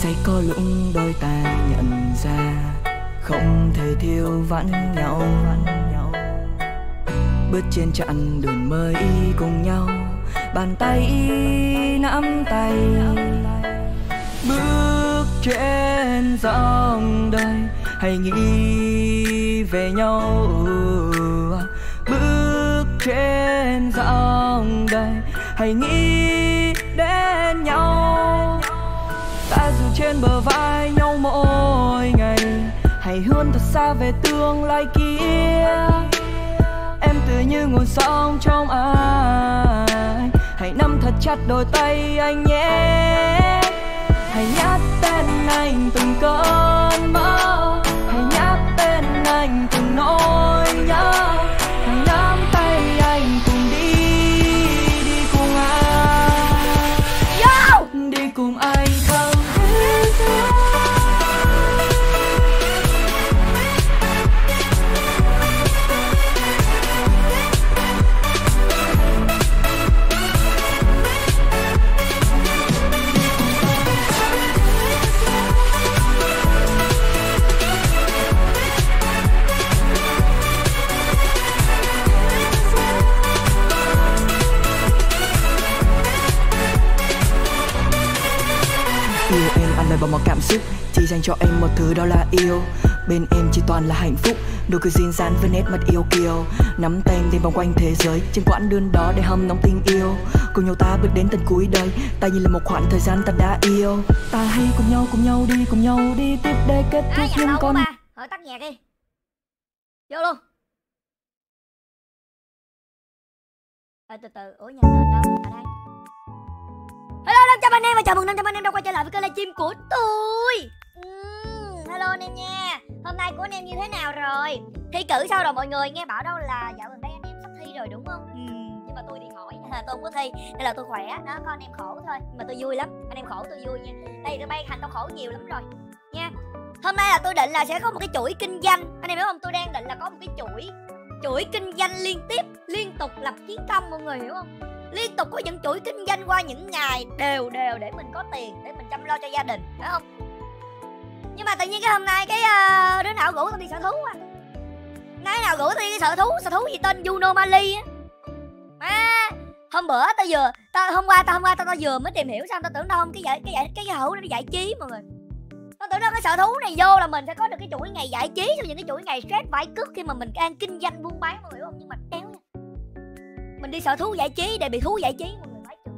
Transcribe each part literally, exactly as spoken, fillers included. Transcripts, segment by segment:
say có lúc đôi ta nhận ra không thể thiếu vãn nhau. Bước trên chặng đường mới cùng nhau, bàn tay nắm tay. Bước trên dòng đời hãy nghĩ về nhau. Bước trên dòng đời hãy nghĩ đến nhau. Ta dù trên bờ vai nhau mỗi ngày, hãy hướng thật xa về tương lai kia. Em tựa như nguồn sống trong ai, hãy nắm thật chặt đôi tay anh nhé. Hãy nhắc tên anh từng cơn mơ, hãy nhắc tên anh từng nỗi nhớ. Hãy nắm tay anh cùng đi, đi cùng anh, Yo! Đi cùng anh khắp thế giới. Yêu em ăn lời bằng mọi cảm xúc, chỉ dành cho em một thứ đó là yêu. Bên em chỉ toàn là hạnh phúc, nụ cười duyên dáng với nét mặt yêu kiều. Nắm tay em đi vòng quanh thế giới, trên quãng đường đó để hâm nóng tình yêu. Cùng nhau ta bước đến tận cuối đời, ta như là một khoảng thời gian ta đã yêu. Ta hãy cùng nhau, cùng nhau đi, cùng nhau đi tiếp để kết thúc những con. Thôi tắt nhạc đi, vô luôn. À, từ từ, ủa nhạc lên đâu? À đây. Hello năm trăm anh em và chào mừng năm trăm anh em đã quay trở lại với kênh livestream của tôi. uhm, Hello anh em nha. Hôm nay của anh em như thế nào rồi? Thi cử sao rồi mọi người? Nghe bảo đâu là dạo gần đây anh em sắp thi rồi đúng không? uhm, Nhưng mà tôi đi hỏi, tôi không có thi nên là tôi khỏe. Đó, có anh em khổ thôi, nhưng mà tôi vui lắm. Anh em khổ tôi vui nha. Đây tôi bay thành tôi khổ nhiều lắm rồi nha. Hôm nay là tôi định là sẽ có một cái chuỗi kinh doanh. Anh em hiểu không? Tôi đang định là có một cái chuỗi Chuỗi kinh doanh liên tiếp, liên tục lập chiến công, mọi người hiểu không? Liên tục có những chuỗi kinh doanh qua những ngày đều đều để mình có tiền, để mình chăm lo cho gia đình, phải không? Nhưng mà tự nhiên cái hôm nay cái uh, đứa nào rủ tao đi sở thú á. Nói nào rủ tao đi sở thú, sở thú gì tên Juno Mali á. À, hôm bữa tao vừa, tao hôm qua tao hôm qua tao, tao vừa mới tìm hiểu xong tao tưởng đâu không cái giải cái giải cái sở thú nó giải trí mọi người. Tao tưởng đâu cái sở thú này vô là mình sẽ có được cái chuỗi ngày giải trí, sau những cái chuỗi ngày stress vãi cước khi mà mình đang kinh doanh buôn bán, mọi người hiểu không? Nhưng mà éo nha. Mình đi sở thú giải trí để bị thú giải trí mọi người phải chừng.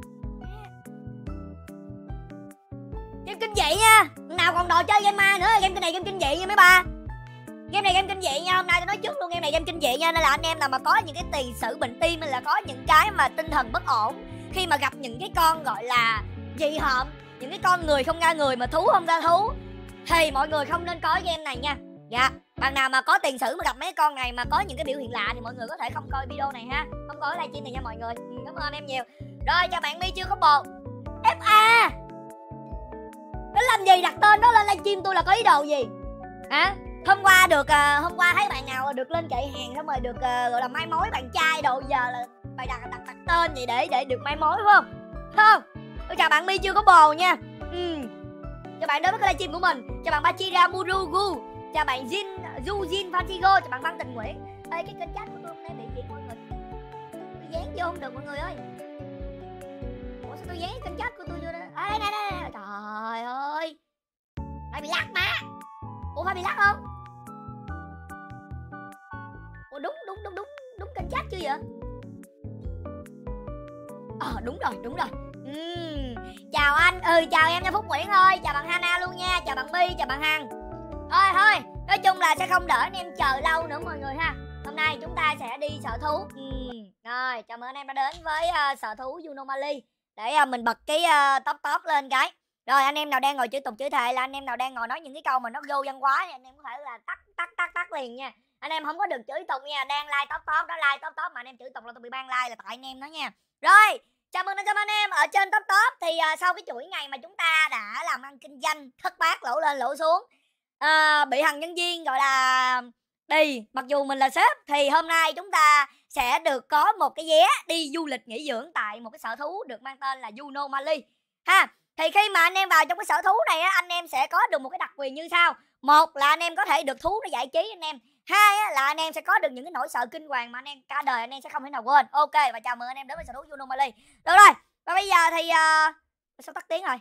Game kinh dị nha. Nào còn đòi chơi game ma nữa. Game cái này game kinh dị nha mấy ba. Game này game kinh dị nha. Hôm nay tôi nói trước luôn, game này game kinh dị nha. Nên là anh em nào mà có những cái tiền sử bệnh tim hay là có những cái mà tinh thần bất ổn, khi mà gặp những cái con gọi là dị hợm, những cái con người không ra người mà thú không ra thú, thì mọi người không nên coi game này nha. Dạ, bạn nào mà có tiền sử mà gặp mấy con này mà có những cái biểu hiện lạ thì mọi người có thể không coi video này ha, không coi livestream này nha mọi người. ừ, Cảm ơn em nhiều. Rồi chào bạn My chưa có bồ ép a. Nó làm gì đặt tên đó lên livestream tôi là có ý đồ gì hả? Hôm qua được uh, hôm qua thấy bạn nào được lên kệ hàng xong rồi được uh, gọi là mai mối bạn trai đồ, giờ là bài đặt đặt đặt tên gì để để được mai mối phải không? Không. Tôi chào bạn My chưa có bồ nha. ừ. Chào bạn đến với cái livestream của mình. Chào bạn Bachira Murugu. Chào bạn Jin Jujin Fatigo. Chào bạn Văn Tình Nguyễn. Ê, cái kênh chat của tôi hôm nay bị gì mọi người? Tôi dán vô không được mọi người ơi. Ủa sao tôi dán kênh chat của tôi vô đó? À, đây, đây, đây. Trời ơi, phải bị lắc mà. Ủa phải bị lắc không? Ủa đúng đúng đúng đúng đúng kênh chat chưa vậy? Ờ à, đúng rồi đúng rồi. uhm. Chào anh. Ừ chào em nha Phúc Nguyễn ơi. Chào bạn Hana luôn nha. Chào bạn My. Chào bạn Hằng. Thôi thôi, nói chung là sẽ không đỡ anh em chờ lâu nữa mọi người ha. Hôm nay chúng ta sẽ đi sở thú. ừ. Rồi, chào mừng anh em đã đến với uh, sở thú Juno Mali. Để uh, mình bật cái uh, top top lên cái. Rồi anh em nào đang ngồi chửi tục chửi thề, là anh em nào đang ngồi nói những cái câu mà nó vô văn hóa thì anh em có thể là tắt tắt tắt tắt liền nha. Anh em không có được chửi tục nha. Đang like top top đó, like top top mà anh em chửi tục là tôi bị ban like là tại anh em đó nha. Rồi, chào mừng anh em ở trên top top. Thì uh, sau cái chuỗi ngày mà chúng ta đã làm ăn kinh doanh thất bát, lỗ lên lỗ xuống, À, bị thằng nhân viên gọi là đi, mặc dù mình là sếp, thì hôm nay chúng ta sẽ được có một cái vé đi du lịch nghỉ dưỡng tại một cái sở thú được mang tên là Juno Mali ha. Thì khi mà anh em vào trong cái sở thú này á, anh em sẽ có được một cái đặc quyền như sau. Một là anh em có thể được thú nó giải trí anh em. Hai á, là anh em sẽ có được những cái nỗi sợ kinh hoàng mà anh em cả đời anh em sẽ không thể nào quên. Ok, và chào mừng anh em đến với sở thú Unomali. Được rồi, và bây giờ thì uh... sao tắt tiếng rồi?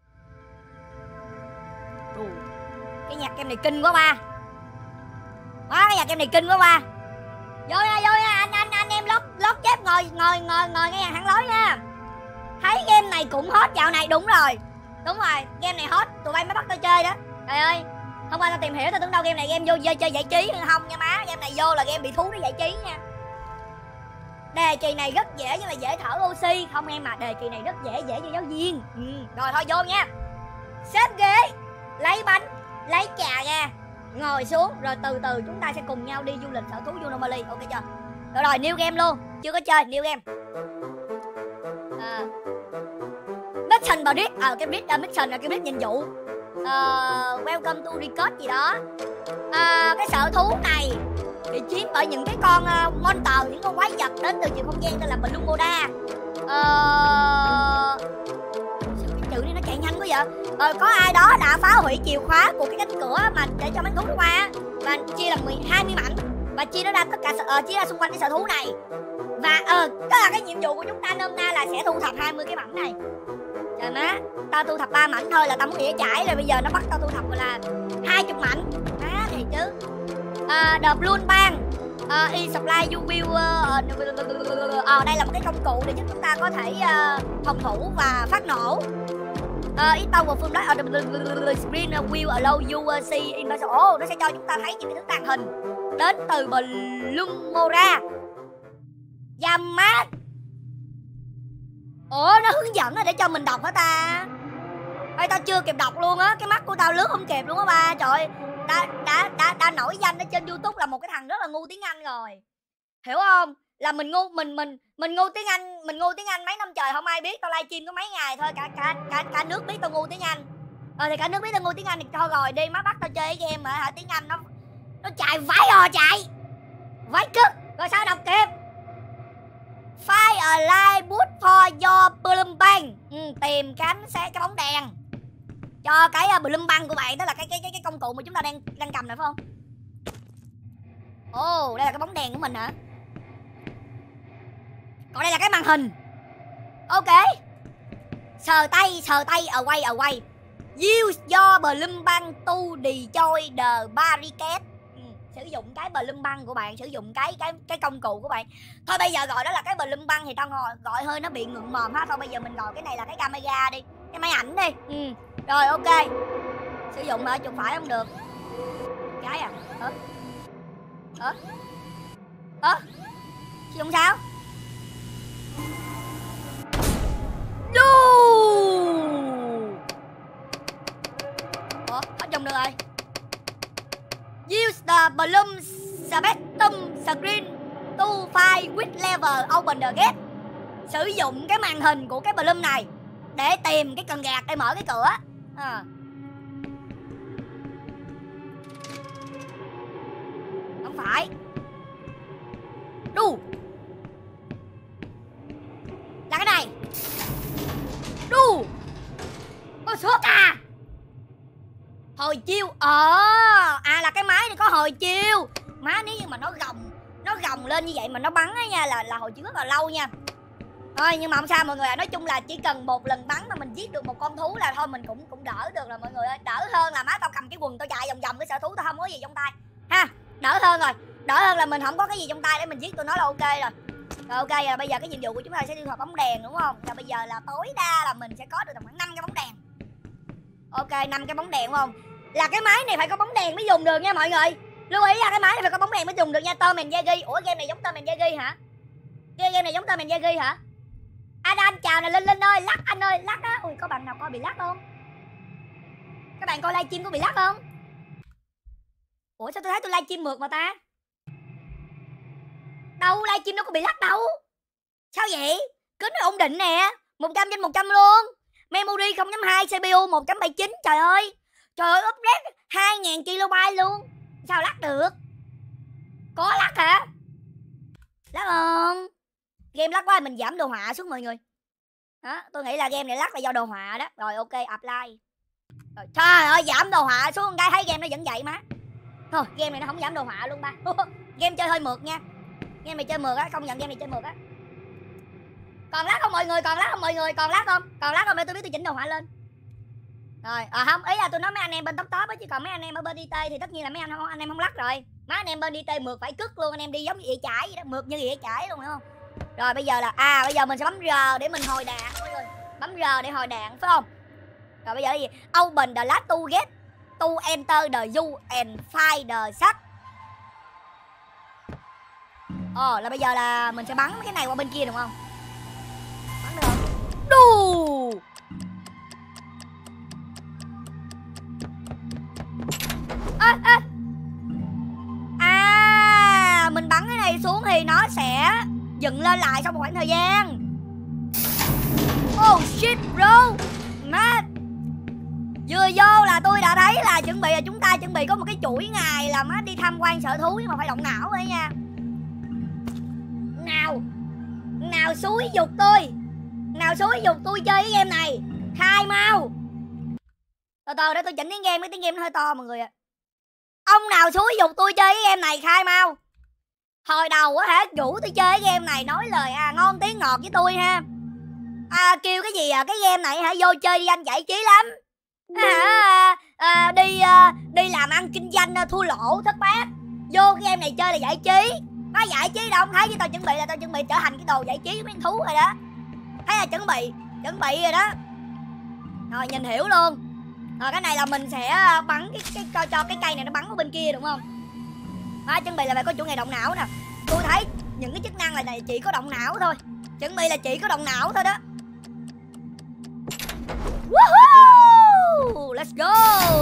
Ồ, cái nhạc game này kinh quá ba. Quá, cái nhạc game này kinh quá ba. Vô nha, vô nha, anh anh anh em lót lót chép ngồi ngồi ngồi ngồi nghe nhạc thẳng lối nha. Thấy game này cũng hot dạo này, đúng rồi. Đúng rồi, game này hot, tụi bay mới bắt tôi chơi đó. Trời ơi, hôm qua tao tìm hiểu tao tưởng đâu game này game vô chơi, chơi giải trí không nha má. Game này vô là game bị thú nó giải trí nha. Đề kỳ này rất dễ nhưng mà dễ thở oxy. Không em mà đề kỳ này rất dễ, dễ cho giáo viên. Ừ. Rồi thôi vô nha. Xếp ghế, lấy bánh, lấy trà nha. Ngồi xuống rồi từ từ chúng ta sẽ cùng nhau đi du lịch sở thú Unomali. Ok chưa? Rồi rồi, new game luôn. Chưa có chơi, new game. À, mission và bridge. À, cái bridge, uh, mission là cái bridge nhiệm vụ. uh, Welcome to record gì đó. uh, Cái sở thú này bị chiếm bởi những cái con uh, monster, những con quái vật đến từ chiều không gian tên là Blumboda. uh, Cái chữ này nó chạy nhanh quá vậy. uh, Có ai đó đã phá hủy chìa khóa của cái cánh cửa mà để cho mấy thú nó qua, và chia làm hai mươi mảnh và chia nó ra tất cả uh, chia ra xung quanh cái sở thú này. Và ờ uh, đó là cái nhiệm vụ của chúng ta, nôm na là sẽ thu thập hai mươi cái mảnh này. Trời má, tao thu thập ba mảnh thôi là tao muốn dễ chảy rồi, bây giờ nó bắt tao thu thập gọi là hai mươi mảnh. Má thì chứ. Uh, the Blue Bang uh, is supply you will uh, uh, đây là một cái công cụ để giúp chúng ta có thể uh, phòng thủ và phát nổ. Uh, it power full black uh, the screen will allow you uh, see invisible. Oh, nó sẽ cho chúng ta thấy những cái thứ tàng hình đến từ Blumboda. Yamat. Ủa, nó hướng dẫn là để cho mình đọc hả ta? Ê, tao chưa kịp đọc luôn á, cái mắt của tao lướt không kịp luôn á ba. Trời ơi, đã, đã, đã, đã nổi danh ở trên YouTube là một cái thằng rất là ngu tiếng Anh rồi. Hiểu không? Là mình ngu, mình mình mình ngu tiếng Anh, mình ngu tiếng Anh mấy năm trời không ai biết. Tao livestream có mấy ngày thôi, cả cả cả cả nước biết tao ngu tiếng Anh. Ờ thì cả nước biết tao ngu tiếng Anh thì thôi rồi đi, má bắt tao chơi cái game mà hả, tiếng Anh nó nó chạy vãi rồi chạy. Vãi cứt, rồi sao đọc kịp? Find a light boot for your Blum Bang. Ừ, tìm cánh xe cái bóng đèn cho cái uh, Blum Bang của bạn, đó là cái cái cái cái công cụ mà chúng ta đang đang cầm này phải không? Ồ, oh, đây là cái bóng đèn của mình hả? Còn đây là cái màn hình. Ok. Sờ tay, sờ tay, away away. Use your Blum Bang to destroy the barricade. Sử dụng cái Blum Bang của bạn, sử dụng cái cái cái công cụ của bạn. Thôi bây giờ gọi đó là cái Blum Bang thì tao ngồi gọi hơi nó bị ngượng mồm ha. Thôi bây giờ mình gọi cái này là cái camera đi, cái máy ảnh đi. Ừ. Rồi ok. Sử dụng ở chuột phải không được. Cái à? Ơ. Ơ. Ơ. Sử dụng sao? Đu. Ủa, hết dùng được rồi. Use the Blum Spectrum Screen to find which level open the gate. Sử dụng cái màn hình của cái Blum này để tìm cái cần gạt để mở cái cửa. À. Không phải. Đu. Là cái này. Đu. Ôi sốt à. Hồi chiêu. Ờ à, là cái máy này có hồi chiêu. Má nếu như mà nó gồng, nó gồng lên như vậy mà nó bắn á nha, là là hồi chiêu rất là lâu nha. Thôi nhưng mà không sao mọi người ạ. À, nói chung là chỉ cần một lần bắn mà mình giết được một con thú là thôi mình cũng cũng đỡ được rồi mọi người ơi. Đỡ hơn là má tao cầm cái quần tao chạy vòng vòng cái sở thú tao không có gì trong tay ha. Đỡ hơn rồi. Đỡ hơn là mình không có cái gì trong tay để mình giết tụi nó là ok rồi. Rồi ok, rồi bây giờ cái nhiệm vụ của chúng ta sẽ đi thu thập bóng đèn đúng không? Và bây giờ là tối đa là mình sẽ có được tầm khoảng năm cái bóng đèn. Ok, năm cái bóng đèn đúng không? Là cái máy này phải có bóng đèn mới dùng được nha mọi người. Lưu ý là cái máy này phải có bóng đèn mới dùng được nha. Tom and Jerry. Ủa game này giống Tom and Jerry hả? Game game này giống Tom and Jerry hả? Anh anh chào nè Linh Linh ơi, lắc anh ơi, lắc á. Ui có bạn nào coi bị lắc không? Các bạn coi livestream có bị lắc không? Ủa sao tôi thấy tôi livestream mượt mà ta? Đâu livestream đâu có bị lắc đâu. Sao vậy? Kết nó ổn định nè, một trăm trên một trăm luôn. Memory không chấm hai, xê pê u một chấm bảy chín. Trời ơi. Trời ơi, upgrade hai nghìn ki lô bai luôn. Sao lắc được? Có lắc hả? Lắc không? Game lắc quá mình giảm đồ họa xuống mọi người. Đó, tôi nghĩ là game này lắc là do đồ họa đó. Rồi ok, apply. Rồi, trời ơi, giảm đồ họa xuống một cái thấy game nó vẫn vậy má. Thôi, game này nó không giảm đồ họa luôn ba. Game chơi hơi mượt nha. Game này chơi mượt á, công nhận game này chơi mượt á. Còn lát không mọi người, còn lát không mọi người, còn lát không? Còn lát không để tôi biết tôi chỉnh đồ họa lên. Rồi, à không, ý là tôi nói mấy anh em bên top top á, chứ còn mấy anh em ở bên i tê thì tất nhiên là mấy anh không anh em không lắc rồi. Mấy anh em bên i tê mượt phải cứt luôn, anh em đi giống như ỉa chải vậy đó, mượt như ỉa chải luôn hiểu không? Rồi bây giờ là à bây giờ mình sẽ bấm R để mình hồi đạn mọi người. Bấm R để hồi đạn phải không? Rồi bây giờ là gì? Open the last to get to enter the U and find the sắt. Ồ là bây giờ là mình sẽ bắn cái này qua bên kia đúng không? Bắn được không? Đù. À, à. à mình bắn cái này xuống thì nó sẽ dựng lên lại sau một khoảng thời gian. Oh shit bro. Má. Vừa vô là tôi đã thấy là chuẩn bị là chúng ta chuẩn bị có một cái chuỗi ngày là má đi tham quan sở thú nhưng mà phải động não đấy nha. Nào. Nào xúi dục tôi. Nào xúi dục tôi chơi cái game này. Khai mau. Từ từ để tôi chỉnh tiếng game, cái tiếng game nó hơi to mọi người ạ. Ông nào xúi dục tôi chơi cái game này khai mau. Hồi đầu á hả, rủ tôi chơi cái game này nói lời à ngon tiếng ngọt với tôi ha. À kêu cái gì à, cái game này hả vô chơi đi anh giải trí lắm. À, à, đi à, đi làm ăn kinh doanh thua lỗ thất bát. Vô cái game này chơi là giải trí. Nó giải trí đâu không thấy chứ tao chuẩn bị là tao chuẩn bị trở thành cái đồ giải trí với thú rồi đó. Thấy là chuẩn bị, chuẩn bị rồi đó. Rồi nhìn hiểu luôn. Rồi cái này là mình sẽ bắn cái, cái cho, cho cái cây này nó bắn ở bên kia đúng không? Đó, chuẩn bị là phải có chủ nghề động não nè. Tôi thấy những cái chức năng này chỉ có động não thôi. Chuẩn bị là chỉ có động não thôi đó. Woohoo! Let's go!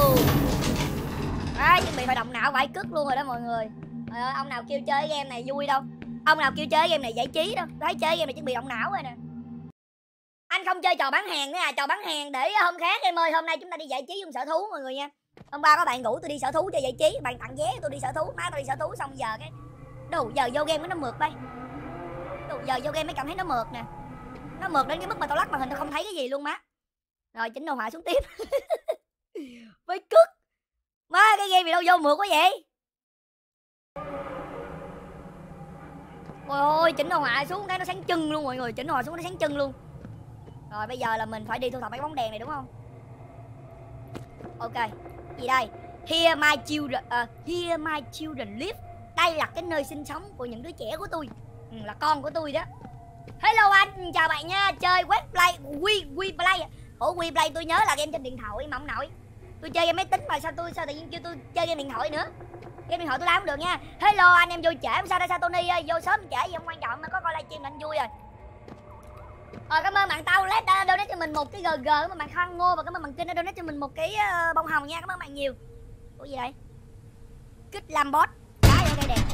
Đấy, chuẩn bị phải động não vãi cứt luôn rồi đó mọi người. Trời ơi, ông nào kêu chơi game này vui đâu. Ông nào kêu chơi game này giải trí đâu. Thấy chơi game này chuẩn bị động não rồi nè. Anh không chơi trò bán hàng nữa à, trò bán hàng để hôm khác em ơi. Hôm nay chúng ta đi giải trí trong sở thú mọi người nha. Hôm qua có bạn rủ tôi đi sở thú chơi giải trí, bạn tặng vé tôi đi sở thú, má tôi đi sở thú xong giờ cái đủ giờ vô game nó mượt bay. Đủ giờ vô game mới cảm thấy nó mượt nè. Nó mượt đến cái mức mà tao lắc màn hình tao không thấy cái gì luôn má. Rồi chỉnh đồ họa xuống tiếp. Với cứt. Má cái game gì đâu vô mượt quá vậy. Ôi ôi chỉnh đồ họa xuống cái nó sáng trưng luôn mọi người, chỉnh đồ họa xuống nó sáng trưng luôn. Rồi bây giờ là mình phải đi thu thập mấy bóng đèn này đúng không? Ok. Gì đây? Here my children, uh, here my children live. Đây là cái nơi sinh sống của những đứa trẻ của tôi. Ừ, là con của tôi đó. Hello anh, chào bạn nha. Chơi web play, we we play. Ủa we play tôi nhớ là game trên điện thoại mà không nổi. Tôi chơi game máy tính mà sao tôi sao tự nhiên kêu tôi chơi game điện thoại nữa. Game điện thoại tôi làm không được nha. Hello anh em vô trễ sao đây sao Tony ơi, vô sớm trễ gì không quan trọng mà có coi livestream là anh vui rồi. Rồi cảm ơn bạn tao lết đã donate cho mình một cái gg, mà bạn Khang Ngô và cảm ơn bạn Kinh đã donate cho mình một cái uh, bông hồng nha, cảm ơn bạn nhiều. Ủa gì đây? Kích làm boss. Đá vô cây đẹp.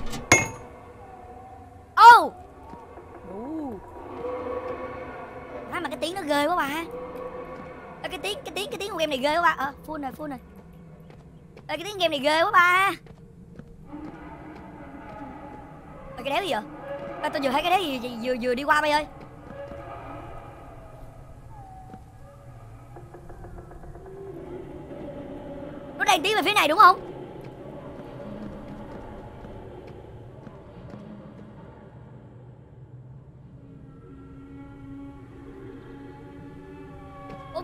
Ô. Oh. Uh. Nói mà cái tiếng nó ghê quá bà. Ê, cái tiếng cái tiếng cái tiếng của game này ghê quá bà. Ờ, uh, full rồi, full rồi. Ê, cái tiếng game này ghê quá bà. Ê, cái đéo gì vậy? Ê, tôi vừa thấy cái đéo gì vừa vừa đi qua bay ơi. Nó đang tiến về phía này đúng không? Ok.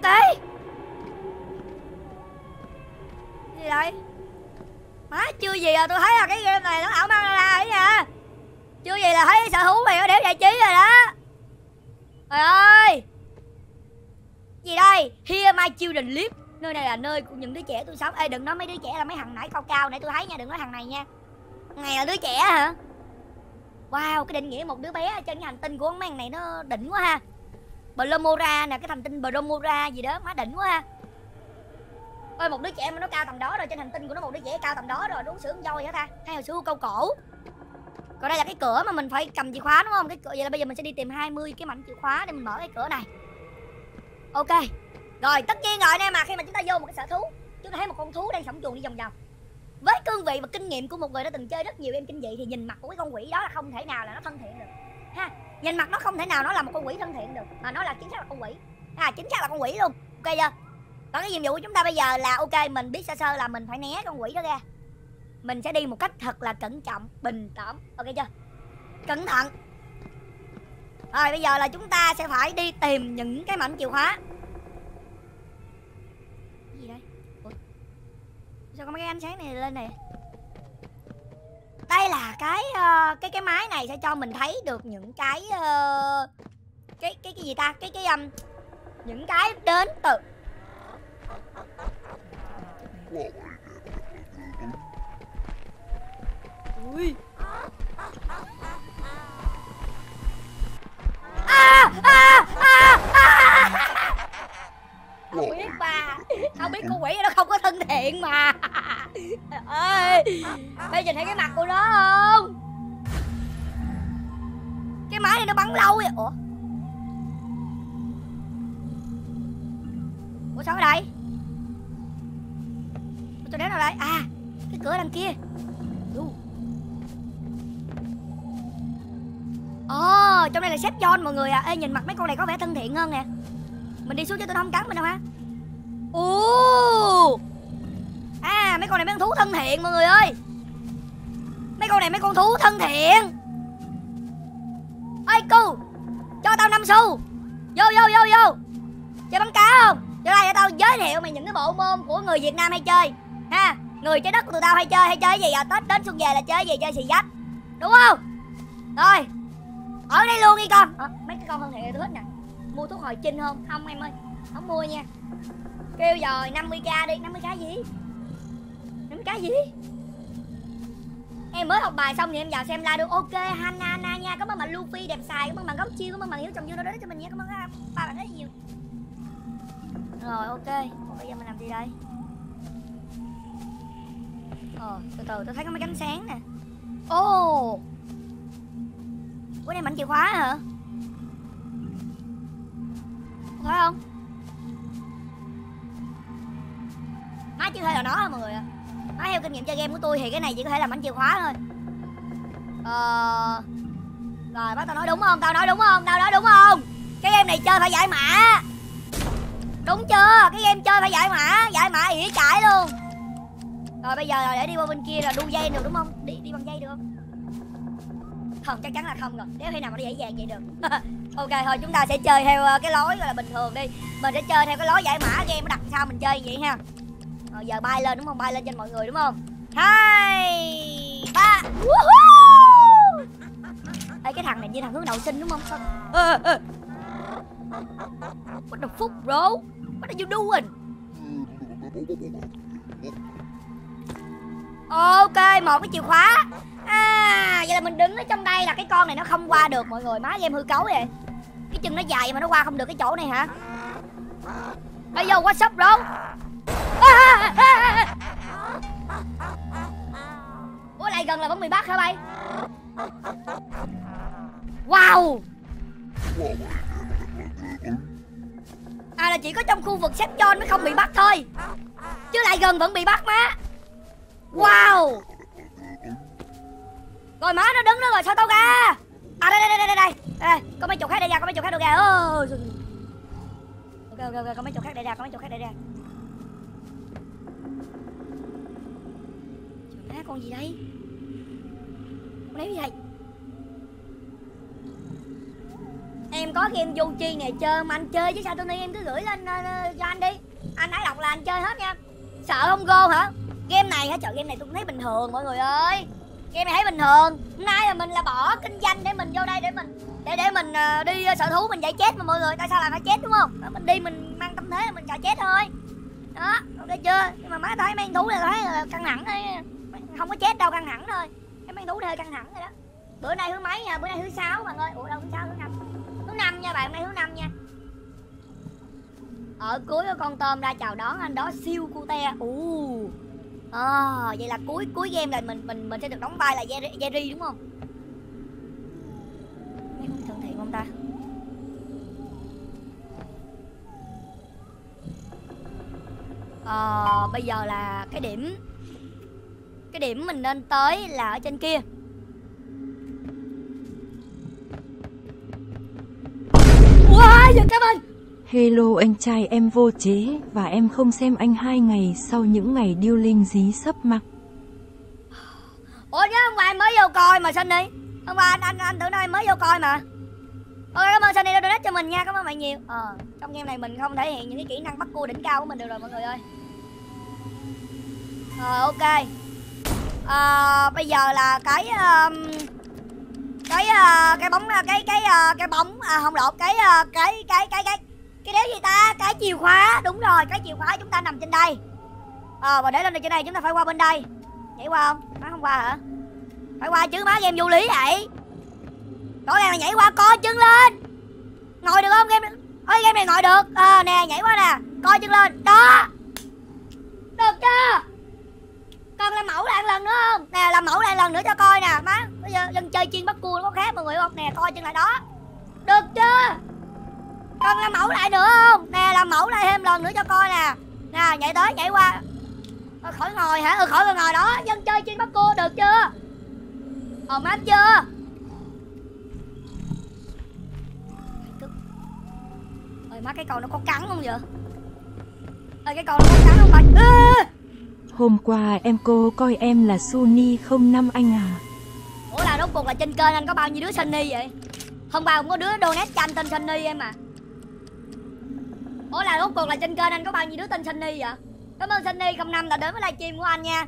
Gì đây? Má chưa gì à, tôi thấy là cái game này nó ảo ma ra ấy nha. Chưa gì là thấy sở thú này nó đéo giải trí rồi đó. Trời ơi. Gì đây? Here my children live. Nơi này là nơi của những đứa trẻ tôi sống. Ê đừng nói mấy đứa trẻ là mấy thằng nãy cao cao nãy tôi thấy nha, đừng nói thằng này nha. Này là đứa trẻ hả? Wow, cái định nghĩa một đứa bé trên cái hành tinh của mấy thằng này nó đỉnh quá ha. Blomora nè, cái hành tinh Blomora gì đó, má đỉnh quá ha. Ôi một đứa trẻ mà nó cao tầm đó rồi, trên hành tinh của nó một đứa trẻ cao tầm đó rồi, uống sữa con voi hả ta? Hay là sữa câu cổ. Còn đây là cái cửa mà mình phải cầm chìa khóa đúng không? Cái cửa vậy là bây giờ mình sẽ đi tìm hai mươi cái mảnh chìa khóa để mình mở cái cửa này. Ok. Rồi tất nhiên rồi nè, mà khi mà chúng ta vô một cái sở thú, chúng ta thấy một con thú đang sổng chuồng đi vòng vòng. Với cương vị và kinh nghiệm của một người đã từng chơi rất nhiều game kinh dị thì nhìn mặt của cái con quỷ đó là không thể nào là nó thân thiện được. ha. Nhìn mặt nó không thể nào nó là một con quỷ thân thiện được, mà nó là chính xác là con quỷ. À, chính xác là con quỷ luôn. Ok chưa? Còn cái nhiệm vụ của chúng ta bây giờ là ok, mình biết sơ sơ là mình phải né con quỷ đó ra. Mình sẽ đi một cách thật là cẩn trọng, bình tĩnh. Ok chưa? Cẩn thận. Rồi bây giờ là chúng ta sẽ phải đi tìm những cái mảnh chìa khóa. Cái gì đây? Ủa? Sao có mấy cái ánh sáng này lên này? Đây là cái uh, cái cái máy này sẽ cho mình thấy được những cái uh, cái cái cái gì ta? Cái cái um, những cái đến từ ui. À, à, à, à. Không biết bà, không biết con quỷ nó không có thân thiện mà. Ơi, bây giờ thấy cái mặt của nó không? Cái máy này nó bắn lâu vậy. Ủa? Ủa sao ở đây? Ủa, tôi đến đâu đây? À, cái cửa đằng kia. Ồ, oh, trong đây là sếp John mọi người à. Ê, nhìn mặt mấy con này có vẻ thân thiện hơn nè. Mình đi xuống cho tôi không cắn mình đâu ha. Ồ, à, mấy con này mấy con thú thân thiện mọi người ơi. Mấy con này mấy con thú thân thiện. Ê cu, cho tao năm xu. Vô vô vô vô. Chơi bắn cá không? Vô đây để tao giới thiệu mày những cái bộ môn của người Việt Nam hay chơi ha. Người trái đất của tụi tao hay chơi hay chơi cái gì à? Tết đến xuân về là chơi cái gì? Chơi xì dách, đúng không? Rồi, ở đây luôn đi con. À, mấy cái con thân thiện này tôi thích nè. Mua thuốc hồi chinh không? Không em ơi, không mua nha. Kêu rồi năm mươi k đi. Năm mươi k gì? năm mươi k gì? Em mới học bài xong thì em vào xem live được. Ok Hana Hana nha. Cảm ơn bạn Luffy đẹp xài. Cảm ơn bạn Góc Chiêu. Cảm ơn bạn Hiếu Trồng Dương đã đến cho mình nha. Cảm ơn ba bạn rất nhiều. Rồi ok, còn bây giờ mình làm gì đây? Ờ, từ từ tôi thấy có mấy cánh sáng nè. Ồ, oh. Ủa đây mảnh chìa khóa hả? Phải không? Má chưa thấy là nó hả mọi người ạ? Má theo kinh nghiệm chơi game của tôi thì cái này chỉ có thể là mảnh chìa khóa thôi. Ờ... Rồi bác tao nói đúng không? Tao nói đúng không? Tao nói đúng không? Cái game này chơi phải giải mã. Đúng chưa? Cái game chơi phải giải mã. Giải mã ỉa chải luôn. Rồi bây giờ là để đi qua bên kia là đu dây được đúng không? Đi đi bằng dây được không? Không, chắc chắn là không rồi. Nếu khi nào mà nó dễ dàng vậy được. Ok thôi chúng ta sẽ chơi theo cái lối gọi là bình thường đi. Mình sẽ chơi theo cái lối giải mã game nó đặt sao mình chơi vậy ha. Rồi giờ bay lên đúng không? Bay lên trên mọi người đúng không? Hai ba. Ê cái thằng này như thằng hướng đầu sinh đúng không? Ê, ê. What the fuck bro? What are you doing? Ok, một cái chìa khóa. À, vậy là mình đứng ở trong đây là cái con này nó không qua được mọi người. Má game hư cấu vậy. Cái chân nó dài mà nó qua không được cái chỗ này hả? Ê vô, what's up bro? À, à, à, à. Ủa lại gần là vẫn bị bắt hả bay? Wow. À là chỉ có trong khu vực xếp John mới không bị bắt thôi. Chứ lại gần vẫn bị bắt má. Wow. Rồi má nó đứng đó rồi sao tao ra? À đây đây đây đây đây. Đây, có mấy chỗ khác đây ra, có mấy chỗ khác đâu ra. Oh. Ok ok ok, có mấy chỗ khác đây ra, có mấy chỗ khác đây ra. Má con gì đây? Con đấy gì vậy? Em có game vô chi này chơi mà anh chơi chứ sao Tony em cứ gửi lên uh, cho anh đi. Anh ấy đọc là anh chơi hết nha. Sợ không go hả? Game này hả? Trời game này tôi cũng thấy bình thường mọi người ơi. Game này thấy bình thường. Hôm nay là mình là bỏ kinh doanh để mình vô đây để mình để để mình uh, đi uh, sở thú mình giải chết mà mọi người. Tại sao lại phải chết đúng không? Đó, mình đi mình mang tâm thế là mình sợ chết thôi. Đó, ok chưa? Nhưng mà má thấy mang thú là thấy là căng thẳng thôi. Không có chết đâu, căng thẳng thôi. Cái mang thú hơi căng thẳng rồi đó. Bữa nay thứ mấy nha? Bữa nay thứ sáu bạn ơi. Ủa đâu thứ sáu thứ năm? Thứ năm nha bạn, hôm nay thứ năm nha. Ở cuối có con tôm ra chào đón anh đó siêu cute. Ù. À, vậy là cuối cuối game là mình mình mình sẽ được đóng vai là Jerry, Jerry đúng không? Mấy con thân thiện không ta? À, bây giờ là cái điểm cái điểm mình nên tới là ở trên kia. Dừng, cảm ơn. Hello anh trai, em vô chế và em không xem anh hai ngày sau những ngày điêu linh dí sấp mặt. Ủa nhớ hôm qua anh mới vô coi mà Sunny. Hôm qua anh anh anh tưởng đâu em mới vô coi mà. Ok, cảm ơn Sunny đã donate cho mình nha, cảm ơn bạn nhiều. Ờ, trong game này mình không thể hiện những cái kỹ năng bắt cua đỉnh cao của mình được rồi mọi người ơi. Rồi ok. À, bây giờ là cái um, cái uh, cái bóng cái cái uh, cái bóng à, không lộn cái uh, cái cái cái cái cái đéo gì ta, cái chìa khóa, đúng rồi, cái chìa khóa chúng ta nằm trên đây. Ờ, và để lên được trên đây chúng ta phải qua bên đây. Nhảy qua không? Má không qua hả? Phải qua chứ, má game vô lý vậy. Rõ ràng là nhảy qua, co chân lên. Ngồi được không game? Ơi game này ngồi được. Ờ à, nè, nhảy qua nè, co chân lên. Đó. Được chưa? Con làm mẫu lại một lần nữa không? Nè, làm mẫu lại một lần nữa cho coi nè. Má, bây giờ dân chơi chiên bắt cua nó có khác mọi người không? Nè, coi chân lại đó. Được chưa? Con làm mẫu lại nữa không? Nè, làm mẫu lại thêm lần nữa cho coi nè. Nè, nhảy tới, nhảy qua. Ờ, khỏi ngồi hả? Ừ, khỏi ngồi đó. Dân chơi chiên bắt cua, được chưa? Ờ, mát chưa? Ơi, má cái con nó có cắn không vậy? Ơi, cái con nó có cắn không bạn? À! Hôm qua em cô coi em là Sunny không năm anh à. Ủa là rốt cuộc là trên kênh anh có bao nhiêu đứa Sunny vậy? Hôm qua cũng có đứa donate cho anh tên Sunny em à. Ủa là rốt cuộc là trên kênh anh có bao nhiêu đứa tên Sunny vậy? Cảm ơn Sunny không năm đã đến với livestream của anh nha.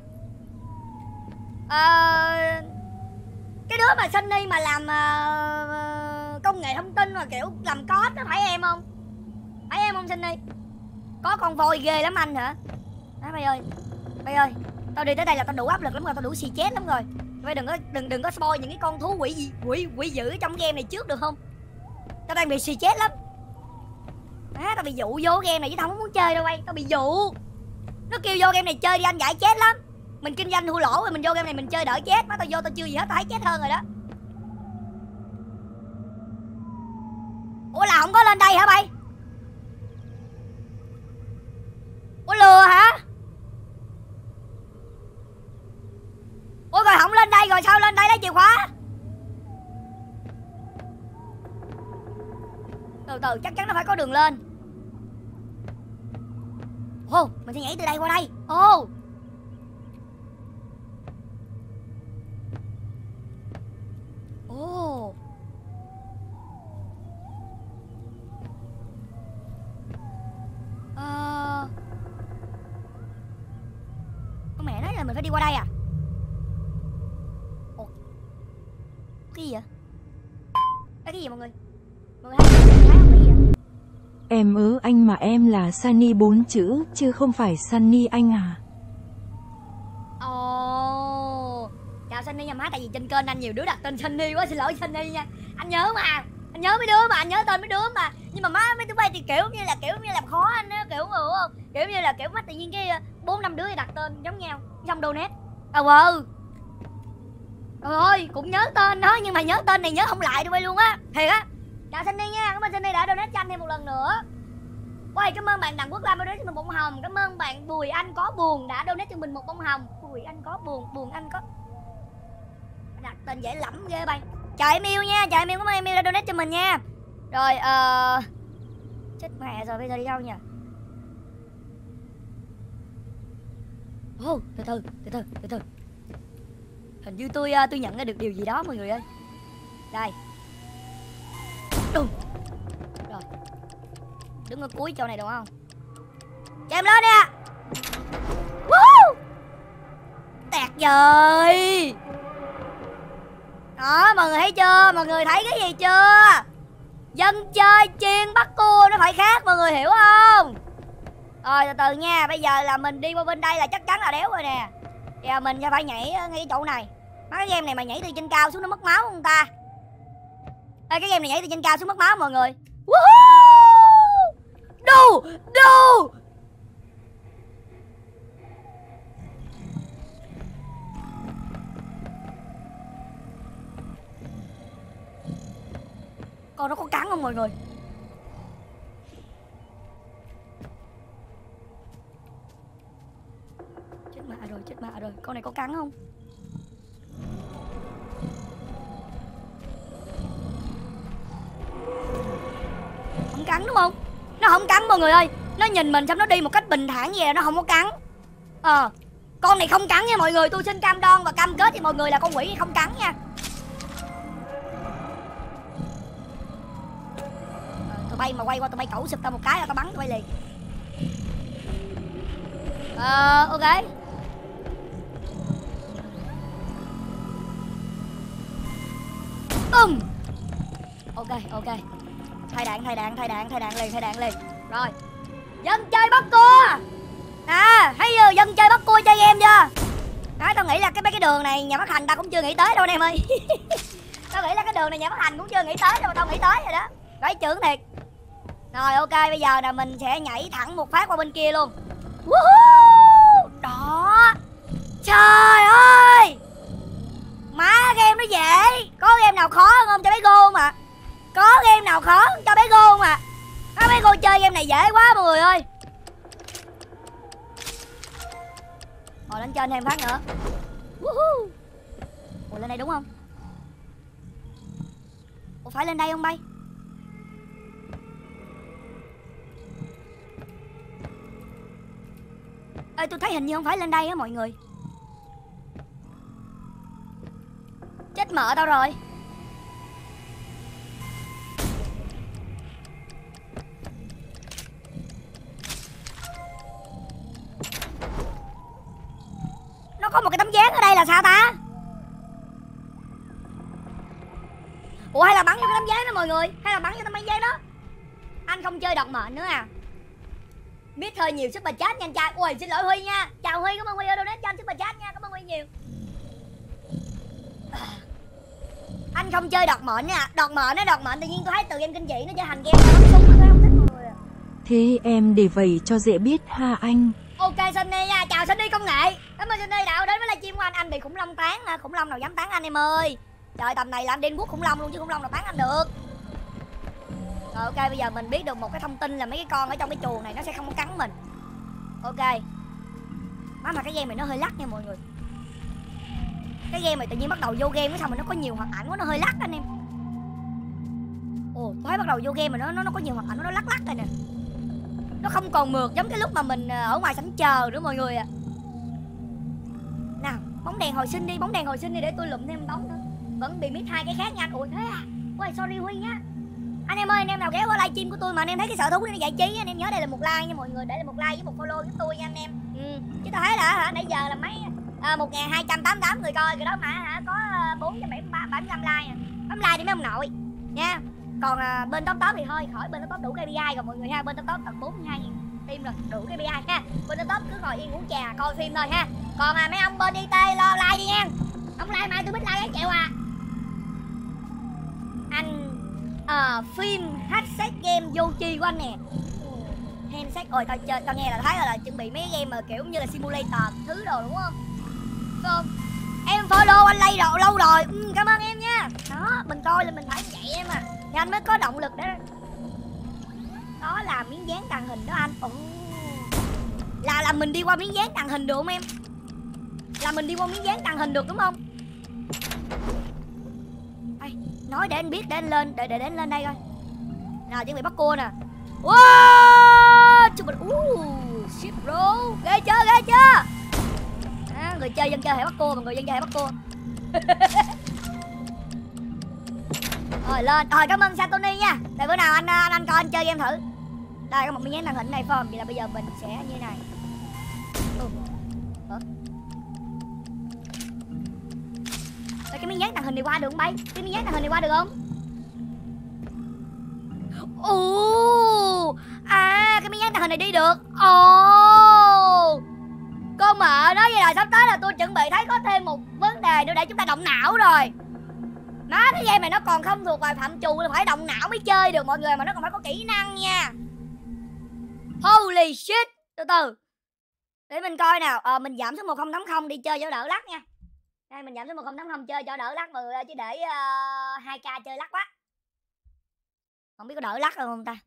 Ờ... Cái đứa mà Sunny mà làm uh, công nghệ thông tin mà kiểu làm code đó phải em không? Phải em không Sunny? Có con voi ghê lắm anh hả? Đó mày ơi. Mày ơi, tao đi tới đây là tao đủ áp lực lắm rồi, tao đủ xì chết lắm rồi. Mày đừng có đừng đừng có spoil những cái con thú quỷ gì quỷ quỷ dữ trong game này trước được không? Tao đang bị xì chết lắm. Má, tao bị dụ vô game này chứ tao không muốn chơi đâu bay, tao bị dụ. Nó kêu vô game này chơi đi anh giải chết lắm. Mình kinh doanh thua lỗ rồi mình vô game này mình chơi đỡ chết. Má tao vô tao chưa gì hết, tao thấy chết hơn rồi đó. Ủa là không có lên đây hả bay? Ủa lừa hả? Ủa rồi không lên đây rồi sao lên đây lấy chìa khóa? Từ từ chắc chắn nó phải có đường lên. Ồ, mình sẽ nhảy từ đây qua đây. Ồ. Ồ. Ờ. Con mẹ nói là mình phải đi qua đây à? Ồ. Cái gì vậy? Cái gì vậy mọi người? Mọi người thấy, thấy không? Cái gì vậy? Em ớ anh mà em là Sunny bốn chữ chứ không phải Sunny anh à. Ồ. Chào Sunny nha má, tại vì trên kênh anh nhiều đứa đặt tên Sunny quá, xin lỗi Sunny nha. Anh nhớ mà, anh nhớ mấy đứa mà, anh nhớ tên mấy đứa mà. Nhưng mà má mấy đứa bay thì kiểu như là kiểu như làm khó anh á, kiểu hiểu không? Kiểu như là kiểu mắt tự nhiên cái bốn năm đứa đặt tên giống nhau, xong donate. À ừ. Trời ơi, cũng nhớ tên đó nhưng mà nhớ tên này nhớ không lại đâu bay luôn á. Thiệt á. Chào Sunny nha, cảm ơn Sunny đã donate cho anh thêm một lần nữa. Ôi, cảm ơn bạn Đặng Quốc Lam đã donate cho mình bông hồng. Cảm ơn bạn Bùi Anh có buồn đã donate cho mình một bông hồng. Bùi Anh có buồn, buồn anh có. Đặt tên dễ lắm ghê bay. Chào em yêu nha, chào em yêu, cảm ơn em yêu đã donate cho mình nha. Rồi ờ uh... chết mẹ rồi, bây giờ đi đâu nhỉ? Ô, oh, từ từ, từ từ, từ từ. Hình như tôi uh, tôi nhận ra được điều gì đó mọi người ơi. Đây. Đùng. Rồi. Đứng ở cuối chỗ này đúng không? Cho em lên nè. Woo! Tẹt rồi. Đó, mọi người thấy chưa? Mọi người thấy cái gì chưa? Dân chơi chiên bắt cua nó phải khác, mọi người hiểu không? Rồi từ từ nha, bây giờ là mình đi qua bên đây là chắc chắn là đéo rồi nè. Giờ mình sẽ phải nhảy ngay cái chỗ này. Mấy cái game này mà nhảy từ trên cao xuống nó mất máu không ta? Ê, cái game này nhảy từ trên cao xuống mất máu mọi người. Woohoo! Đù! Đù! Con nó có cắn không mọi người? Chết mẹ rồi, chết mẹ rồi. Con này có cắn không? Không cắn đúng không? Nó không cắn mọi người ơi. Nó nhìn mình xong nó đi một cách bình thản vậy, nó không có cắn. Ờ con này không cắn nha mọi người. Tôi xin cam đoan và cam kết với mọi người là con quỷ này không cắn nha. ờ, Tụi bay mà quay qua tụi bay cẩu sụp tao một cái là tao bắn tụi bay liền. Ờ ok. Bum. Ok ok. Thay đạn thay đạn thay đạn thay đạn liền thay đạn liền. Rồi. Dân chơi bắt cua. À thấy chưa, dân chơi bắt cua chơi game chưa? Nói tao nghĩ là cái mấy cái đường này nhà phát hành tao cũng chưa nghĩ tới đâu anh em ơi. Tao nghĩ là cái đường này nhà phát hành cũng chưa nghĩ tới đâu, tao nghĩ tới rồi đó. Gái trưởng thiệt. Rồi ok, bây giờ là mình sẽ nhảy thẳng một phát qua bên kia luôn. Woohoo! Đó. Trời ơi. Má game nó dễ. Có game nào khó hơn không cho bé Go mà. Có game nào khó hơn cho bé Go mà. Có bé Go chơi game này dễ quá mọi người ơi. Rồi lên trên thêm phát nữa. Woohoo. Ủa lên đây đúng không? Ủa phải lên đây không bay? Ê tôi thấy hình như không phải lên đây á mọi người. Chết mợ tao rồi. Nó có một cái tấm dáng ở đây là sao ta? Ủa hay là bắn vô cái tấm dáng đó mọi người? Hay là bắn vô tấm dáng đó? Anh không chơi đọt mệnh nữa à? Biết hơi nhiều super chat nha anh trai. Ui xin lỗi Huy nha. Chào Huy, cảm ơn Huy ở donate cho anh super chat nha. Cảm ơn Huy nhiều. Anh không chơi đọt mệnh nha. Đọt mệnh nó đọt mệnh tự nhiên tôi thấy từ game kinh dị nó trở thành game bắn súng, tôi không thích mọi người à. Thế em để vậy cho dễ biết ha anh. Ok Sunny nha, chào Sunny công nghệ. Cảm ơn Sunny đã đến với livestream của anh. Anh bị khủng long tán hả? Khủng long nào dám tán anh em ơi. Trời tầm này là anh điên quốc khủng long luôn chứ khủng long nào tán anh được. Rồi ok, bây giờ mình biết được một cái thông tin là mấy cái con ở trong cái chuồng này nó sẽ không có cắn mình. Ok. Má mà cái game này nó hơi lắc nha mọi người. Cái game này tự nhiên bắt đầu vô game cái sao mà nó có nhiều hoạt ảnh quá, nó hơi lắc anh em. Ồ, tôi thấy bắt đầu vô game mà nó nó nó có nhiều hoạt ảnh, nó lắc lắc rồi nè. Nó không còn mượt giống cái lúc mà mình ở ngoài sảnh chờ nữa mọi người ạ. À. Nào, bóng đèn hồi sinh đi, bóng đèn hồi sinh đi để tôi lụm thêm bóng nữa. Vẫn bị miss hai cái khác nha anh. Ủa thế à? Ôi sorry Huy nhá. Anh em ơi, anh em nào ghé qua livestream của tôi mà anh em thấy cái sở thú nó giải trí, anh em nhớ đây là một like nha mọi người, để là một like với một follow với tôi nha anh em. Ừ. Chứ tôi thấy là hả nãy giờ là mấy à, một nghìn hai trăm tám mươi tám người coi, cái đó mà hả có bốn trăm bảy mươi lăm like à. Bấm like đi mấy ông nội nha. Còn à, bên top top thì thôi, khỏi bên top top đủ ca pê i rồi mọi người ha, bên top top tận bốn mươi hai nghìn tim rồi, đủ ca pê i ha. Bên top top cứ ngồi yên uống trà coi phim thôi ha. Còn à, mấy ông bên i tê lo like đi nha. Ông like mai tôi biết like cái chịu à. Anh à, phim hashtag game vô chi của anh nè. Handset ôi tao chơi tao nghe là thấy là chuẩn bị mấy game mà kiểu như là simulator thứ đồ đúng không? Không. Em follow anh lay độ lâu rồi. Ừ, cảm ơn em nha. Đó, mình coi là mình phải vậy em à. Thì anh mới có động lực để đó là miếng dán tàng hình đó anh. Ồ. Là là mình đi qua miếng dán tàng hình được không em? Là mình đi qua miếng dán tàng hình được đúng không? Ê, nói để anh biết để anh lên để để, để anh lên đây coi. Nào chuẩn bị bắt cua nè. Wow, chúng mình uh, shit bro, ghê chưa ghê chưa? À, người chơi dân chơi hãy bắt cua, mà người dân chơi hãy bắt cua. Rồi lên, rồi cảm ơn Santoni nha. Để bữa nào anh anh anh coi anh chơi game thử. Đây có một miếng dán tàng hình này phải không? Vậy là bây giờ mình sẽ như này. Ừ. Đây, cái miếng dán tàng hình này qua được không bay? Cái miếng dán tàng hình này qua được không? Ồ, à cái miếng dán tàng hình này đi được. Ồ, cô mợ nói vậy là sắp tới là tôi chuẩn bị thấy có thêm một vấn đề nữa để chúng ta động não rồi. Nó cái game này nó còn không thuộc vào phạm trù là phải động não mới chơi được mọi người, mà nó còn phải có kỹ năng nha. Holy shit. Từ từ để mình coi nào. Ờ mình giảm xuống một không tám không đi chơi cho đỡ lắc nha. Đây mình giảm xuống một không tám không chơi cho đỡ lắc mọi người, chứ để uh, hai k chơi lắc quá. Không biết có đỡ lắc không ta?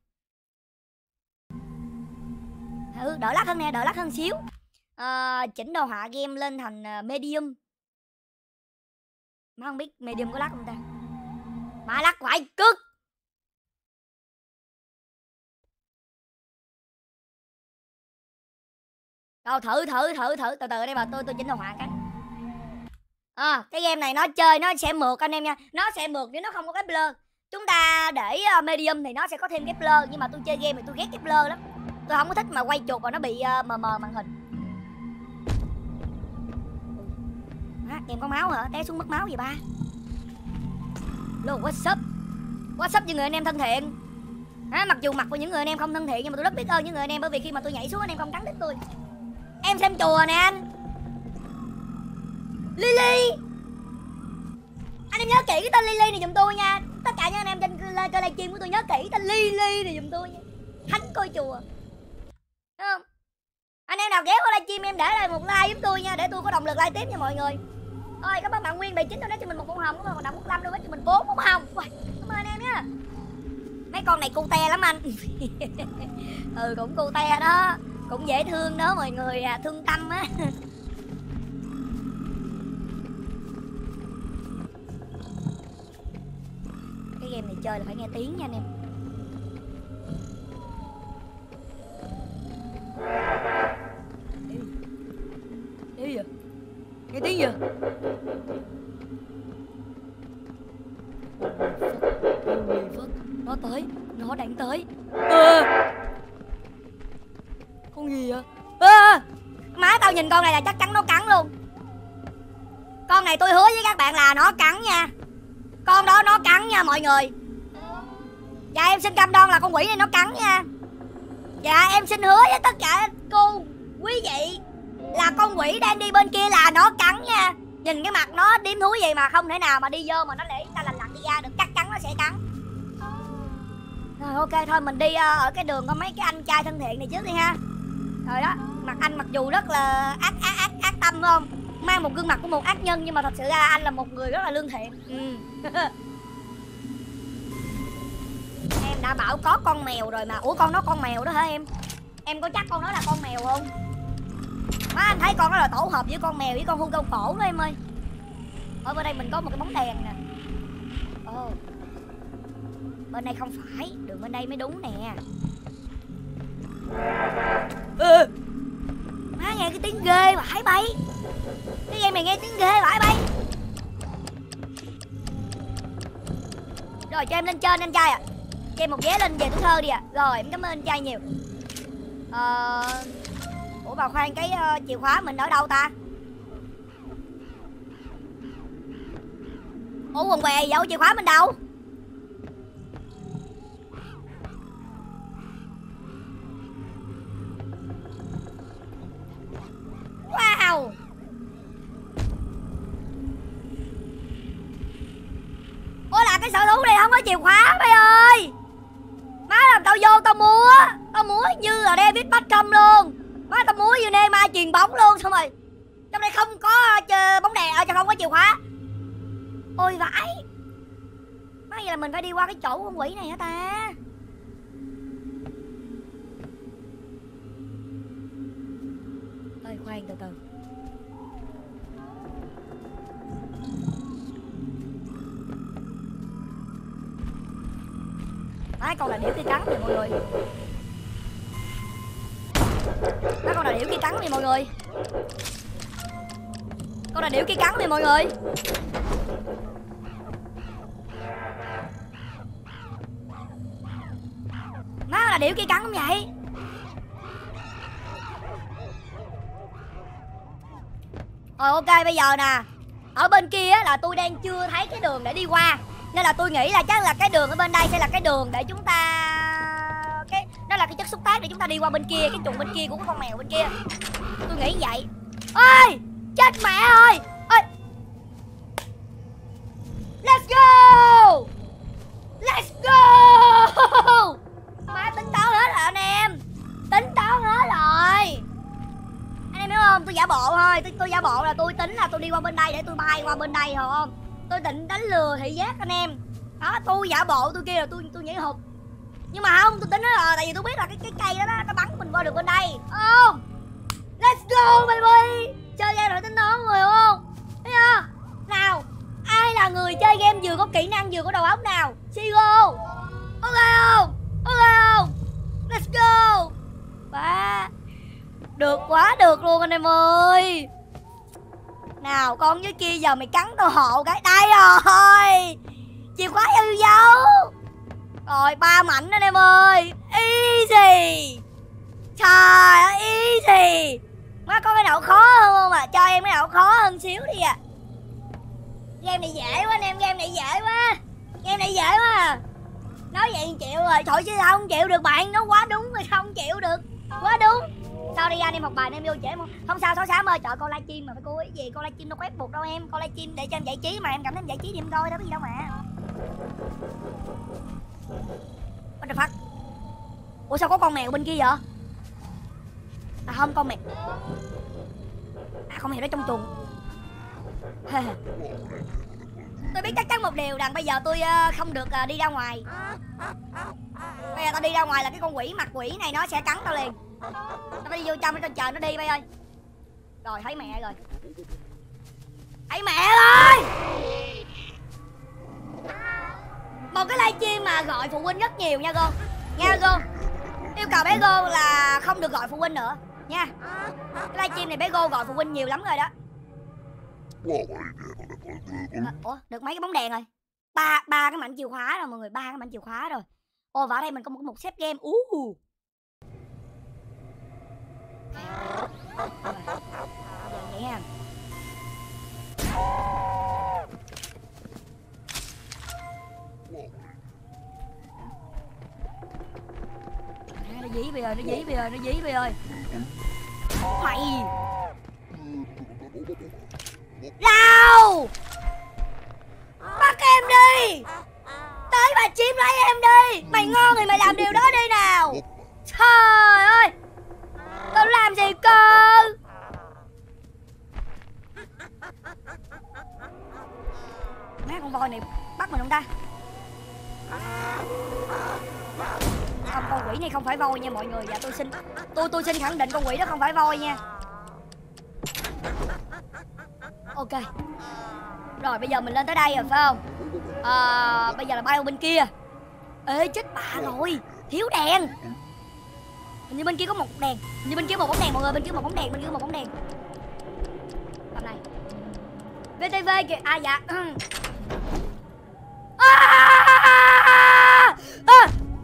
Ừ, đỡ lắc hơn nè, đỡ lắc hơn xíu. À, chỉnh đồ họa game lên thành medium. Má không biết medium có lắc không ta? Má lắc quải cực. Đâu thử thử thử thử từ từ đây bà, tôi tôi chỉnh đồ họa cái. À, cái game này nó chơi nó sẽ mượt anh em nha. Nó sẽ mượt nếu nó không có cái blur. Chúng ta để uh, medium thì nó sẽ có thêm cái blur. Nhưng mà tôi chơi game thì tôi ghét cái blur lắm. Tôi không có thích mà quay chuột và nó bị uh, mờ mờ màn hình. À, em có máu hả? Té xuống mất máu vậy ba. Lô, what's up? What's up với người anh em thân thiện. À, mặc dù mặt của những người anh em không thân thiện nhưng mà tôi rất biết ơn những người anh em, bởi vì khi mà tôi nhảy xuống anh em không cắn đít tôi. Em xem chùa nè anh. Lily, anh em nhớ kỹ cái tên Lily này giùm tôi nha. Tất cả những anh em trên kênh livestream của tôi nhớ kỹ tên Lily này giùm tôi nha. Thánh coi chùa. Thấy không? Anh em nào ghé qua livestream em để lại một like giúp tôi nha, để tôi có động lực like tiếp nha mọi người. Ôi các bạn Nguyên bảy chín tôi nói cho mình một bông hồng, các bạn còn đặng một lâm đâu cho mình bốn bông hồng. Uầy, cảm ơn anh em nha. Mấy con này cute lắm anh. Ừ cũng cute đó, cũng dễ thương đó mọi người à, thương tâm á. Cái game này chơi là phải nghe tiếng nha anh em. Đi giờ nghe tiếng gì? Nó tới, nó đánh tới. À, con gì vậy? À, má tao nhìn con này là chắc chắn nó cắn luôn. Con này tôi hứa với các bạn là nó cắn nha. Con đó nó cắn nha mọi người. Dạ em xin cam đoan là con quỷ này nó cắn nha. Dạ em xin hứa với tất cả cô quý vị là con quỷ đang đi bên kia là nó cắn nha. Nhìn cái mặt nó điếm thúi gì mà không thể nào mà đi vô mà nó để ta lành lặn đi ra được, chắc chắn nó sẽ cắn. Rồi ok thôi mình đi uh, ở cái đường có mấy cái anh trai thân thiện này trước đi ha. Rồi đó, mặt anh mặc dù rất là ác ác ác ác tâm phải không? Mang một gương mặt của một ác nhân nhưng mà thật sự ra anh là một người rất là lương thiện. Ừ. Em đã bảo có con mèo rồi mà. Ủa con đó con mèo đó hả em? Em có chắc con đó là con mèo không? Má anh thấy con đó là tổ hợp với con mèo với con hươu câu cổ đó em ơi. Ở bên đây mình có một cái bóng đèn nè. Ồ oh. Bên đây không phải, đường bên đây mới đúng nè. Ừ. Má nghe cái tiếng ghê vãi bay. Cái game này nghe tiếng ghê vãi bay. Rồi cho em lên trên anh trai ạ. À. Cho em một vé lên về tuổi thơ đi ạ. À. Rồi em cảm ơn anh trai nhiều. Ờ... Ủa bà khoan, cái uh, chìa khóa mình ở đâu ta? Ủa quần què dẫu chìa khóa mình đâu? Wow. Ủa là cái sở thú này không có chìa khóa mày ơi. Má làm tao vô tao múa. Tao múa như là David Beckham luôn. Má tao múa như Neymar chuyền bóng luôn. Xong rồi trong đây không có uh, bóng đèn, ở trong không có chìa khóa. Ôi vãi. Má vậy là mình phải đi qua cái chỗ con quỷ này hả ta? Ơi khoan từ từ. Má con là điểu kia cắn kìa mọi người. Má con là điểu kia cắn kìa mọi người. Con là điểu kia cắn kìa mọi người. Má là điểu kia cắn không vậy? Rồi ok bây giờ nè. Ở bên kia là tôi đang chưa thấy cái đường để đi qua. Nên là tôi nghĩ là chắc là cái đường ở bên đây sẽ là cái đường để chúng ta... cái Nó là cái chất xúc tác để chúng ta đi qua bên kia. Cái chuồng bên kia của cái con mèo bên kia. Tôi nghĩ vậy. Ôi chết mẹ ơi. Ôi. Let's go. Let's go. Má tính toán hết rồi anh em. Tính toán hết rồi. Anh em hiểu không? Tôi giả bộ thôi. Tôi, tôi giả bộ là tôi tính là tôi đi qua bên đây để tôi bay qua bên đây hiểu không? Tôi định đánh lừa thị giác anh em. Đó tôi giả bộ tôi kia là tôi tôi nhảy hụt. Nhưng mà không, tôi tính đó rồi. Tại vì tôi biết là cái cái cây đó, đó nó bắn mình qua được bên đây. Không. Let's go baby. Chơi game rồi tính toán người hiểu không? Thấy chưa? Nào. Ai là người chơi game vừa có kỹ năng vừa có đầu óc nào? Sigo. Ok không? Ok không? Let's go. Ba Được quá được luôn anh em ơi. Nào con dưới kia giờ mày cắn tao hộ cái. Đây rồi. Chìa khóa yêu dấu. Rồi ba mảnh anh em ơi. Easy. Trời ơi easy. Má có cái nào khó hơn không à? Cho em cái nào khó hơn xíu đi à. Game này dễ quá anh em. Game này dễ quá. Game này dễ quá à. Nói vậy chịu rồi. Thôi chứ sao không chịu được bạn. Nó quá đúng rồi sao không chịu được. Quá đúng. Sao đi anh em học bài em vô trễ không? Không sao, sáu xám ơi, trời con livestream mà phải cố ý gì, con livestream đâu có ép buộc đâu em, con livestream để cho em giải trí mà em cảm thấy em giải trí thì em coi đâu có gì đâu mà. What the fuck? Ủa sao có con mèo bên kia vậy? À không, con mèo. À con mèo đó trong chuồng. Tôi biết chắc chắn một điều rằng bây giờ tôi không được đi ra ngoài. Bây giờ tao đi ra ngoài là cái con quỷ mặt quỷ này nó sẽ cắn tao liền. Tao phải đi vô trong để tao chờ nó đi bay ơi. Rồi thấy mẹ rồi. Thấy mẹ ơi. Một cái livestream mà gọi phụ huynh rất nhiều nha cô. Nha cô. Yêu cầu bé cô là không được gọi phụ huynh nữa nha. Cái livestream này bé cô gọi phụ huynh nhiều lắm rồi đó. À, ủa được mấy cái bóng đèn rồi. Ba ba cái mảnh chìa khóa rồi mọi người, ba cái mảnh chìa khóa rồi. Ồ và ở đây mình có một một set game. Ú. Uh. Vậy nha. À, nó dí bây giờ, nó dí bây giờ, nó dí bây giờ. Mày. Nào. Bắt em đi. Tới bà chiếm lấy em đi. Mày ngon thì mày làm điều đó đi nào. Trời ơi. Tao làm gì cơ. Má con voi này bắt mình không ta. Không, con quỷ này không phải voi nha mọi người. Dạ tôi xin Tôi tôi xin khẳng định con quỷ đó không phải voi nha. Ok. Rồi bây giờ mình lên tới đây rồi phải không? À, bây giờ là bay bên kia. Ê chết bà rồi. Thiếu đèn. Hình như bên kia có một đèn. Hình như bên kia một bóng đèn mọi người. Bên kia một bóng đèn. Bên kia một bóng đèn. Tầm này vê tê vê kìa. À dạ. À! À!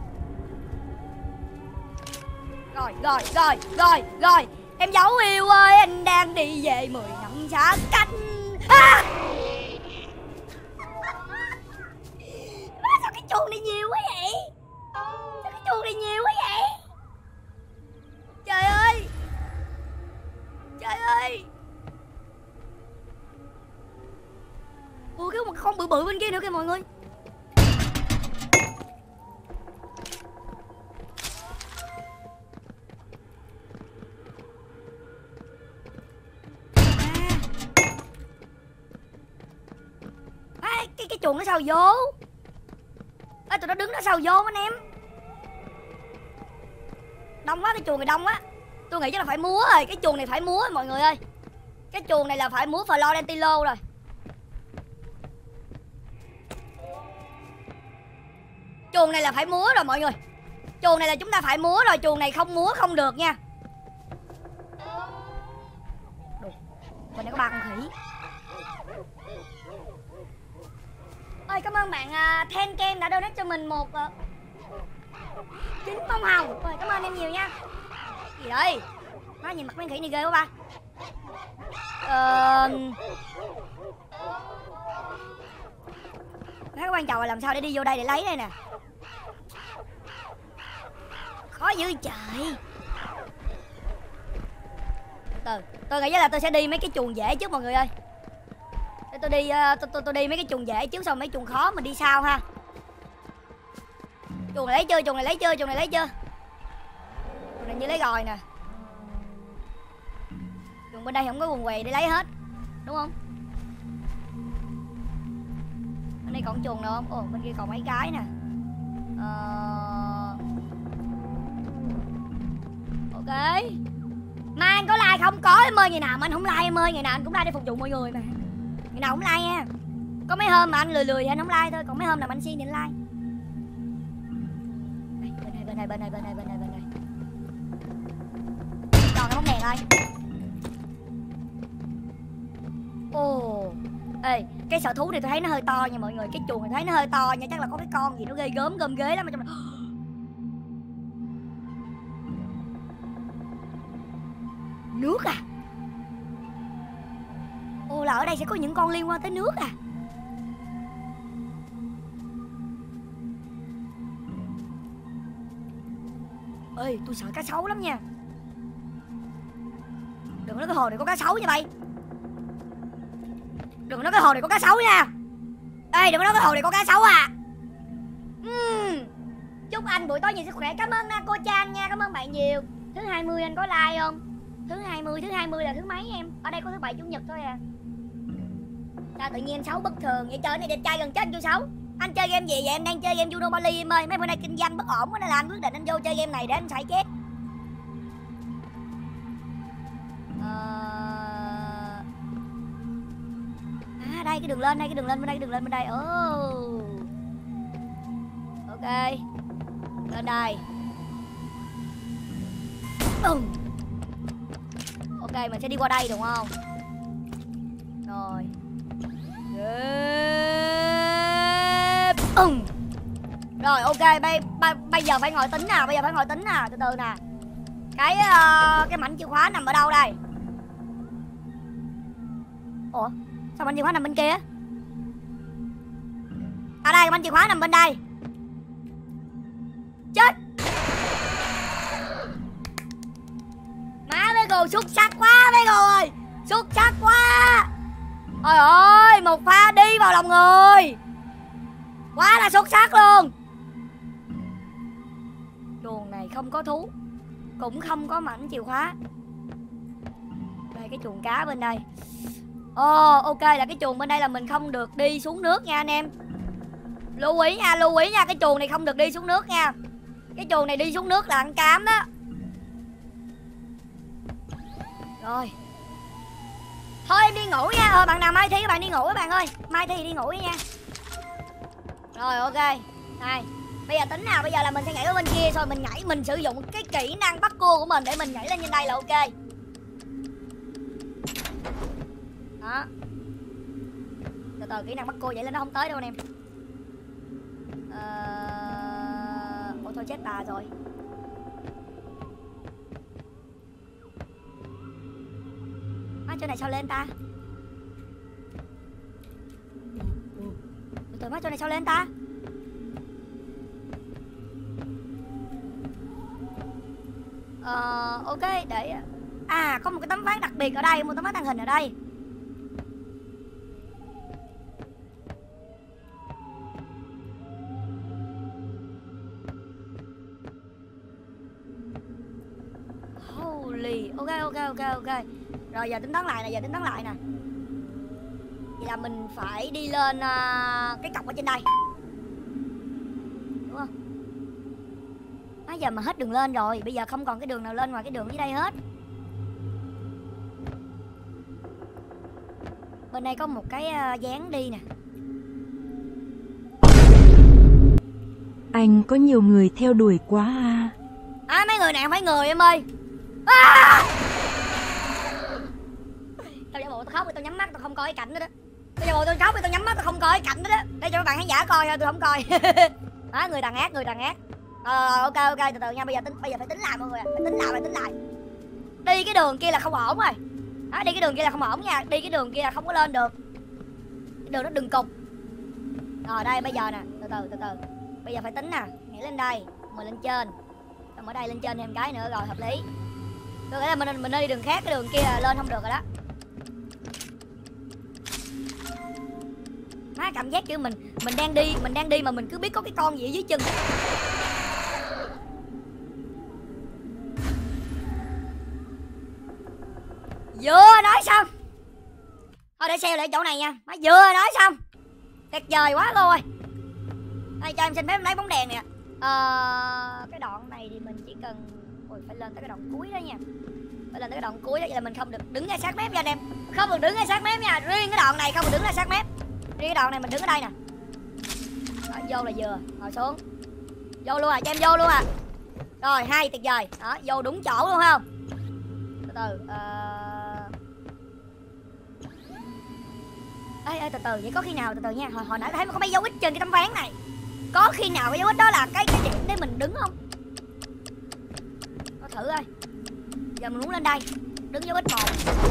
Rồi rồi rồi rồi rồi. Em dấu yêu ơi anh đang đi về mười năm xa cách. À! Sao cái chuồng này nhiều quá vậy? Sao cái chuồng này nhiều quá vậy? Trời ơi. Trời ơi. Ủa cái một con bự bự bên kia nữa kìa mọi người. À, cái cái chuồng nó sao vô? À, tụi nó đứng nó sao vô anh em? Đông quá, cái chuồng này đông quá. Tôi nghĩ chắc là phải múa rồi. Cái chuồng này phải múa rồi mọi người ơi. Cái chuồng này là phải múa Florentino rồi. Chuồng này là phải múa rồi mọi người. Chuồng này là chúng ta phải múa rồi. Chuồng này không múa không được nha. Đồ. Bên đây có ba con khỉ. Ơi cảm ơn bạn uh, Ten Ken đã donate cho mình một uh, chín bông hồng. Rồi cảm ơn em nhiều nha. Gì đây? Má nhìn mặt mấy khỉ này ghê quá ba. Ờ... Cái quan trọng là làm sao để đi vô đây để lấy đây nè. Khó dữ trời. Từ tôi nghĩ là tôi sẽ đi mấy cái chuồng dễ trước mọi người ơi. Để tôi đi uh, tôi, tôi, tôi đi mấy cái chuồng dễ trước xong mấy chuồng khó mình đi sau ha. Chuồng này lấy chưa? Chuồng này lấy chưa? Chuồng này lấy chưa? Chuồng này như lấy rồi nè. Chuồng bên đây không có quần què để lấy hết. Đúng không? Bên đây còn chuồng nào không? Ồ bên kia còn mấy cái nè. Ờ... Ok. Mai anh có like không? Có em ơi. Ngày nào mà anh không like em ơi. Ngày nào anh cũng like để phục vụ mọi người mà. Ngày nào cũng like nha. Có mấy hôm mà anh lười lười thì anh không like thôi. Còn mấy hôm nào mà anh siêng thì anh like. Bên này bên này bên này bên này bên này bên này. Còn cái bóng đèn Đây. Ồ. Ê, cái sở thú này tôi thấy nó hơi to nha mọi người. Cái chuồng này thấy nó hơi to nha. Chắc là có cái con gì nó ghê gớm gom ghế lắm ở trong này. Nước à? Ồ, là ở đây sẽ có những con liên quan tới nước à? Ê, tôi sợ cá sấu lắm nha. Đừng nói cái hồ này có cá sấu nha bay. Đừng nói cái hồ này có cá sấu nha. Ê, đừng nói cái hồ này có cá sấu à. uhm. Chúc anh buổi tối nhiều sức khỏe. Cảm ơn cô Chan nha, cảm ơn bạn nhiều. Thứ hai mươi anh có like không? Thứ hai mươi, thứ hai mươi là thứ mấy em? Ở đây có thứ bảy chủ nhật thôi à. Sao tự nhiên anh Sáu bất thường vậy? Trời này đẹp trai gần chết chú Sáu. Anh chơi game gì vậy? Em đang chơi game Monopoly em ơi. Mấy bữa nay kinh doanh bất ổn nên là anh quyết định anh vô chơi game này để anh xài chết. Ờ... À đây cái đường lên đây, cái đường lên bên đây, cái đường lên bên đây. Oh. Ok. Lên đây. Bum. Ok, mình sẽ đi qua đây đúng không? Rồi. Yeah. Bum. Rồi ok, bây, bây, bây giờ phải ngồi tính nè, bây giờ phải ngồi tính nè, từ từ nè. Cái uh, cái mảnh chìa khóa nằm ở đâu đây? Ủa, sao mảnh chìa khóa nằm bên kia? À đây, mảnh chìa khóa nằm bên đây. Chết. Má Vego xuất sắc quá Vego ơi. Xuất sắc quá. Ôi ơi, một pha đi vào lòng người. Quá là xuất sắc luôn. Chuồng này không có thú, cũng không có mảnh chìa khóa. Đây cái chuồng cá bên đây. Ồ, oh, ok, là cái chuồng bên đây là mình không được đi xuống nước nha anh em. Lưu ý nha, lưu ý nha, cái chuồng này không được đi xuống nước nha. Cái chuồng này đi xuống nước là ăn cám đó. Rồi. Thôi em đi ngủ nha. Ờ, bạn nào Mai Thi các bạn đi ngủ các bạn ơi. Mai Thi đi ngủ nha. Rồi ok. Này, bây giờ tính nào, bây giờ là mình sẽ nhảy ở bên kia. Rồi mình nhảy, mình sử dụng cái kỹ năng bắt cua của mình để mình nhảy lên trên đây là ok. Đó. Từ từ kỹ năng bắt cua vậy lên nó không tới đâu anh em. Ờ... Ủa thôi chết bà rồi. Má chỗ này sao lên ta? Từ từ má chỗ này sao lên ta? Ờ, ok, để... À, có một cái tấm ván đặc biệt ở đây, một tấm ván tàng hình ở đây. Holy, ok, ok, ok, ok. Rồi giờ tính toán lại nè, giờ tính toán lại nè. Vậy là mình phải đi lên uh, cái cọc ở trên đây. Đúng không? Bây giờ mà hết đường lên rồi, bây giờ không còn cái đường nào lên ngoài cái đường dưới đây hết. Bên đây có một cái uh, dáng đi nè. Anh có nhiều người theo đuổi quá à. À mấy người này không phải người em ơi. À! Tao giả bộ tao khóc, tao nhắm mắt tao không coi cái cảnh đó đó. Tao giả bộ tao khóc, tao nhắm mắt tao không coi cái cảnh đó đó. Để cho các bạn khán giả coi thôi, tôi không coi. Đó, người đàn ác, người đàn ác. Ờ, ok ok, từ từ nha, bây giờ tính bây giờ phải tính lại mọi người ạ. Phải tính lại, phải tính lại. Đi cái đường kia là không ổn rồi. Đó, đi cái đường kia là không ổn nha, đi cái đường kia là không có lên được. Cái đường nó đừng cục. Rồi đây bây giờ nè, từ từ từ từ. Bây giờ phải tính nè, nhảy lên đây, mình lên trên. Xong ở đây lên trên thêm cái nữa rồi hợp lý. Tôi nghĩ là mình mình nên đi đường khác, cái đường kia là lên không được rồi đó. Má cảm giác kiểu mình mình đang đi, mình đang đi mà mình cứ biết có cái con gì ở dưới chân. Vừa nói xong. Thôi để xe lại chỗ này nha. Má vừa nói xong. Tuyệt vời quá rồi. Đây cho em xin phép lấy bóng đèn nè. Ờ, cái đoạn này thì mình chỉ cần ôi phải lên tới cái đoạn cuối đó nha. Phải lên tới cái đoạn cuối đó, vậy là mình không được đứng ngay sát mép nha anh em. Không được đứng ngay sát mép nha. Riêng cái đoạn này không được đứng ngay sát mép. Riêng cái đoạn này mình đứng ở đây nè. Đó, vô là vừa, ngồi xuống. Vô luôn à, cho em vô luôn à. Rồi, hay tuyệt vời. Đó, vô đúng chỗ luôn không? Từ từ. Ờ... Ê, ê, từ từ, vậy có khi nào, từ từ nha. Hồi, hồi nãy thấy có mấy dấu ít trên cái tấm ván này. Có khi nào cái dấu ít đó là cái cái điểm để mình đứng không? Có thử coi. Giờ mình muốn lên đây. Đứng dấu ít một.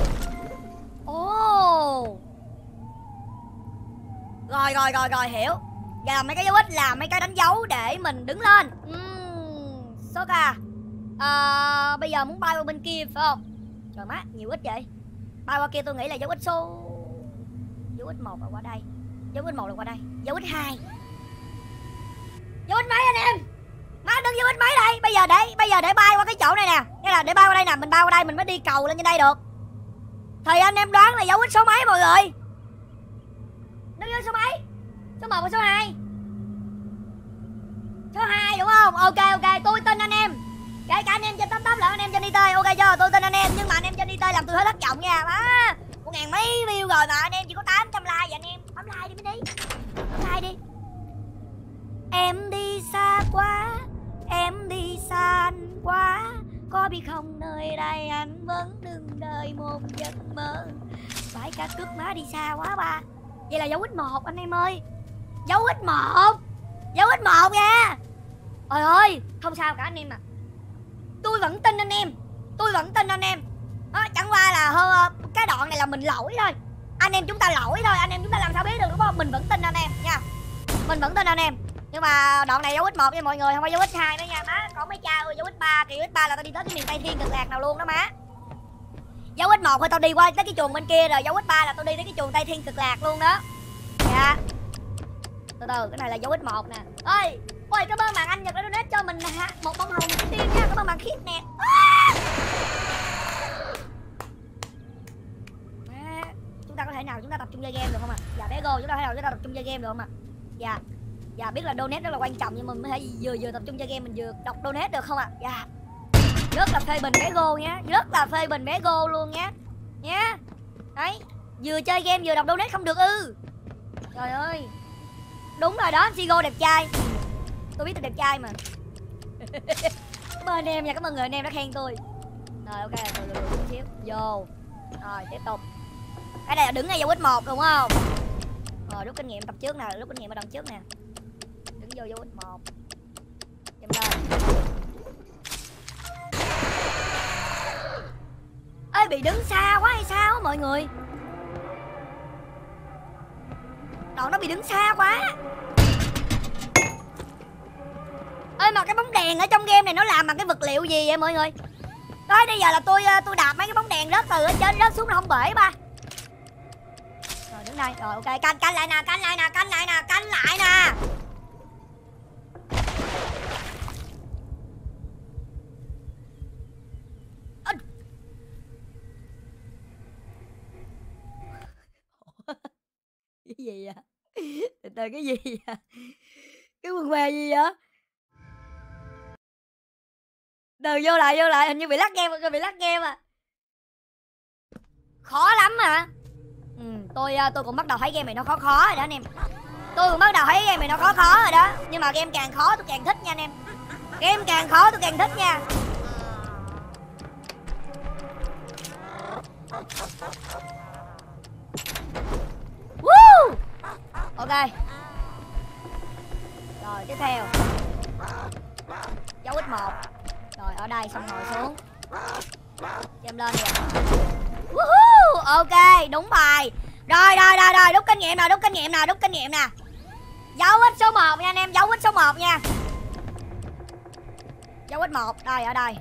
Ồ oh. Rồi rồi rồi rồi hiểu. Giờ là mấy cái dấu ít là mấy cái đánh dấu để mình đứng lên. uhm, Soka à, bây giờ muốn bay qua bên kia phải không? Trời má, nhiều ít vậy. Bay qua kia tôi nghĩ là dấu ít số. Dấu ít một là qua đây. Dấu ít một là qua đây. Dấu ít hai. Dấu ít mấy anh em? Má đứng dấu ít mấy đây. Bây giờ để bây giờ để bay qua cái chỗ này nè. Nghĩa là để bay qua đây nè, mình bay qua đây mình mới đi cầu lên trên đây được. Thì anh em đoán là dấu ít số mấy mọi người? Đứng dấu số mấy? Số một và số hai. Số hai đúng không? Ok ok, tôi tin anh em. Kể cả anh em trên tấm tấm lẫn anh em trên đi tơi, ok chưa? Tôi tin anh em, nhưng mà anh em trên đi tơi làm tôi hơi thất vọng nha. Má, một ngàn mấy view rồi mà anh em chỉ có tám trăm like vậy anh em. Bấm like đi mới đi. Bấm like đi. Em đi xa quá, em đi xa anh quá. Có biết không nơi đây anh vẫn đừng đợi một giấc mơ. Phải cả cướp má đi xa quá ba. Vậy là dấu ít một anh em ơi. Dấu ít một. Dấu ít một nha. Ôi ơi, không sao cả anh em à. Tôi vẫn tin anh em. Tôi vẫn tin anh em. Đó, chẳng qua là hơ, cái đoạn này là mình lỗi thôi. Anh em chúng ta lỗi thôi. Anh em chúng ta làm sao biết được đúng không? Mình vẫn tin anh em nha. Mình vẫn tin anh em. Nhưng mà đoạn này dấu ít một nha mọi người, không phải dấu ít hai nữa nha má. Còn mấy cha ơi, dấu ít ba, kiểu ít ba là tao đi tới cái miền Tây Thiên cực lạc nào luôn đó má. Dấu ít một thôi tao đi qua tới cái chuồng bên kia rồi, dấu ít ba là tao đi tới cái chuồng Tây Thiên cực lạc luôn đó. Dạ. Từ từ, cái này là dấu ít một nè. Ơi, ôi cảm ơn bạn anh Nhật đã donate cho mình nè, một bông hồng một tim nha, cảm ơn bạn Khiết nè. À! À, chúng ta có thể nào chúng ta tập trung chơi game được không ạ? À? Dạ bé Go, chúng ta có thể nào chúng ta tập trung chơi game được không ạ? À? Dạ. Dạ biết là donate rất là quan trọng nhưng mà mình phải vừa vừa tập trung chơi game mình vừa đọc donate được không ạ? À? Dạ. Rất là phê bình bé Go nhé, rất là phê bình bé Go luôn nhé. Nhé. Đấy, vừa chơi game vừa đọc donate không được ư? Trời ơi. Đúng rồi đó, Sigo đẹp trai. Tôi biết tôi đẹp trai mà. Cảm ơn anh em nha, cảm ơn người anh em đã khen tôi. Rồi ok, rồi rồi chút xíu. Vô. Rồi tiếp tục. Cái này là đứng ngay dấu ít một đúng không? Rồi rút kinh nghiệm tập trước nè, rút kinh nghiệm ở đằng trước nè. Đứng vô dấu ít một. Chậm lên. Ê bị đứng xa quá hay sao á mọi người? Đoạn nó bị đứng xa quá. Ê mà cái bóng đèn ở trong game này nó làm bằng cái vật liệu gì vậy mọi người? Đó bây giờ là tôi tôi đạp mấy cái bóng đèn rớt từ ở trên rớt xuống nó không bể ba. Rồi đứng đây, rồi ok, canh canh lại nè, canh lại nè, canh lại nè, canh lại nè. Cái gì vậy? Từ từ cái gì vậy? Cái quần què gì vậy? Từ vô lại vô lại hình như bị lắc game, bị lắc game à. Khó lắm hả? Ừ, tôi tôi cũng bắt đầu thấy game này nó khó khó rồi đó anh em. Tôi cũng bắt đầu thấy game này nó khó khó rồi đó. Nhưng mà game càng khó tôi càng thích nha anh em. Game càng khó tôi càng thích nha. Woo! Ok. Rồi tiếp theo dấu ít một. Rồi ở đây xong ngồi xuống. Chêm lên kìa. Woohoo! Ok, đúng bài. Rồi rồi rồi rồi, rút kinh nghiệm nè, rút kinh nghiệm nè, rút kinh nghiệm nè. Dấu ít số một nha anh em, dấu ít số một nha. Dấu ít một, đây ở đây.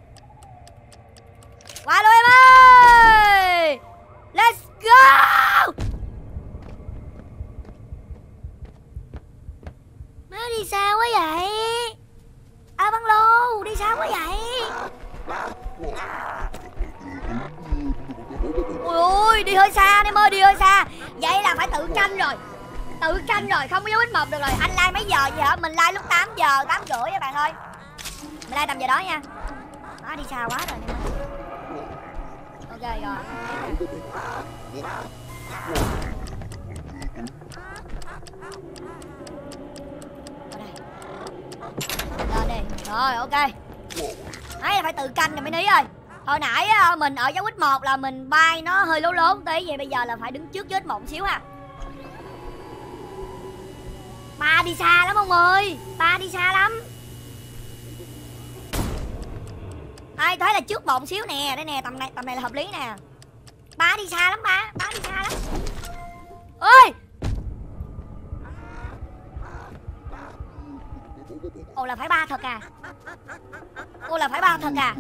Qua luôn em ơi. Let's go. Má đi xa quá vậy? À băng lô, đi xa quá vậy? Ôi ôi, đi hơi xa em ơi, đi hơi xa. Vậy là phải tự canh rồi. Tự canh rồi, không có dấu ít một được rồi. Anh like mấy giờ vậy hả? Mình like lúc tám giờ, tám rưỡi các bạn ơi. Mình like tầm giờ đó nha. Nó đi xa quá rồi em ơi. Ok rồi. Lên đi. Rồi ok. Đấy là phải tự canh rồi mấy ní ơi. Hồi nãy á, mình ở dấu ích một là mình bay nó hơi lố lố tí, vậy bây giờ là phải đứng trước dấu ích một xíu ha. Ba đi xa lắm ông ơi, ba đi xa lắm. Ai thấy là trước một xíu nè, đây nè, tầm này tầm này là hợp lý nè. Ba đi xa lắm ba, ba đi xa lắm. Ơi. Ồ là phải ba thật à? Ồ là phải ba thật à?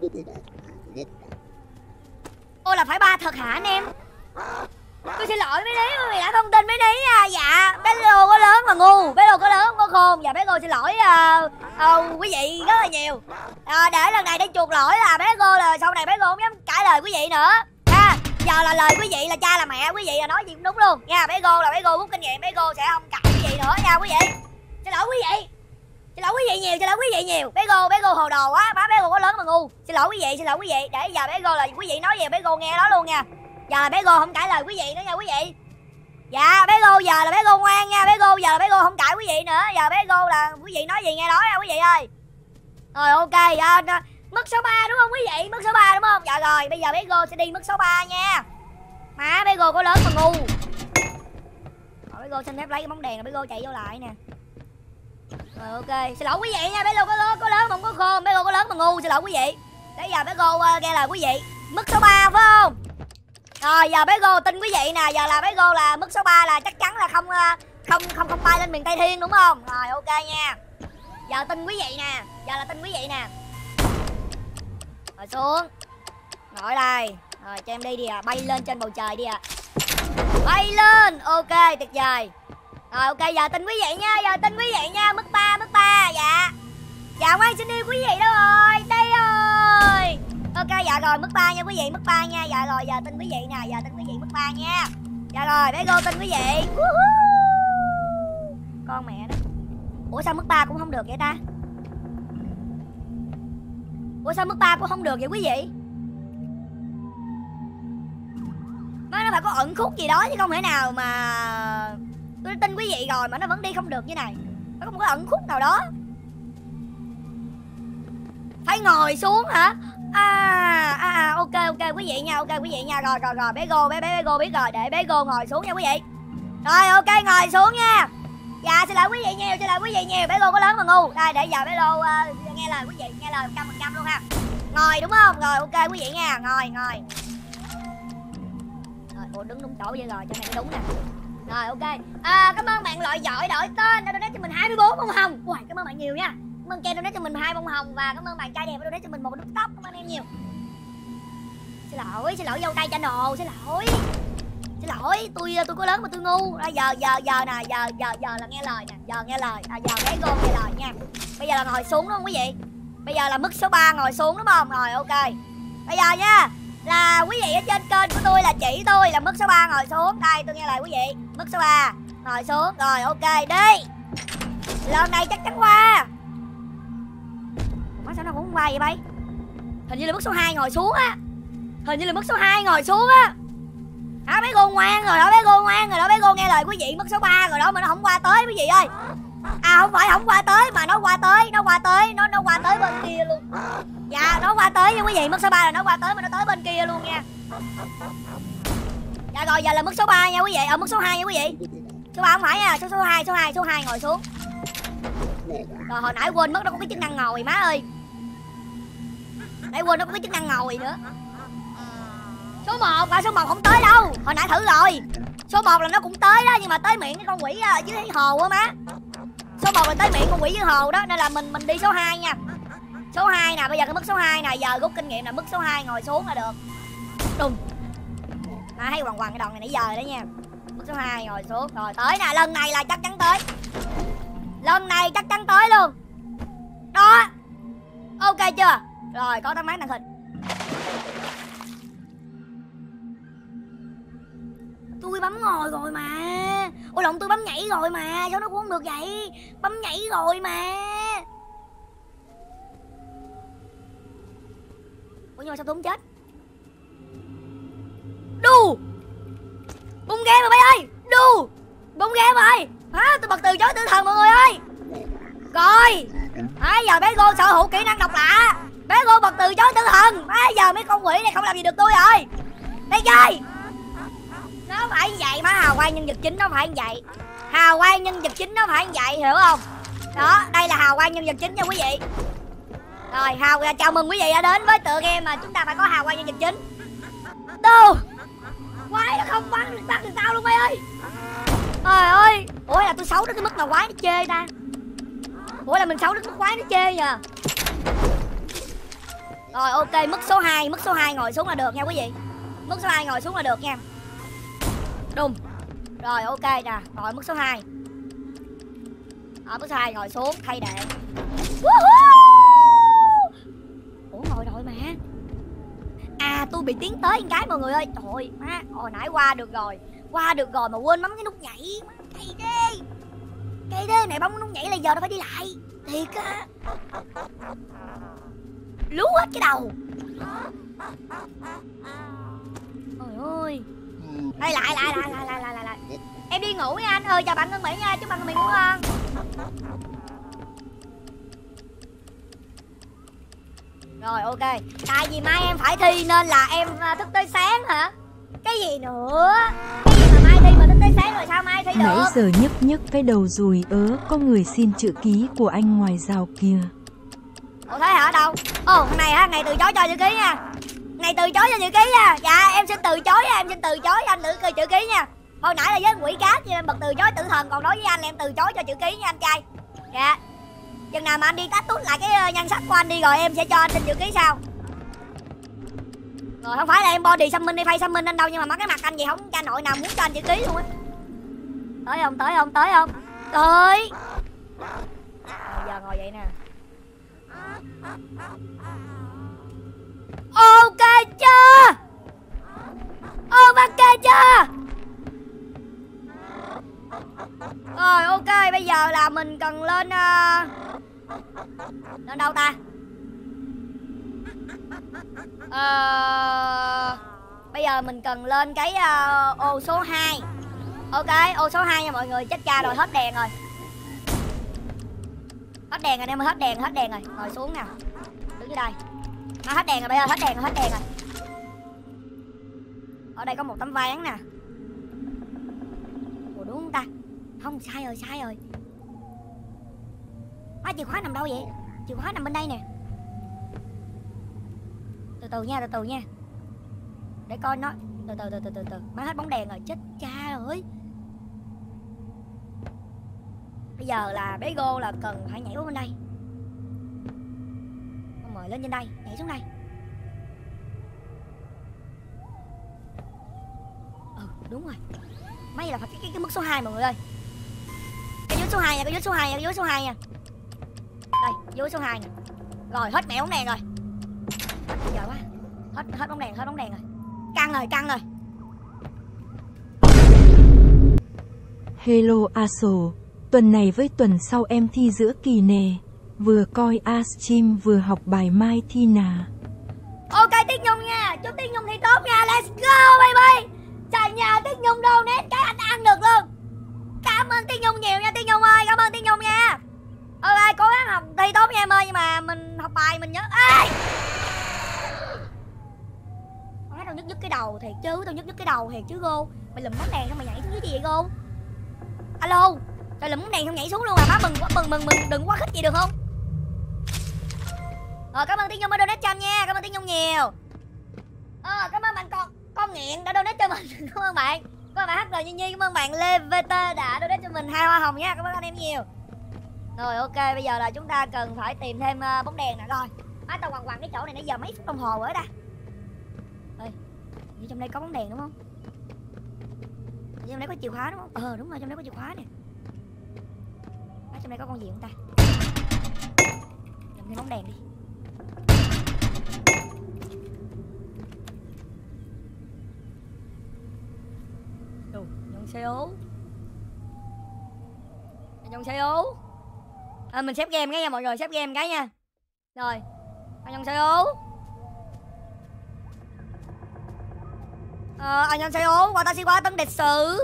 Ồ là phải ba thật hả anh em? Tôi xin lỗi mấy đí vì đã thông tin mấy đí à. Dạ bé Lô có lớn mà ngu, bé Lô có lớn có khôn. Dạ bé Lô xin lỗi uh, uh, quý vị rất là nhiều. uh, Để lần này để chuộc lỗi là bé Lô là sau này bé Lô không dám cãi lời quý vị nữa ha. Giờ là lời quý vị là cha là mẹ, quý vị là nói gì cũng đúng luôn nha. Bé Lô là bé Lô rút kinh nghiệm, bé Lô sẽ không cãi quý vị nữa nha quý vị. Xin lỗi quý vị. Xin lỗi quý vị nhiều, xin lỗi quý vị nhiều. Bé Gô, bé Gô hồ đồ quá, má bé Gô có lớn mà ngu. Xin lỗi quý vị, xin lỗi quý vị. Để giờ bé Gô là quý vị nói gì bé Gô nghe đó luôn nha. Giờ là bé Gô không cãi lời quý vị nữa nha quý vị. Dạ bé Gô giờ là bé Gô ngoan nha, bé Gô giờ là bé Gô không cãi quý vị nữa. Giờ bé Gô là quý vị nói gì nghe đó nha quý vị ơi. Rồi ok, à, mức số ba đúng không quý vị? Mức số ba đúng không? Dạ rồi, bây giờ bé Gô sẽ đi mức số ba nha. Má bé Gô có lớn mà ngu. Rồi bé Gô xin phép lấy cái bóng đèn rồi bé Gô chạy vô lại nè. Rồi ok, xin lỗi quý vị nha, bé Lô có lớn, có lớn mà không có khôn, bé Lô có lớn mà ngu, xin lỗi quý vị. Bây giờ bé Lô uh, nghe lời quý vị. Mức số ba phải không? Rồi giờ bé Lô tin quý vị nè, giờ là bé Lô là mức số ba là chắc chắn là không uh, không không không bay lên miền Tây Thiên đúng không? Rồi ok nha. Giờ tin quý vị nè, giờ là tin quý vị nè. Rồi xuống. Ngồi đây. Rồi cho em đi đi à, bay lên trên bầu trời đi à. Bay lên, ok tuyệt vời. Rồi ok giờ tin quý vị nha, giờ tin quý vị nha, mức ba, mức ba, dạ. Dạ ngoan xin yêu quý vị đâu rồi, đây rồi. Ok dạ rồi mức ba nha quý vị, mức ba nha, dạ rồi giờ tin quý vị nè, giờ tin quý vị mức ba nha. Dạ rồi bé Gô tin quý vị. Con mẹ đó. Ủa sao mức ba cũng không được vậy ta? Ủa sao mức ba cũng không được vậy quý vị? Má nó phải có ẩn khúc gì đó chứ không thể nào mà tôi tin quý vị rồi mà nó vẫn đi không được như này. Nó có một cái ẩn khúc nào đó. Phải ngồi xuống hả? À, à, à ok ok quý vị nha, ok quý vị nha. Rồi rồi rồi bé Gô, bé bé bé Gô biết rồi, để bé Gô ngồi xuống nha quý vị. Rồi ok ngồi xuống nha. Dạ xin lỗi quý vị nhiều, xin lỗi quý vị nhiều, bé Gô có lớn mà ngu. Đây để giờ bé Lô uh, nghe lời quý vị, nghe lời một trăm phần trăm luôn ha. Ngồi đúng không? Rồi ok quý vị nha, ngồi ngồi. Rồi ủa đứng đúng chỗ vậy rồi, cho này đúng nè. Rồi ok. À, cảm ơn bạn loại giỏi đổi tên đã donate cho mình hai mươi bốn bông hồng. Ui, cảm ơn bạn nhiều nha. Cảm ơn Ken donate cho mình hai bông hồng và cảm ơn bạn trai đẹp donate cho mình một nút tóc. Cảm ơn em nhiều. Xin lỗi, xin lỗi dâu tay channel, xin lỗi. Xin lỗi, tôi tôi có lớn mà tôi ngu. À, giờ giờ giờ nè, giờ giờ giờ là nghe lời nè, giờ nghe lời. À, giờ bé Gô nghe lời nha. Bây giờ là ngồi xuống đúng không quý vị? Bây giờ là mức số ba ngồi xuống đúng không? Rồi ok. Bây giờ nha, là quý vị ở trên kênh của tôi là chỉ tôi là mức số ba ngồi xuống. Đây tôi nghe lời quý vị. Mức số ba ngồi xuống. Rồi ok đi. Lần này chắc chắn qua. Ủa sao nó cũng không qua vậy bay? Hình như là mức số hai ngồi xuống á. Hình như là mức số hai ngồi xuống á. Hả bé Gô ngoan rồi đó, bé Gô ngoan rồi đó, bé Gô nghe lời quý vị mức số ba rồi đó mà nó không qua tới quý vị ơi. À không phải không qua tới mà nó qua tới, nó qua tới, nó nó qua tới bên kia luôn. Dạ nó qua tới nha quý vị, mức số ba là nó qua tới mà nó tới bên kia luôn nha. Dạ rồi giờ là mức số ba nha quý vị, ở mức số hai nha quý vị. Số ba không phải nha, số số hai, số hai, số hai ngồi xuống. Rồi hồi nãy quên mất nó có cái chức năng ngồi má ơi. Nãy quên nó có cái chức năng ngồi nữa. Số một, à số một không tới đâu. Hồi nãy thử rồi. Số một là nó cũng tới đó nhưng mà tới miệng cái con quỷ ở dưới hồ á má. Số một là tới miệng con quỷ dưới hồ đó nên là mình mình đi số hai nha. Số hai nè, bây giờ cái mức số hai nè, giờ rút kinh nghiệm là mức số hai ngồi xuống là được. Đùng. Mà thấy quằn quằn cái đoạn này nãy giờ đó nha. Mức số hai ngồi xuống. Rồi tới nè, lần này là chắc chắn tới. Lần này chắc chắn tới luôn. Đó. Ok chưa? Rồi có tấm máy màn hình. Tôi bấm ngồi rồi mà. Ôi lộn tôi bấm nhảy rồi mà. Sao nó cũng không được vậy? Bấm nhảy rồi mà. Ủa nhưng mà sao tôi không chết? Đu. Bung game rồi bay ơi. Đu. Bung game rồi. Hả tôi bật từ chối tử thần mọi người ơi. Rồi. Hả giờ bé Gô sở hữu kỹ năng độc lạ. Bé cô bật từ chối tử thần. Bây giờ mấy con quỷ này không làm gì được tôi rồi. Đây chơi. Nó phải như vậy má, hào quang nhân vật chính nó phải như vậy. Hào quang nhân vật chính nó phải như vậy, hiểu không? Đó, đây là hào quang nhân vật chính nha quý vị. Rồi, hào chào mừng quý vị đã đến với tựa game mà chúng ta phải có hào quang nhân vật chính. Đâu? Quái nó không bắn được bắn được tao luôn mày ơi. Trời ơi. Ủa là tôi xấu đến cái mức mà quái nó chê ta. Ủa là mình xấu đến mức quái nó chê nhờ. Rồi ok, mức số hai, mức số hai ngồi xuống là được nha quý vị. Mức số hai ngồi xuống là được nha. Đùng. Rồi ok nè, rồi mức số hai. Ở mức số hai ngồi xuống thay đạn. Ủa ngồi rồi mà. À tôi bị tiến tới một cái mọi người ơi. Trời má, hồi nãy qua được rồi. Qua được rồi mà quên bấm cái nút nhảy. Cây đê. Cây đê này bấm cái nút nhảy là giờ nó phải đi lại. Thiệt á. Lú hết cái đầu. Ôi ơi. Đây lại lại lại lại lại lại lại. Em đi ngủ nha anh ơi, chào bạn Ngân Mỹ nha, chúc bạn Ngân Mỹ ngủ ngon. Rồi ok, tại vì mai em phải thi nên là em thức tới sáng hả? Cái gì nữa? Cái gì mà mai thi mà thức tới sáng rồi sao mai thi được? Nãy giờ nhấc nhấc cái đầu rùi ớ, có người xin chữ ký của anh ngoài rào kìa. Ủa thế hả đâu? Ồ thằng này hả, này từ chối cho chữ ký nha. Này từ chối cho chữ ký nha. Dạ em xin từ chối, em xin từ chối anh nữ chữ ký nha. Hồi nãy là với quỷ cát cho em bật từ chối tử thần, còn đối với anh là em từ chối cho chữ ký nha anh trai. Dạ. Chừng nào mà anh đi tát tút lại cái nhan sắc của anh đi rồi em sẽ cho anh xin chữ ký sau. Rồi không phải là em body xăm minh đi phay xăm minh anh đâu, nhưng mà mắt cái mặt anh vậy không cha nội nào muốn cho anh chữ ký luôn á. Tới không, tới không, tới không? Tới. Rồi giờ ngồi vậy nè. Ok chưa? Ok chưa? Rồi ok, bây giờ là mình cần lên uh... lên đâu ta? Uh... Bây giờ mình cần lên cái uh, ô số hai. Ok, ô số hai nha mọi người, chết cha rồi, hết đèn rồi. Hết đèn rồi em ơi, hết đèn, hết đèn rồi. Ngồi xuống nào. Đứng dưới đây. À, hết đèn rồi bây giờ, hết đèn rồi, hết đèn rồi. Ở đây có một tấm ván nè. Ủa đúng không ta? Không, sai rồi, sai rồi. Má chìa khóa nằm đâu vậy? Chìa khóa nằm bên đây nè. Từ từ nha, từ từ nha. Để coi nó. Từ từ từ từ từ từ. Má hết bóng đèn rồi, chết cha rồi. Bây giờ là bé Gô là cần phải nhảy qua bên đây. Con mời lên trên đây, nhảy xuống đây. Ừ, đúng rồi. Mấy là phải cái, cái, cái mức số hai mọi người ơi. Cái dưới số hai nha, cái dưới số hai nha, cái dưới số hai nha. Đây, dưới số hai nè. Rồi, hết mẹ bóng đèn rồi. Hết giờ quá. Hết hết bóng đèn, hết bóng đèn rồi. Căng rồi, căng rồi. Hello Aso, tuần này với tuần sau em thi giữa kỳ nè. Vừa coi A stream vừa học bài mai thi nà. Ok Tiết Nhung nha, chúc Tiết Nhung thi tốt nha, let's go baby. Trời nhà Tiết Nhung donate cái anh ăn được luôn. Cảm ơn Tiết Nhung nhiều nha Tiết Nhung ơi, cảm ơn Tiết Nhung nha. Ok cố gắng học thi tốt nha em ơi, nhưng mà mình học bài mình nhớ. Ê! Má tao nhức nhức cái đầu thiệt chứ, tao nhức nhức cái đầu thiệt chứ Gô. Mày lùm bóng đèn xong mày nhảy xuống dưới gì vậy Gô? Alo, trời lùm bóng đèn xong nhảy xuống luôn mà má mừng quá, mừng mừng mừng đừng quá khích gì được không? Rồi cảm ơn Tiết Nhung đã donate trăm nha, cảm ơn Tiết Nhung nhiều. Ờ, cảm ơn bạn con con nghiện đã donate cho mình, cảm ơn bạn. Cảm ơn bạn hát rờ Nhi Nhi, cảm ơn bạn Lê vê tê đã donate cho mình hai hoa hồng nha, cảm ơn anh em nhiều. Rồi ok, bây giờ là chúng ta cần phải tìm thêm uh, bóng đèn nè. Rồi, má tao quằn quằn cái chỗ này nãy giờ mấy phút đồng hồ rồi đó. Ê, như trong đây có bóng đèn đúng không? Trong đây có chìa khóa đúng không? Ờ đúng rồi, trong đây có chìa khóa nè. Má trong đây có con gì không ta? Tìm thêm bóng đèn đi. Đồ, nhận xe ố. Nhận xe ố. À, mình xếp game cái nha mọi người, xếp game cái nha. Rồi, anh nhân xe ố. Ờ, anh nhân xe ố, qua ta xin qua tấn địch sự.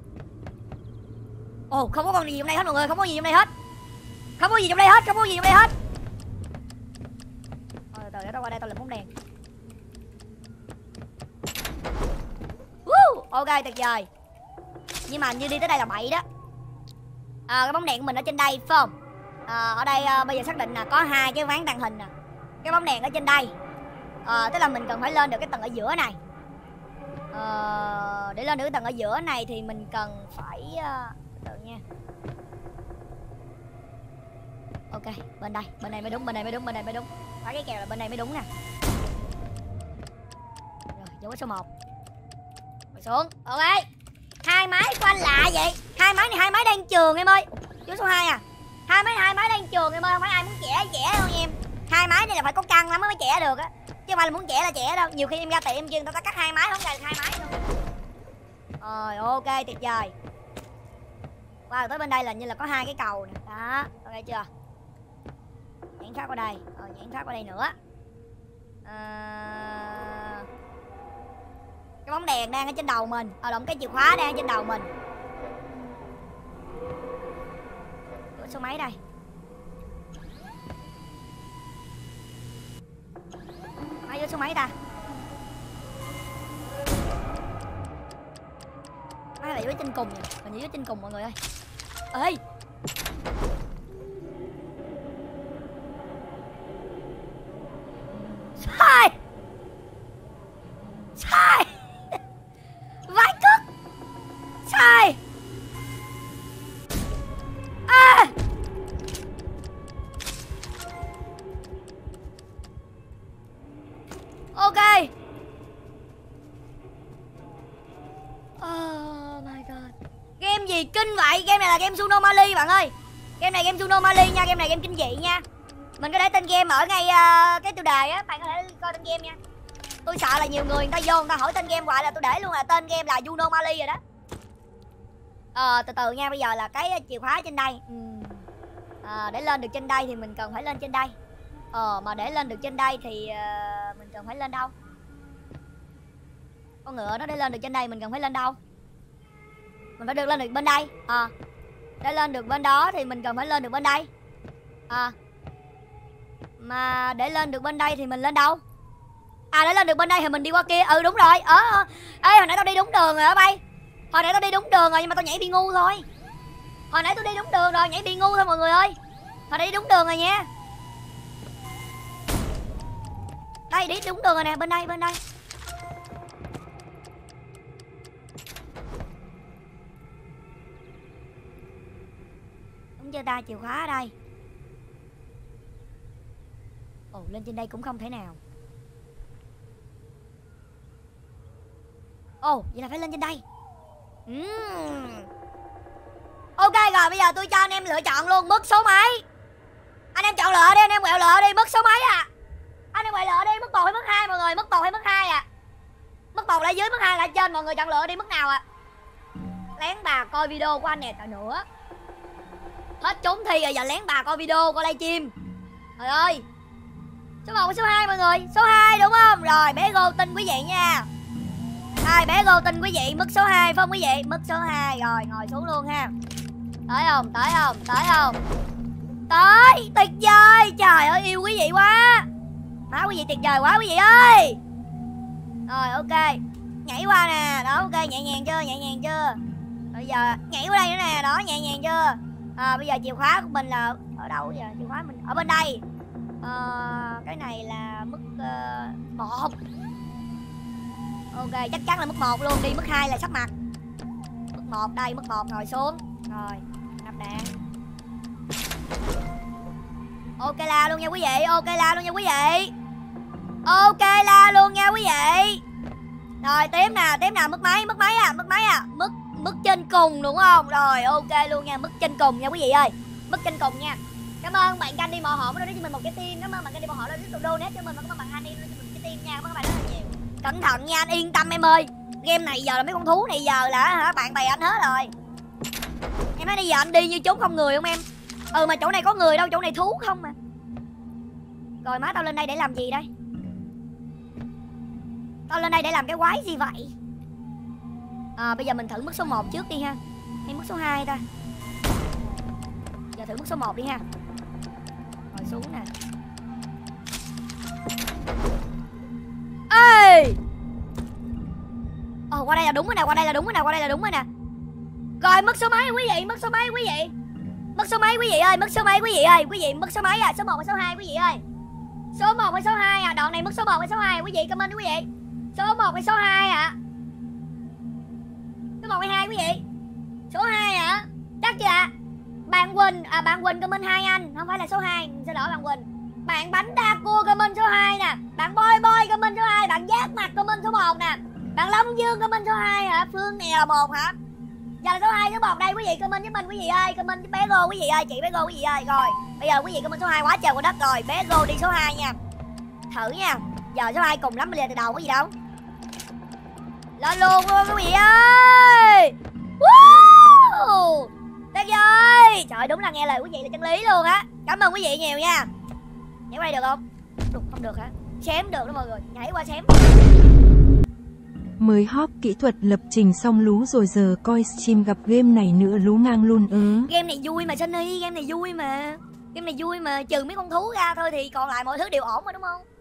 Ồ, không có con gì trong đây hết mọi người, không có gì trong đây hết. Không có gì trong đây hết, không có gì trong đây hết. Rồi, từ từ. từ để tao qua đây tao lượm bóng đèn. Woo! Ok, tuyệt vời. Nhưng mà như đi tới đây là bậy đó. À, cái bóng đèn của mình ở trên đây phải không? À, ở đây à, bây giờ xác định là có hai cái ván tàng hình nè. Cái bóng đèn ở trên đây. À, tức là mình cần phải lên được cái tầng ở giữa này. À, để lên được cái tầng ở giữa này thì mình cần phải uh, từ nha. Ok, bên đây, bên này mới đúng, bên này mới đúng, bên này mới đúng. Phải cái kèo là bên này mới đúng nè. Rồi, vô cái số một. Rồi xuống. Ok. Hai máy của anh lạ vậy. Hai máy này hai máy đang trường em ơi. Vô số hai à. Hai máy hai máy đang trường em ơi, không phải ai muốn trẻ trẻ đâu em. Hai máy này là phải có căng lắm mới trẻ được á. Chứ không phải là muốn trẻ là trẻ đâu. Nhiều khi em ra tiệm em kêu người ta cắt hai máy không ra được hai máy luôn. Rồi ok, tuyệt vời. Wow, tới bên đây là như là có hai cái cầu nè. Đó, ok chưa? Nhãn khác qua đây. Rồi nhãn khác qua đây nữa. À... Cái bóng đèn đang ở trên đầu mình. Ờ động cái chìa khóa đang ở trên đầu mình. Cửa số mấy đây? Máy vô số mấy ta? Máy là dưới trên cùng nè. Mình dưới trên cùng mọi người ơi. Ê! Sai! Sai! Vãi cứt! Sai! À! Ok. Oh my god. Game gì kinh vậy? Game này là game Sunomali bạn ơi. Game này game Sunomali nha, game này game kinh dị nha. Mình có để tên game ở ngay uh, cái tiêu đề á, bạn có thể coi tên game nha. Tôi sợ là nhiều người người ta vô người ta hỏi tên game hoài là tôi để luôn là tên game là Sunomali rồi đó. Ờ từ từ nha, bây giờ là cái chìa khóa trên đây. Ừ. À, để lên được trên đây thì mình cần phải lên trên đây. Ờ mà để lên được trên đây thì uh, mình cần phải lên đâu? Con ngựa nó để lên được trên đây mình cần phải lên đâu? Mình phải được lên được bên đây. À, để lên được bên đó thì mình cần phải lên được bên đây. À, mà để lên được bên đây thì mình lên đâu? À để lên được bên đây thì mình đi qua kia. Ừ đúng rồi. Ờ à, ê hồi nãy tao đi đúng đường rồi á bay. Hồi nãy tao đi đúng đường rồi nhưng mà tao nhảy bị ngu thôi. Hồi nãy tôi đi đúng đường rồi, nhảy bị ngu thôi mọi người ơi. Hồi nãy đi đúng đường rồi nha. Đây đi đúng đường rồi nè, bên đây bên đây. Đúng chưa ta, chìa khóa ở đây. Ồ lên trên đây cũng không thể nào. Ồ vậy là phải lên trên đây. uhm. Ok rồi bây giờ tôi cho anh em lựa chọn luôn. Mức số mấy? Anh em chọn lựa đi, anh em quẹo lựa đi. Mức số mấy à? Anh em quẹo lựa đi. Mức một hay mức hai mọi người? Mức một hay mức hai à? Mức một là dưới, mức hai là trên. Mọi người chọn lựa đi mức nào ạ? À? Lén bà coi video của anh nè. Trời nữa hết trốn thi rồi giờ lén bà coi video coi livestream. Trời ơi. Số một hay số hai mọi người? Số hai đúng không? Rồi bé Gô tin quý vị nha. Hai bé Gô tin quý vị. Mức số hai phải không quý vị? Mức số hai. Rồi ngồi xuống luôn ha. Tới không? Tới không? Tới không? Tới. Tuyệt vời. Trời ơi yêu quý vị quá. Má quý vị tuyệt vời quá quý vị ơi. Rồi ok. Nhảy qua nè. Đó ok nhẹ nhàng chưa? Nhẹ nhàng chưa? Bây giờ nhảy qua đây nữa nè. Đó nhẹ nhàng chưa? À, bây giờ chìa khóa của mình là ở đâu giờ? Chìa khóa mình ở bên đây. À, cái này là mức uh, một. Ok chắc chắn là mức một luôn. Đi mức hai là sắp mặt. Mức một đây, mức một ngồi xuống. Rồi nắp đạn. Ok la luôn nha quý vị. Ok la luôn nha quý vị. Ok la luôn nha quý vị. Rồi tiếp nè, tiếp nè, mức mấy, mức mấy à, mức mấy à, mức mức trên cùng đúng không? Rồi ok luôn nha, mức trên cùng nha quý vị ơi. Mức trên cùng nha. Cảm ơn bạn Canh đi mò hộ nó cho mình một cái tim. Cảm ơn bạn Canh đi mò hộ nó tiếp tục donate cho mình. Và cảm ơn bạn Hani cho mình cái tim nha. Cảm ơn các bạn rất là nhiều. Cẩn thận nha, anh yên tâm em ơi. Game này giờ là mấy con thú này giờ là hả bạn bè anh hết rồi. Em nói bây giờ anh đi như trốn không người không em? Ừ mà chỗ này có người đâu, chỗ này thú không mà. Rồi má tao lên đây để làm gì đây? Tao lên đây để làm cái quái gì vậy? À bây giờ mình thử mức số một trước đi ha. Hay mức số hai ta? Giờ thử mức số một đi ha. Rồi xuống nè. Ê. Ồ, qua đây là đúng rồi nè, qua đây là đúng rồi nè, qua đây là đúng rồi nè. Rồi mất số mấy quý vị, mất số mấy quý vị. Mất số mấy quý vị ơi, mất số mấy quý vị ơi, quý vị mất số mấy à? Số một hay số hai quý vị ơi? Số một hay số hai à? Đoạn này mất số một hay số hai à? Quý vị comment quý vị. Số một hay số hai ạ? À? Số một hay hai quý vị? Số hai ạ? À? Chắc chưa ạ? À? Bạn Quỳnh, à bạn Quỳnh comment hai anh, không phải là số hai, xin lỗi bạn Quỳnh. Bạn Bánh Đa Cua comment số hai nè. Bạn Boy Boy comment số hai, bạn Giác Mặt comment số một nè. Bạn Long Dương comment số hai hả? Phương nè là một hả? Giờ là số hai số một đây quý vị comment với mình quý vị ơi, comment với bé Gô quý vị ơi, chị bé Gô quý vị ơi. Rồi, bây giờ quý vị comment số hai quá trời quá đất rồi, bé Gô đi số hai nha. Thử nha. Giờ số hai cùng lắm bây giờ từ đầu có gì đâu. Lên luôn quý vị ơi. Woo! Được rồi. Trời đúng là nghe lời quý vị là chân lý luôn á. Cảm ơn quý vị nhiều nha. Nhảy qua đây được không? Được, không được hả? Xém được đó mọi người, nhảy qua xém. Mới hop kỹ thuật lập trình xong lú rồi giờ coi stream gặp game này nữa lú ngang luôn ứ. Game này vui mà Sunny, game này vui mà. Game này vui mà, trừ mấy con thú ra thôi thì còn lại mọi thứ đều ổn mà đúng không?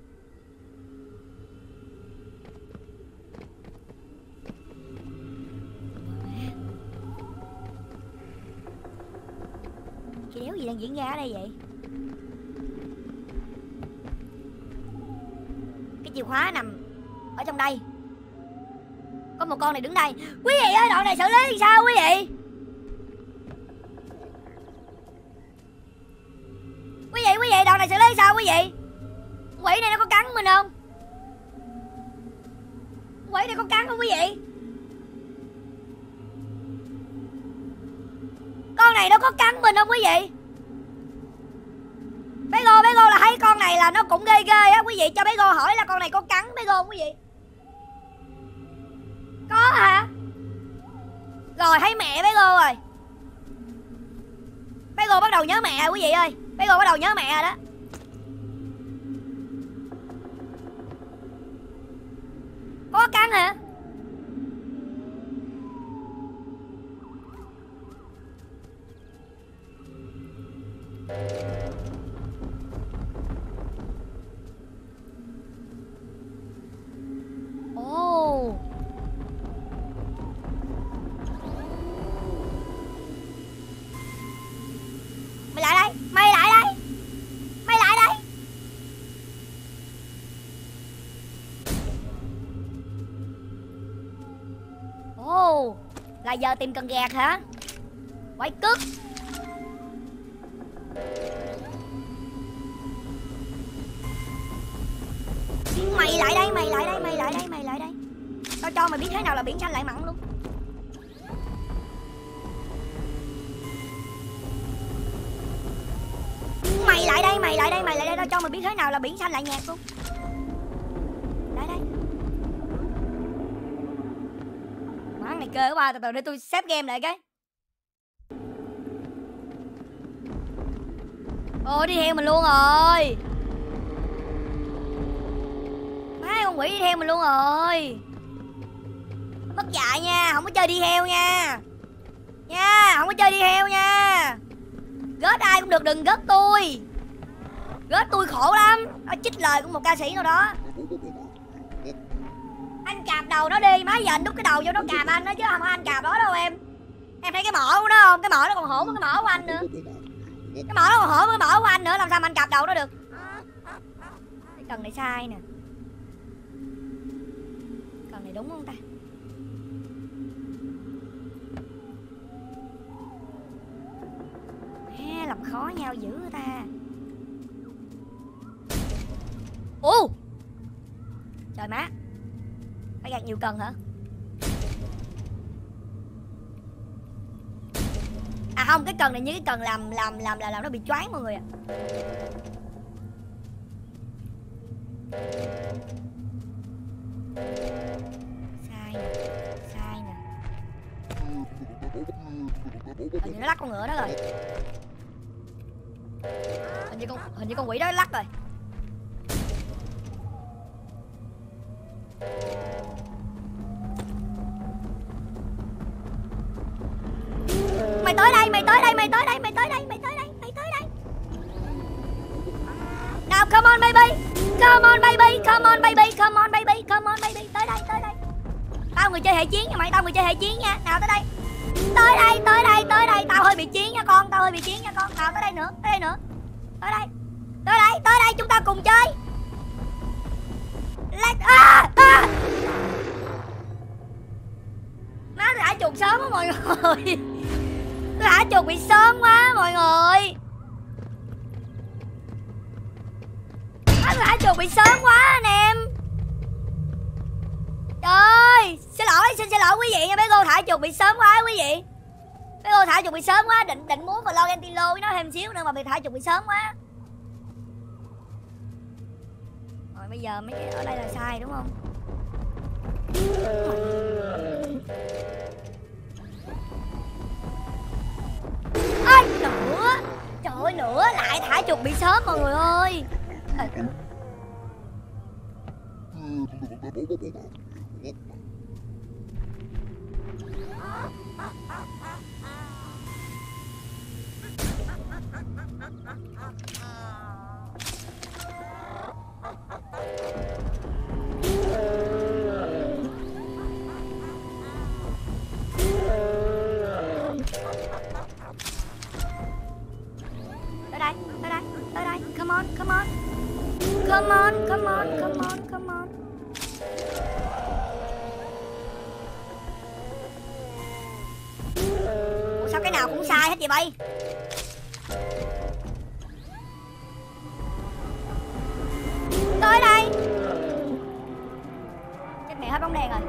Cái đéo gì đang diễn ra ở đây vậy? Cái chìa khóa nằm ở trong đây. Có một con này đứng đây. Quý vị ơi, đoạn này xử lý thì sao quý vị? Quý vị, quý vị, đoạn này xử lý sao quý vị? Quỷ này nó có cắn mình không? Quỷ này có cắn không quý vị? Con này nó có cắn mình không quý vị? Bé Gô, bé Gô là thấy con này là nó cũng ghê ghê á. Quý vị cho bé Gô hỏi là con này có cắn bé Gô không quý vị? Có hả? Rồi thấy mẹ bé Gô rồi. Bé Gô bắt đầu nhớ mẹ rồi quý vị ơi. Bé Gô bắt đầu nhớ mẹ rồi đó. Có cắn hả? Ồ. Mày lại đây, mày lại đây. Mày lại đây. Ồ, là giờ tìm cần gạt hả? Quái cứt. Mày lại đây, mày lại đây, mày lại đây, mày lại đây. Tao cho mày biết thế nào là biển xanh lại mặn luôn. Mày lại đây, mày lại đây, mày lại đây. Tao cho mày biết thế nào là biển xanh lại nhạt luôn. Lại đây. Má này kê quá, từ từ để tôi xếp game lại cái. Ôi đi theo mình luôn rồi. Má con quỷ đi theo mình luôn rồi. Mất dạy nha, không có chơi đi theo nha. Nha, không có chơi đi theo nha. Gớt ai cũng được, đừng gớt tôi. Gớt tôi khổ lắm. Nó chích lời của một ca sĩ nào đó. Anh cạp đầu nó đi, má giờ anh đút cái đầu vô nó cạp anh đó chứ không có anh cạp đó đâu em. Em thấy cái mỏ của nó không? Cái mỏ nó còn hổ với cái mỏ của anh nữa. Cái mỏ nó còn hổ với cái mỏ của anh nữa, làm sao mà anh cạp đầu nó được. Cái cần này sai nè. Cần này đúng không ta? À, làm khó nhau dữ người ta. Ồ, trời má, phải gạt nhiều cần hả? À không, cái cần này như cái cần làm làm làm là làm nó bị choáng mọi người ạ. Sai nè, sai nè. Hình như nó lắc con ngựa đó rồi. Hình như con hình như con quỷ đó lắc rồi. Mày tới đây, mày tới đây, mày tới đây, mày tới đây, mày tới đây, mày tới đây. Nào come on baby. Come on baby, come on baby, come on baby, come on baby. Tới đây, tới đây. Tao người chơi hệ chiến nha mày, tao người chơi hệ chiến nha. Nào tới đây. Tới đây, tới đây, tới đây. Tao hơi bị chiến nha con, tao hơi bị chiến nha con. Nào tới đây nữa, tới đây nữa. Tới đây. Tới đây, tới đây chúng ta cùng chơi. Let's... À, à. Má tôi thả chuột sớm quá mọi người. Tôi thả chuột bị sớm quá mọi người. Má tôi thả chuột bị sớm quá anh em. Trời, xin lỗi, xin xin lỗi quý vị nha, bé cô thả chuột bị sớm quá quý vị. Bé cô thả chuột bị sớm quá, định định muốn vlog em Tilo với nó thêm xíu nữa mà bị thả chuột bị sớm quá. Rồi bây giờ mấy cái ở đây là sai đúng không? Ôi, nữa. Trời ơi, nữa lại thả chuột bị sớm mọi người ơi. Tới đây, tới đây, tới đây. Come on, come on. Come on, come on, come on, come on. Ủa sao cái nào cũng sai hết vậy bay? Tới đây. Chết mẹ hết bóng đèn rồi.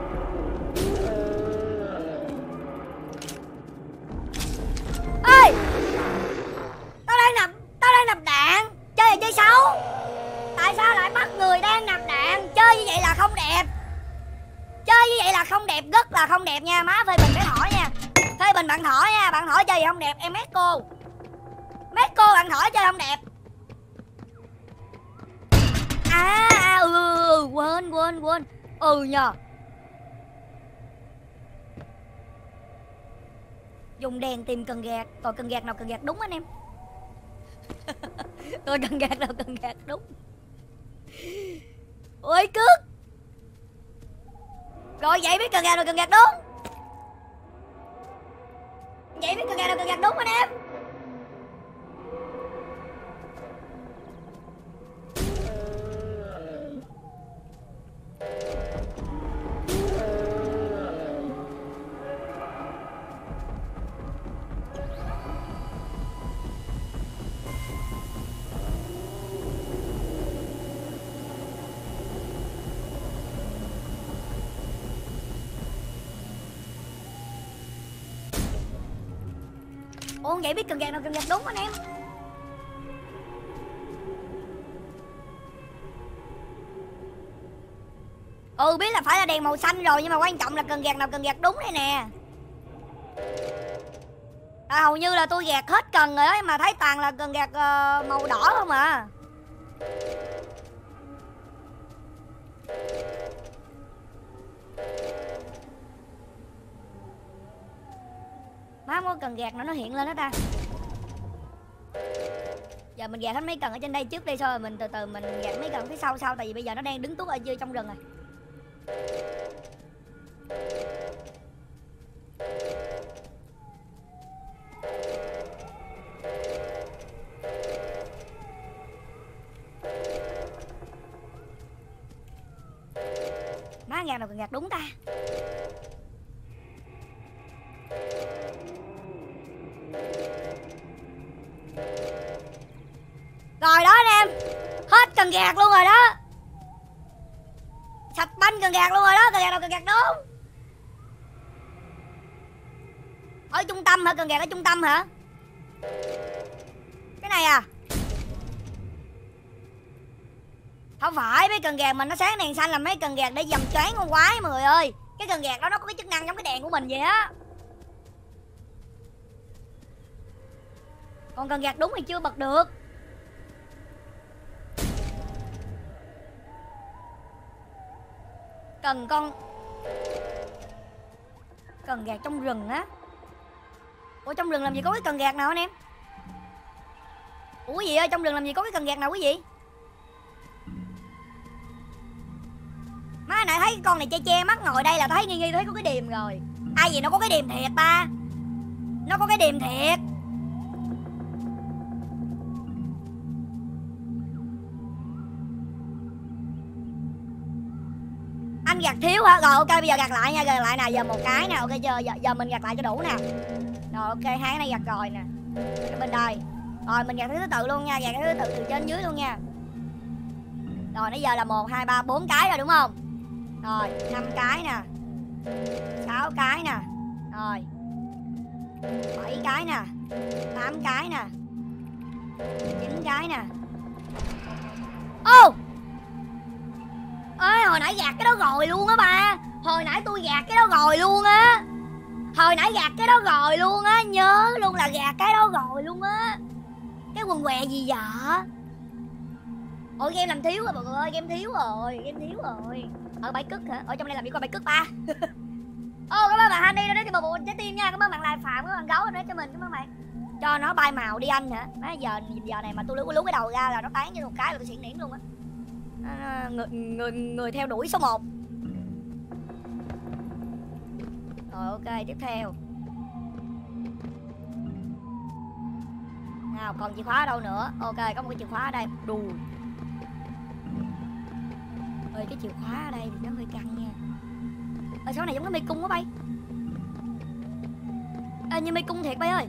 Ê, tao đang nạp, tao đang nạp đạn. Chơi là chơi xấu. Tại sao lại bắt người đang nạp đạn? Chơi như vậy là không đẹp. Chơi như vậy là không đẹp, rất là không đẹp nha. Má phê bình cái thỏ nha. Phê bình bạn thỏ nha. Bạn thỏ chơi gì không đẹp. Em mét cô. Mét cô bạn thỏ chơi không đẹp. À, à ừ, ừ, ừ quên quên quên. Ừ nhờ. Dùng đèn tìm cần gạt. Còn cần gạt nào cần gạt đúng anh em. Tôi cần gạt nào cần gạt đúng. Ôi cướp. Rồi vậy biết cần gạt nào cần gạt đúng. Vậy biết cần gạt nào cần gạt đúng anh em. Ủa vậy biết cần gạt nào cần gạt đúng anh em. Ừ biết là phải là đèn màu xanh rồi. Nhưng mà quan trọng là cần gạt nào cần gạt đúng đây nè. À, hầu như là tôi gạt hết cần rồi ấy. Mà thấy toàn là cần gạt uh, màu đỏ không à. Má có cần gạt nữa nó hiện lên đó ta. Giờ mình gạt hết mấy cần ở trên đây trước đi. Xong rồi mình từ từ mình gạt mấy cần phía sau sau. Tại vì bây giờ nó đang đứng tuốt ở dưới trong rừng rồi. Má gạt nào cần gạt đúng ta. Rồi đó anh em. Hết cần gạt luôn rồi đó. Sạch banh cần gạt luôn rồi đó. Cần gạt nào cần gạt đúng. Ở trung tâm hả? Cần gạt ở trung tâm hả? Cái này à? Không phải mấy cần gạt mình nó sáng đèn xanh là mấy cần gạt để dầm choáng con quái mọi người ơi. Cái cần gạt đó nó có cái chức năng giống cái đèn của mình vậy á. Còn cần gạt đúng thì chưa bật được. Cần con cần gạt trong rừng á. Ủa trong rừng làm gì có cái cần gạt nào anh em? Ủa gì ơi trong rừng làm gì có cái cần gạt nào quý vị? nãy thấy con này che che mắt ngồi đây là thấy nghi nghi thấy có cái điềm rồi. Ai gì nó có cái điềm thiệt ba. Nó có cái điềm thiệt. Anh gạt thiếu hả? Rồi ok, bây giờ gạt lại nha, gạt lại nè, giờ một cái nè, ok chưa? Giờ, giờ mình gạt lại cho đủ nè. Rồi ok, hai cái này gạt rồi nè. Cái bên đây. Rồi mình gạt thứ tự luôn nha, gạt cái thứ tự từ trên dưới luôn nha. Rồi nãy giờ là một, hai, ba, bốn cái rồi đúng không? Rồi, năm cái nè. sáu cái nè. Rồi. bảy cái nè. tám cái nè. chín cái nè. Ô! Ê, hồi nãy gạt cái đó rồi luôn á ba. Hồi nãy tôi gạt cái đó rồi luôn á. Hồi nãy gạt cái đó rồi luôn á. Nhớ luôn là gạt cái đó rồi luôn á. Cái quần què gì vậy? Ôi game làm thiếu rồi mọi người ơi, game thiếu rồi, game thiếu rồi. Ở bãi cất hả? Ở trong đây làm gì có bãi cất ba. Ô cảm ơn bạn Handy đã đến cho một bộ trái tim nha. Cảm ơn bạn Lại Phạm, cảm ơn bạn Gấu đã cho mình, cảm ơn bạn. Cho nó bay màu đi anh hả? Má giờ giờ này mà tôi lú lú cái đầu ra là nó tán cho một cái là tôi xỉn niễn luôn á. À, người, người người theo đuổi số một. Rồi ok, tiếp theo. Nào, còn chìa khóa ở đâu nữa? Ok, có một cái chìa khóa ở đây. Đù. Ơi, cái chìa khóa ở đây thì nó hơi căng nha. Ở số này giống cái mê cung quá bay. Ê, như mê cung thiệt bay ơi.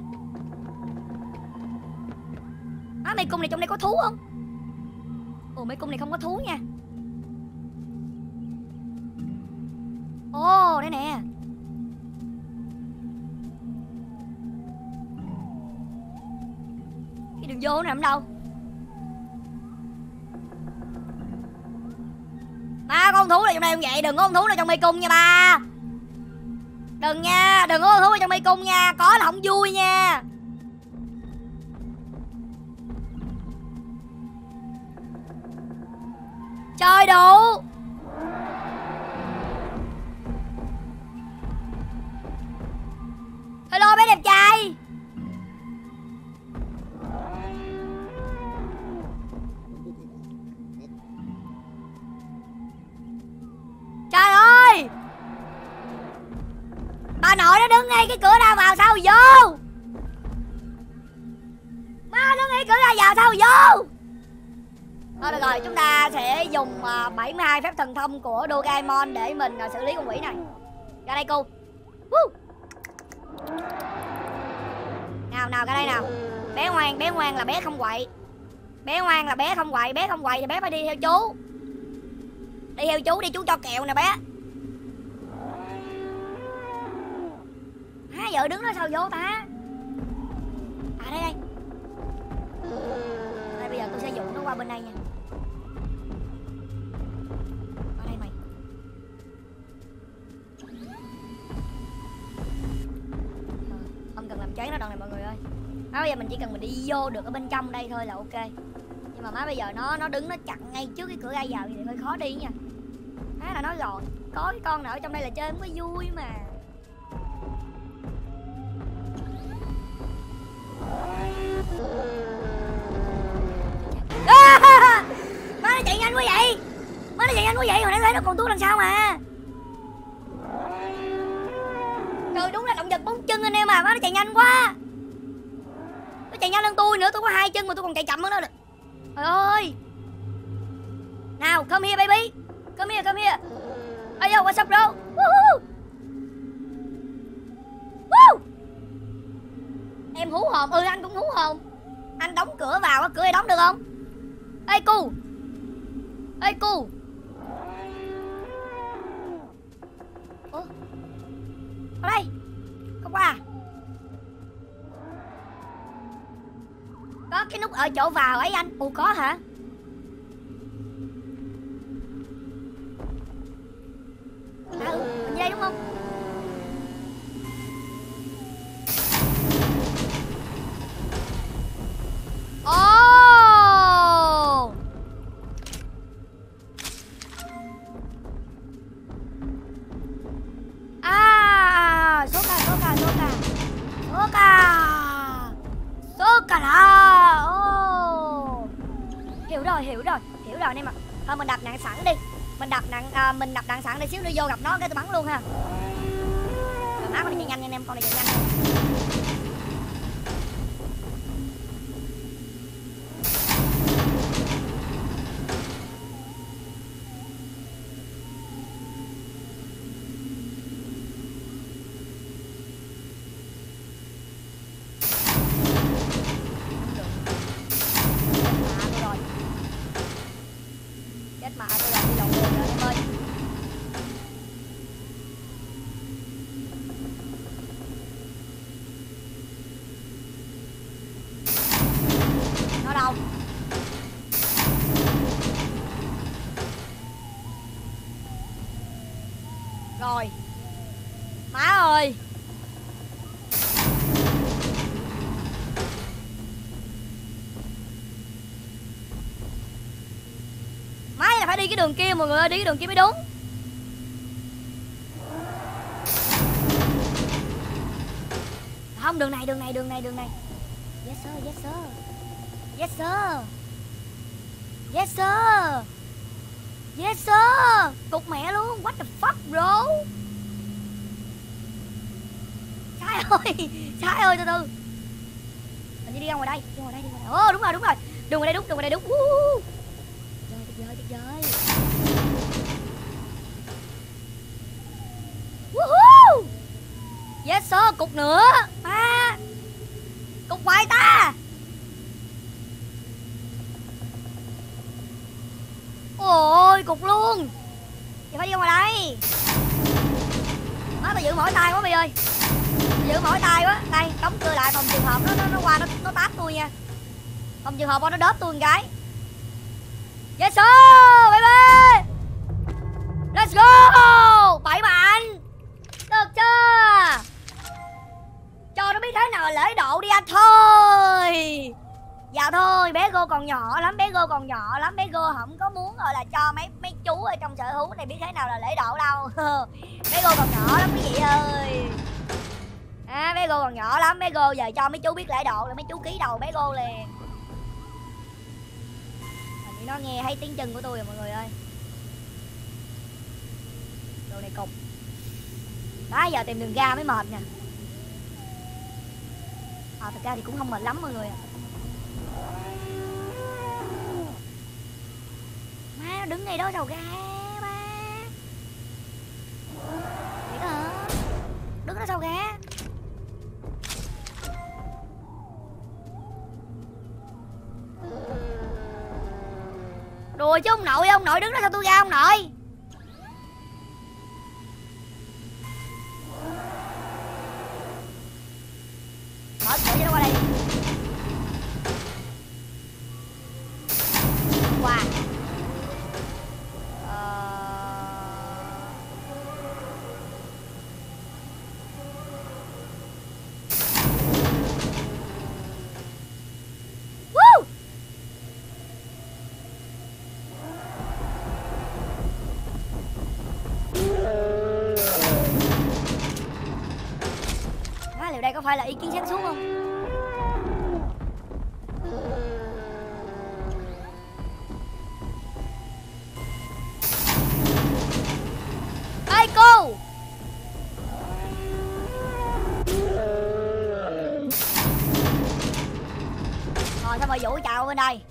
Á, mê cung này trong đây có thú không? Ồ, mê cung này không có thú nha. Ồ, đây nè. Cái đường vô nằm đâu? Ba, con thú này trong đây không vậy. Đừng có con thú nào trong mê cung nha ba. Đừng nha, đừng có con thú nào trong mê cung nha. Có là không vui nha. Chơi đủ. Hello bé đẹp trai. Trời ơi, bà nội nó đứng ngay cái cửa ra vào sao vô. Má đứng ngay cửa ra vào sao vô. Thôi được rồi, chúng ta sẽ dùng uh, bảy mươi hai phép thần thông của Doraemon để mình uh, xử lý con quỷ này. Ra đây cô. Woo. Nào nào ra đây nào. Bé ngoan, bé ngoan là bé không quậy. Bé ngoan là bé không quậy, bé không quậy thì bé phải đi theo chú. Đi theo chú đi, chú cho kẹo nè bé. Há vợ đứng đó sao vô ta? À đây đây. Đây bây giờ tôi sẽ dụ nó qua bên đây nha. Qua đây mày. Không cần làm cháy nó đoạn này mọi người ơi. Má bây giờ mình chỉ cần mình đi vô được ở bên trong đây thôi là ok. Nhưng mà má bây giờ nó nó đứng nó chặn ngay trước cái cửa ra vào thì hơi khó đi nha. Má là nói rồi, có cái con nào ở trong đây là chơi không có vui mà. À, má nó chạy nhanh quá vậy. Má nó chạy nhanh quá vậy, hồi nãy thấy nó còn tuốt lần sau mà. Trời, đúng là động vật bốn chân anh em à. Má nó chạy nhanh quá. Nó chạy nhanh hơn tôi nữa, tôi có hai chân mà tôi còn chạy chậm hơn nó. Trời ơi. Nào, come here baby. Come here, come here. Ây yo, what's up bro? Woo. Woo. Em hú hồn, ừ anh cũng hú hồn. Anh đóng cửa vào, cái cửa này đóng được không? Ê cu. Ê cu. Ủa? Ở đây. Không qua à? Có cái nút ở chỗ vào ấy anh. Ủa có hả? À ừ, mình đây đúng không? Oh! À, số ca, số ca, số ca. Số ca. Số ca là. Oh. Hiểu rồi, hiểu rồi, hiểu rồi anh em ạ. Thôi mình đặt nạn sẵn đi. Mình đặt đạn à, mình đặt đạn sẵn để xíu nữa vô gặp nó cái tôi bắn luôn ha. Rồi má con này chạy nhanh nha anh em, con này chạy nhanh. Mà tôi làm đi lộn đường rồi em ơi. Nó đâu? Rồi. Má ơi. Phải đi cái đường kia mọi người ơi, đi cái đường kia mới đúng. Không, đường này, đường này, đường này, đường này. Yes sir, yes sir. Yes sir. Yes sir. Yes sir. Cục mẹ luôn, what the fuck bro. Sai ơi, sai ơi, từ từ. Mình đi đi ra ngoài đây, đi ngoài đây, đi ngoài đây. Ô đúng rồi, đúng rồi. Đường ngoài đây đúng, đường ngoài đây đúng. Uh. Tuyệt vời, tuyệt vời. Woohoo! Yes sir, cục nữa. À, cục hoài ta. Ôi, cục luôn. Vậy phải đi ngoài đây. Má tao giữ mỏi tay quá mày ơi. Tao giữ mỏi tay quá. Đây, đóng cửa lại phòng trường hợp nó nó, nó qua nó nó tát tôi nha. Phòng trường hợp nó đớp tôi một cái. Yes sir, baby. Let's go. Bảy bạn. Được chưa? Cho nó biết thế nào là lễ độ đi anh thôi. Dạ thôi, bé Go còn nhỏ lắm, bé Go còn nhỏ lắm, bé Go không có muốn gọi là cho mấy mấy chú ở trong sở thú này biết thế nào là lễ độ đâu. Bé Go còn nhỏ lắm quý vị ơi. À, bé Go còn nhỏ lắm, bé Go giờ cho mấy chú biết lễ độ là mấy chú ký đầu bé Go liền. Nó nghe thấy tiếng chân của tôi rồi mọi người ơi. Đồ này cục. Đó giờ tìm đường ra mới mệt nè. À thật ra thì cũng không mệt lắm mọi người. Má nó đứng ngay đó sao ra ba. Vậy đó hả? Đứng đó sao ra. Đùa chứ ông nội, ông nội đứng đó sao tôi ra ông nội. Mở cửa cho nó qua đây. Qua. Ờ... Woo! Má, liệu đây có phải là ý kiến sáng suốt không? Ê cô! Rồi sao mà Vũ chào bên đây.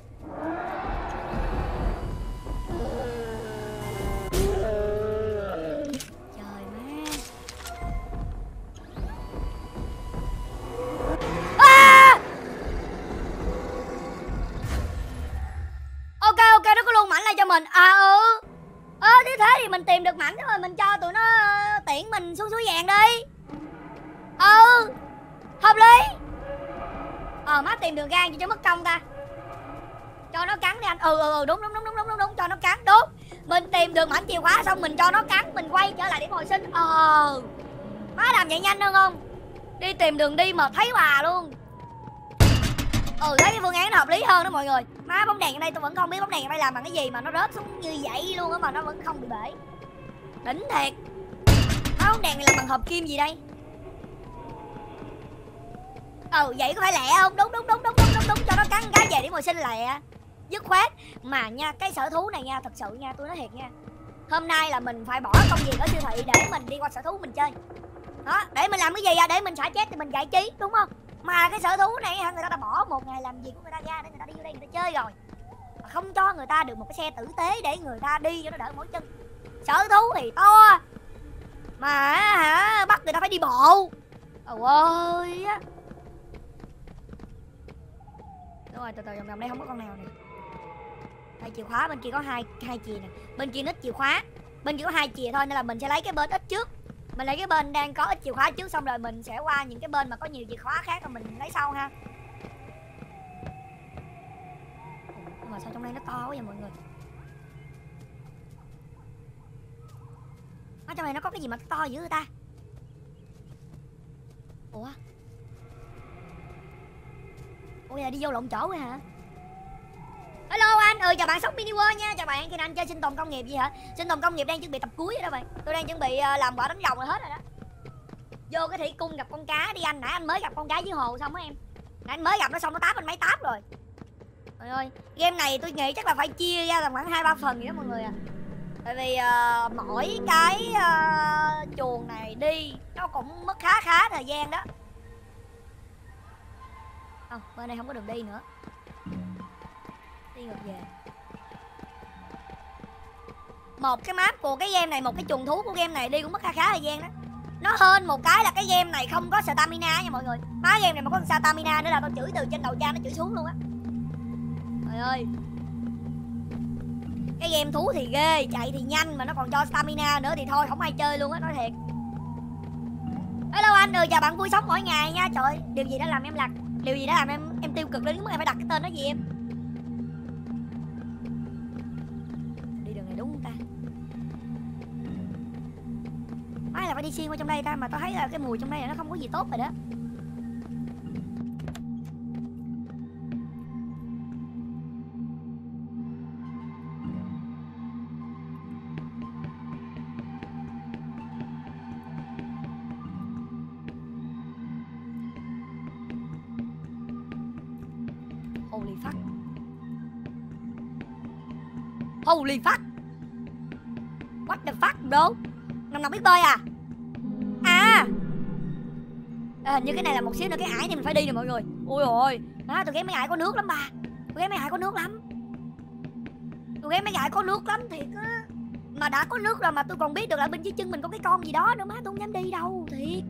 Mình à ừ ơ thế thế thì mình tìm được mảnh rồi mình cho tụi nó tiễn mình xuống suối vàng đi. Ừ hợp lý. Ờ má tìm đường gan cho mất công ta. Cho nó cắn đi anh. Ừ ừ đúng đúng đúng đúng đúng đúng đúng cho nó cắn đúng. Mình tìm được mảnh chìa khóa xong mình cho nó cắn mình quay trở lại điểm hồi sinh. Ờ má làm vậy nhanh hơn không? Đi tìm đường đi mà thấy bà luôn. Ừ thấy cái phương án nó hợp lý hơn đó mọi người. Má bóng đèn ở đây tôi vẫn không biết bóng đèn ở đây làm bằng cái gì mà nó rớt xuống như vậy luôn á mà nó vẫn không bị bể. Đỉnh thiệt. Má bóng đèn này làm bằng hợp kim gì đây? Ừ vậy có phải lẹ không? Đúng đúng đúng đúng đúng đúng đúng cho nó cắn cái về để ngồi sinh lẹ. Dứt khoát. Mà nha cái sở thú này nha thật sự nha tôi nói thiệt nha. hôm nay là mình phải bỏ công việc ở siêu thị để mình đi qua sở thú mình chơi. Đó, để mình làm cái gì à? Để mình xả chết thì mình giải trí, đúng không? Mà cái sở thú này người ta đã bỏ một ngày làm việc của người ta ra để người ta đi vô đây người ta chơi rồi. Mà không cho người ta được một cái xe tử tế để người ta đi cho nó đỡ mỏi chân. Sở thú thì to mà hả, bắt người ta phải đi bộ. Ôi ơi á. Đúng rồi, từ từ vòng vòng đây không có con nào nè. Đây chìa khóa, bên kia có hai hai chìa nè. Bên kia ít chìa khóa, bên kia có hai chìa thôi nên là mình sẽ lấy cái bên ít trước. Mình lấy cái bên đang có ít chìa khóa trước, xong rồi mình sẽ qua những cái bên mà có nhiều chìa khóa khác rồi mình lấy sau ha. Nhưng mà sao trong đây nó to quá vậy mọi người? Ở trong này nó có cái gì mà to dữ người ta? Ủa? Ủa là đi vô lộn chỗ rồi hả? Hello anh, ừ chào bạn Sóc Mini World nha. Chào bạn, khi anh chơi sinh tồn công nghiệp gì hả? Sinh tồn công nghiệp đang chuẩn bị tập cuối rồi đó bạn. Tôi đang chuẩn bị uh, làm quả đánh rồng rồi hết rồi đó. Vô cái thủy cung gặp con cá đi anh. Nãy anh mới gặp con cá dưới hồ xong á em. Nãy anh mới gặp nó xong nó táp anh mấy táp rồi. Trời ơi, game này tôi nghĩ chắc là phải chia ra làm khoảng hai ba phần vậy đó mọi người à. Tại vì uh, mỗi cái uh, chuồng này đi nó cũng mất khá khá thời gian đó. Không, bên này không có đường đi nữa. Đi ngược về. Một cái map của cái game này, một cái chuồng thú của game này đi cũng mất khá khá thời gian đó. Nó hơn một cái là cái game này không có stamina nha mọi người. Má game này mà có stamina nữa là tao chửi từ trên đầu cha nó chửi xuống luôn á. Trời ơi. Cái game thú thì ghê, chạy thì nhanh mà nó còn cho stamina nữa thì thôi không ai chơi luôn á, nói thiệt. Hello anh, ừ chào bạn vui sống mỗi ngày nha. Trời ơi, điều gì đã làm em lạc, điều gì đã làm em em tiêu cực đến mức em phải đặt cái tên đó gì em? Đi đường này đúng không ta? Ai là phải đi xuyên qua trong đây ta, mà tao thấy là cái mùi trong đây là nó không có gì tốt rồi đó. Holy fuck. Holy fuck. What the fuck bro? Năm nào biết bơi à? À, à hình như cái này là một xíu nữa cái ải này mình phải đi nè mọi người. Ôi ôi, đó, tôi ghét mấy ải có nước lắm bà. Tôi ghét mấy ải có nước lắm. Tôi ghét mấy ải có nước lắm thiệt á. Mà đã có nước rồi mà tôi còn biết được là bên dưới chân mình có cái con gì đó nữa má, tôi không dám đi đâu thiệt.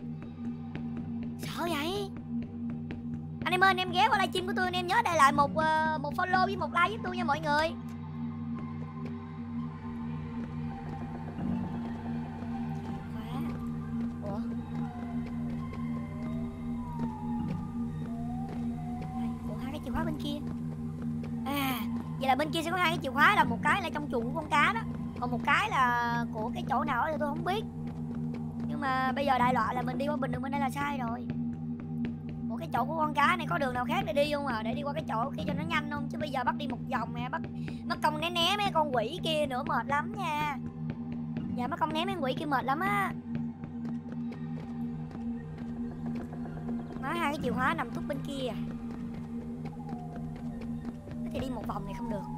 Sợ vậy. Anh em ơi, anh em ghé qua livestream của tôi, anh em nhớ để lại một uh, một follow với một like giúp tôi nha mọi người. Khóa. Ủa? Ủa hai cái chìa khóa bên kia. À, vậy là bên kia sẽ có hai cái chìa khóa, là một cái là trong chuồng của con cá đó, còn một cái là của cái chỗ nào đó thì tôi không biết. Nhưng mà bây giờ đại loại là mình đi qua bình đường bên đây là sai rồi. Cái chỗ của con cá này có đường nào khác để đi không à, để đi qua cái chỗ kia cho nó nhanh không, chứ bây giờ bắt đi một vòng nè, bắt mất công né né mấy con quỷ kia nữa mệt lắm nha. Dạ mất công né mấy con quỷ kia mệt lắm á. Má hai cái chìa khóa nằm túc bên kia à. Thế thì đi một vòng này không được.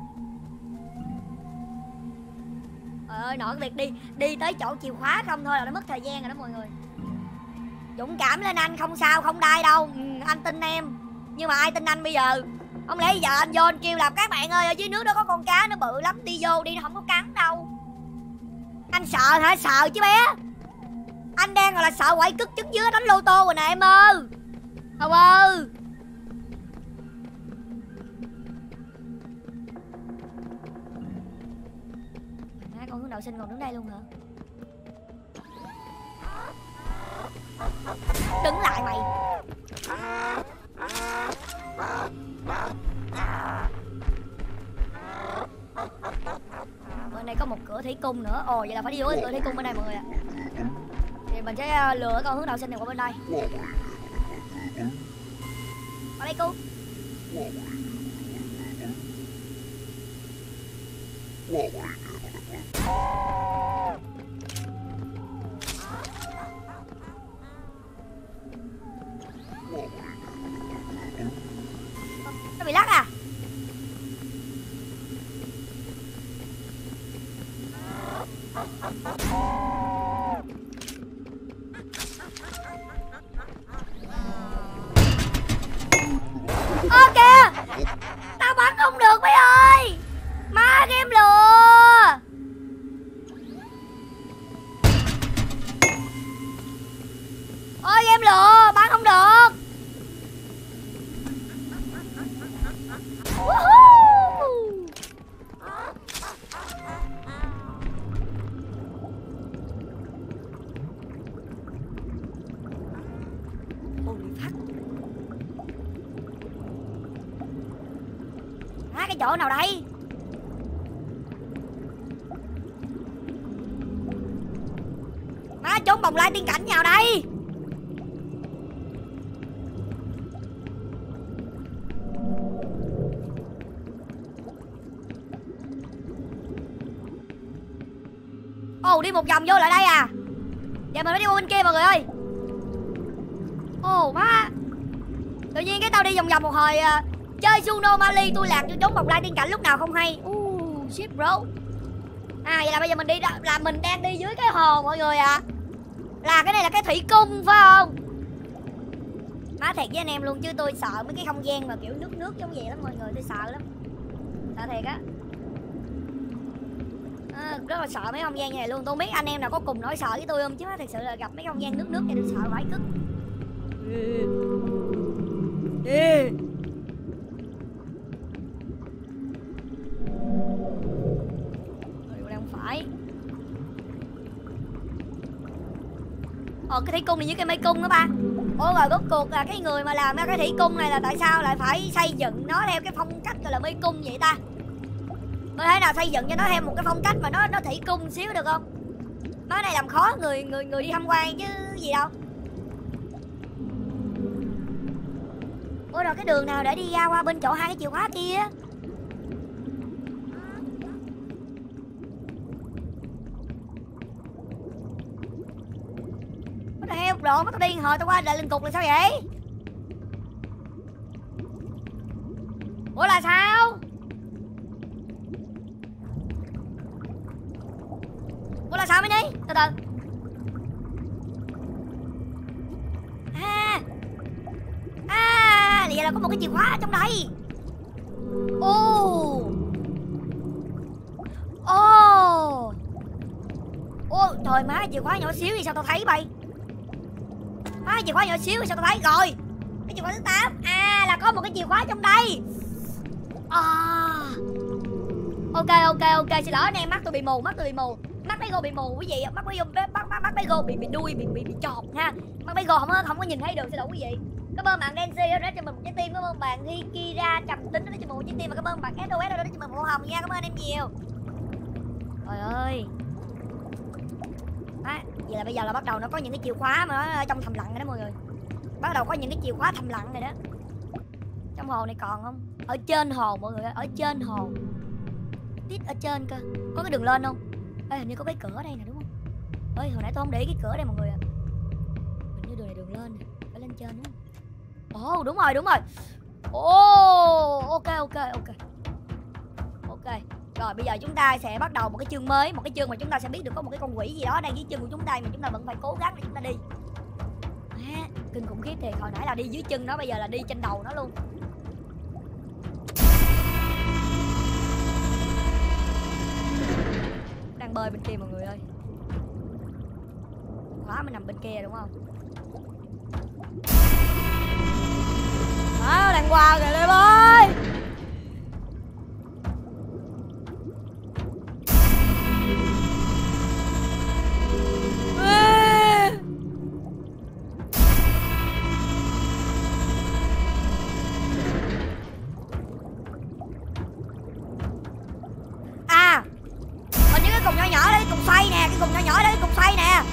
Trời ơi, nội cái việc đi đi tới chỗ chìa khóa không thôi là nó mất thời gian rồi đó mọi người. Dũng cảm lên anh, không sao, không đai đâu. Ừ, anh tin em. Nhưng mà ai tin anh bây giờ? Không lẽ giờ anh vô anh kêu là các bạn ơi ở dưới nước đó có con cá nó bự lắm, đi vô đi, nó không có cắn đâu. Anh sợ hả? Sợ chứ bé. Anh đang gọi là sợ quậy cứt trứng dứa đánh lô tô rồi nè em ơi. Không ơi. Má con hướng đạo sinh còn đứng đây luôn hả? Đứng lại mày. Bên đây có một cửa thủy cung nữa. Ồ vậy là phải đi vô cái cửa thủy cung bên đây mọi người ạ. Thì mình sẽ lựa con hướng đạo sinh này qua bên đây. Qua đây cô. Nó bị lắc à? Tao bắn không được mày ơi. Má game lừa. Ôi game lừa, bắn không được. Má cái chỗ nào đây? Má trốn bồng lai tiên cảnh nào đây? Ồ oh, đi một vòng vô lại đây à? Giờ mình phải đi qua bên kia mọi người ơi. Ồ oh, má. Tự nhiên cái tao đi vòng vòng một hồi uh, chơi Suno Mali tôi lạc vô trốn bồng lai tiên cảnh lúc nào không hay. Uh, shit bro. À vậy là bây giờ mình đi đó, là mình đang đi dưới cái hồ mọi người ạ. À. Là cái này là cái thủy cung phải không? Má thiệt với anh em luôn chứ tôi sợ mấy cái không gian mà kiểu nước nước giống vậy lắm mọi người, tôi sợ lắm. Sợ thiệt á. À, rất là sợ mấy không gian như này luôn. Tôi biết anh em nào có cùng nỗi sợ với tôi không, chứ thật sự là gặp mấy không gian nước nước này tôi sợ vãi cứt. Đi. Đang phải. Ờ cái thủy cung này như cái mê cung đó ba. Ủa rồi rốt cuộc là cái người mà làm ra cái thủy cung này là tại sao lại phải xây dựng nó theo cái phong cách gọi là mê cung vậy ta? Có thể nào xây dựng cho nó theo một cái phong cách mà nó nó thủy cung xíu được không? Nói này làm khó người người người đi tham quan chứ gì đâu. Ủa rồi cái đường nào để đi ra qua bên chỗ hai cái chìa khóa kia? Có thể heo lộ mất tao điên hồi tao qua đại linh cục là sao vậy? Ủa là sao? Ủa là sao mới nhí? Từ từ. À. À, vậy là có một cái chìa khóa ở trong đây. Ồ. Ồ. Ô, trời má, chìa khóa nhỏ xíu thì sao tao thấy bay? Má, chìa khóa nhỏ xíu thì sao tao thấy? Rồi. Cái chìa khóa thứ tám. À, là có một cái chìa khóa trong đây. À. Ok, ok, ok, xin lỗi anh em, mắt tôi bị mù, mắt tôi bị mù. Mắt Bego bị mù quý vị, mắt Bego mắt mắt mắt Bego bị bị đuôi bị bị bị chọt ha. Mắt Bego không không có nhìn thấy được, xin lỗi quý vị. Cảm ơn bạn Dancy đã cho mình một trái tim, cảm ơn bạn Hikira trầm tính đã cho mình một trái tim, và cảm ơn bạn ét ô ét đã cho mình một hồng nha, cảm ơn em nhiều. Trời ơi. À, vậy là bây giờ là bắt đầu nó có những cái chìa khóa mà nó trong thầm lặng rồi đó mọi người. Bắt đầu có những cái chìa khóa thầm lặng này đó. Trong hồ này còn không? Ở trên hồ mọi người ơi, ở trên hồ. Tít ở trên cơ. Có cái đường lên không? Ê, hình như có cái cửa ở đây nè đúng không? Ơi hồi nãy tôi không để ý cái cửa đây mọi người ạ. À. Hình như đường này đường lên nè, phải lên trên đúng không? Ồ đúng rồi đúng rồi. Ồ ok ok ok. Ok. Rồi bây giờ chúng ta sẽ bắt đầu một cái chương mới, một cái chương mà chúng ta sẽ biết được có một cái con quỷ gì đó đang dưới chân của chúng ta mà chúng ta vẫn phải cố gắng để chúng ta đi. À, kinh khủng khiếp thiệt, hồi nãy là đi dưới chân nó, bây giờ là đi trên đầu nó luôn. Đang bơi bên kia mọi người ơi. Khóa mình nằm bên kia đúng không? Đó, đang qua kìa em ơi. À, hình như cái cục nhỏ nhỏ đấy, cục xoay nè, cái cục nhỏ nhỏ đấy, cục xoay nè.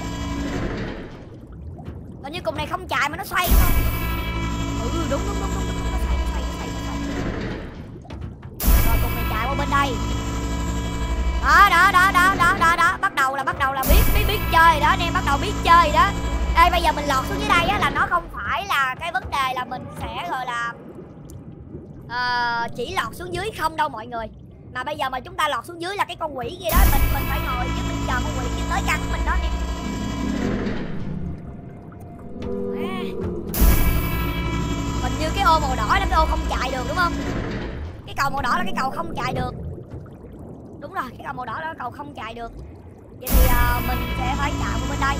Hình như cục này không chạy mà nó xoay đúng không? Ừ đúng đúng đúng đúng, đúng. Nó xoay nó xoay nó xoay nó xoay. Rồi cục này chạy qua bên đây. Đó đó đó đó đó đó đó, bắt đầu là bắt đầu là biết biết biết chơi đó anh em, bắt đầu biết chơi đó. Đây bây giờ mình lọt xuống dưới đây á, là nó không phải là cái vấn đề là mình sẽ gọi là uh, chỉ lọt xuống dưới không đâu mọi người. Mà bây giờ mà chúng ta lọt xuống dưới là cái con quỷ kia đó, mình mình phải ngồi chứ mình chờ con quỷ kia tới cắn mình đó nè. À. Hình như cái ô màu đỏ là cái ô không chạy được đúng không? cầu màu đỏ là cái cầu không chạy được. Đúng rồi, cái cầu màu đỏ là cái cầu không chạy được. Vậy thì uh, mình sẽ phải chạy qua bên đây.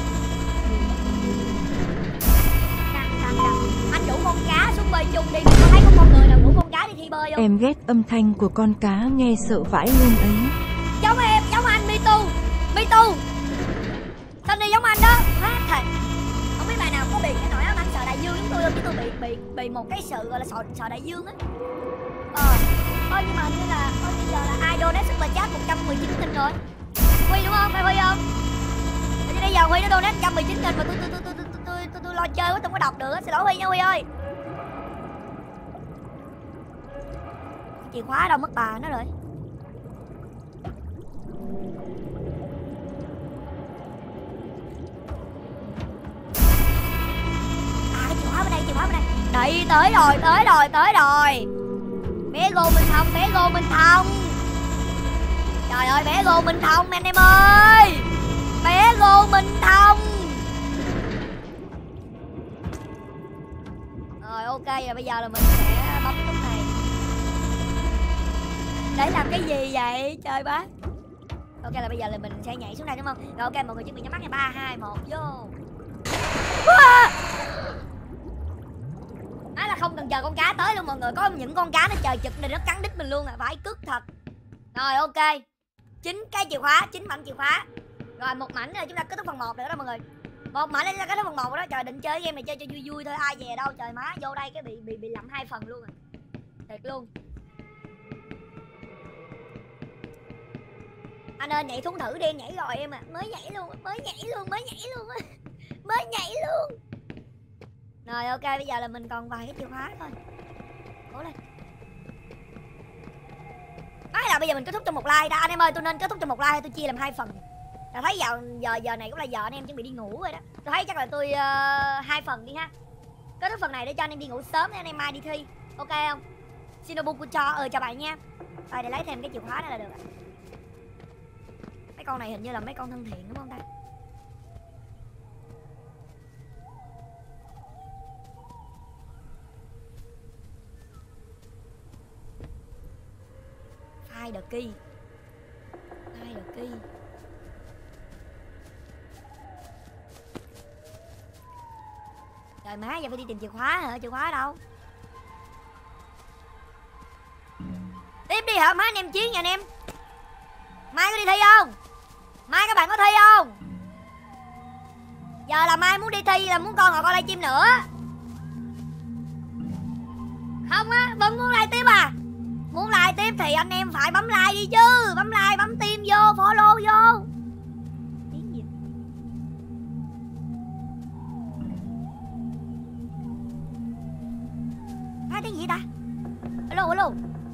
Căng, căng, căng. Anh rủ con cá xuống bơi chung đi. Mình có thấy có con người nào rủ con cá đi thi bơi không? Em ghét âm thanh của con cá nghe sợ vãi luôn ấy. Giống em, giống anh Mitu. Mitu Tony giống anh đó. Phát thề. Không biết bài nào có bị cái nỗi ám ảnh sợ đại dương giống tôi không? Chứ tôi bị bị bị một cái sự gọi là sợ sợ đại dương á. Ờ Thôi nhưng mà như là thôi bây giờ là ai donate super chat một trăm mười chín nghìn rồi. Huy đúng không? Phải Huy không? Chứ bây giờ Huy nó donate một trăm mười chín nghìn mà tôi tôi tôi tôi tôi tôi tôi tôi lo chơi quá tôi không có đọc được. Xin lỗi Huy nha Huy ơi. Chìa khóa đâu mất bà nó rồi. À cái chìa khóa bên đây, chìa khóa bên đây. Đây tới rồi, tới rồi, tới rồi. Bé Gô Minh Thông, bé Gô Minh Thông. Trời ơi bé Gô Minh Thông anh em ơi. Bé Gô Minh Thông. Rồi ok, rồi bây giờ là mình sẽ bấm nút này. Để làm cái gì vậy? Trời bá. Ok là bây giờ là mình sẽ nhảy xuống đây đúng không? Rồi ok mọi người chuẩn bị nhắm mắt nha. Ba, hai, một, vô. Nói là không cần chờ con cá tới luôn mọi người. Có những con cá nó chờ chực này nó cắn đít mình luôn à. Phải cức thật. Rồi ok. Chín cái chìa khóa, chín mảnh chìa khóa. Rồi một mảnh rồi chúng ta kết thúc phần một nữa đó mọi người. Một mảnh là kết thúc phần một đó. Trời định chơi game này chơi cho vui vui thôi. Ai về đâu trời má. Vô đây cái bị bị bị lậm hai phần luôn à. Thiệt luôn. Anh ơi nhảy xuống thử đi, nhảy rồi em à. Mới nhảy luôn, mới nhảy luôn, mới nhảy luôn á. Mới nhảy luôn. Rồi ok bây giờ là mình còn vài cái chìa khóa thôi. Cố lên. Nói là bây giờ mình kết thúc trong một like đã. Anh em ơi tôi nên kết thúc trong một like hay tôi chia làm hai phần? Là thấy giờ giờ giờ này cũng là giờ anh em chuẩn bị đi ngủ rồi đó. Tôi thấy chắc là tôi uh, hai phần đi ha. Kết thúc phần này để cho anh em đi ngủ sớm để anh em mai đi thi. Ok không? Shinobu cho ờ chào bạn nha. Rồi để lấy thêm cái chìa khóa này là được. Mấy con này hình như là mấy con thân thiện đúng không ta? Find the key. Find the key. Trời má giờ phải đi tìm chìa khóa hả? Chìa khóa đâu? Tiếp đi hả? Má anh em chiến nha anh em. Mai có đi thi không? Mai các bạn có thi không? Giờ là Mai muốn đi thi là muốn con ngồi coi livestream nữa. Không á, vẫn muốn live tiếp à? Muốn live tiếp thì anh em phải bấm like đi chứ. Bấm like, bấm tim vô, follow vô. Tiếng gì? Hai tiếng gì ta? Alo, alo.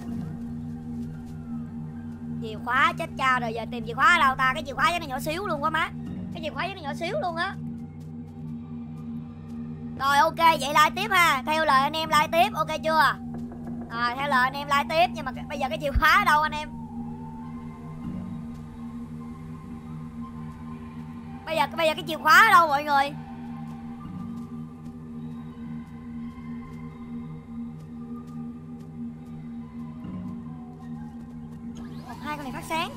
Chìa khóa chết cha rồi, giờ tìm chìa khóa ở đâu ta? Cái chìa khóa nó nhỏ xíu luôn quá má. Cái chìa khóa nó nhỏ xíu luôn á. Rồi ok vậy like tiếp ha. Theo lời anh em like tiếp, ok chưa? Rồi theo lời anh em like tiếp. Nhưng mà bây giờ cái chìa khóa ở đâu anh em? Bây giờ bây giờ cái chìa khóa ở đâu mọi người? Hai con này phát sáng.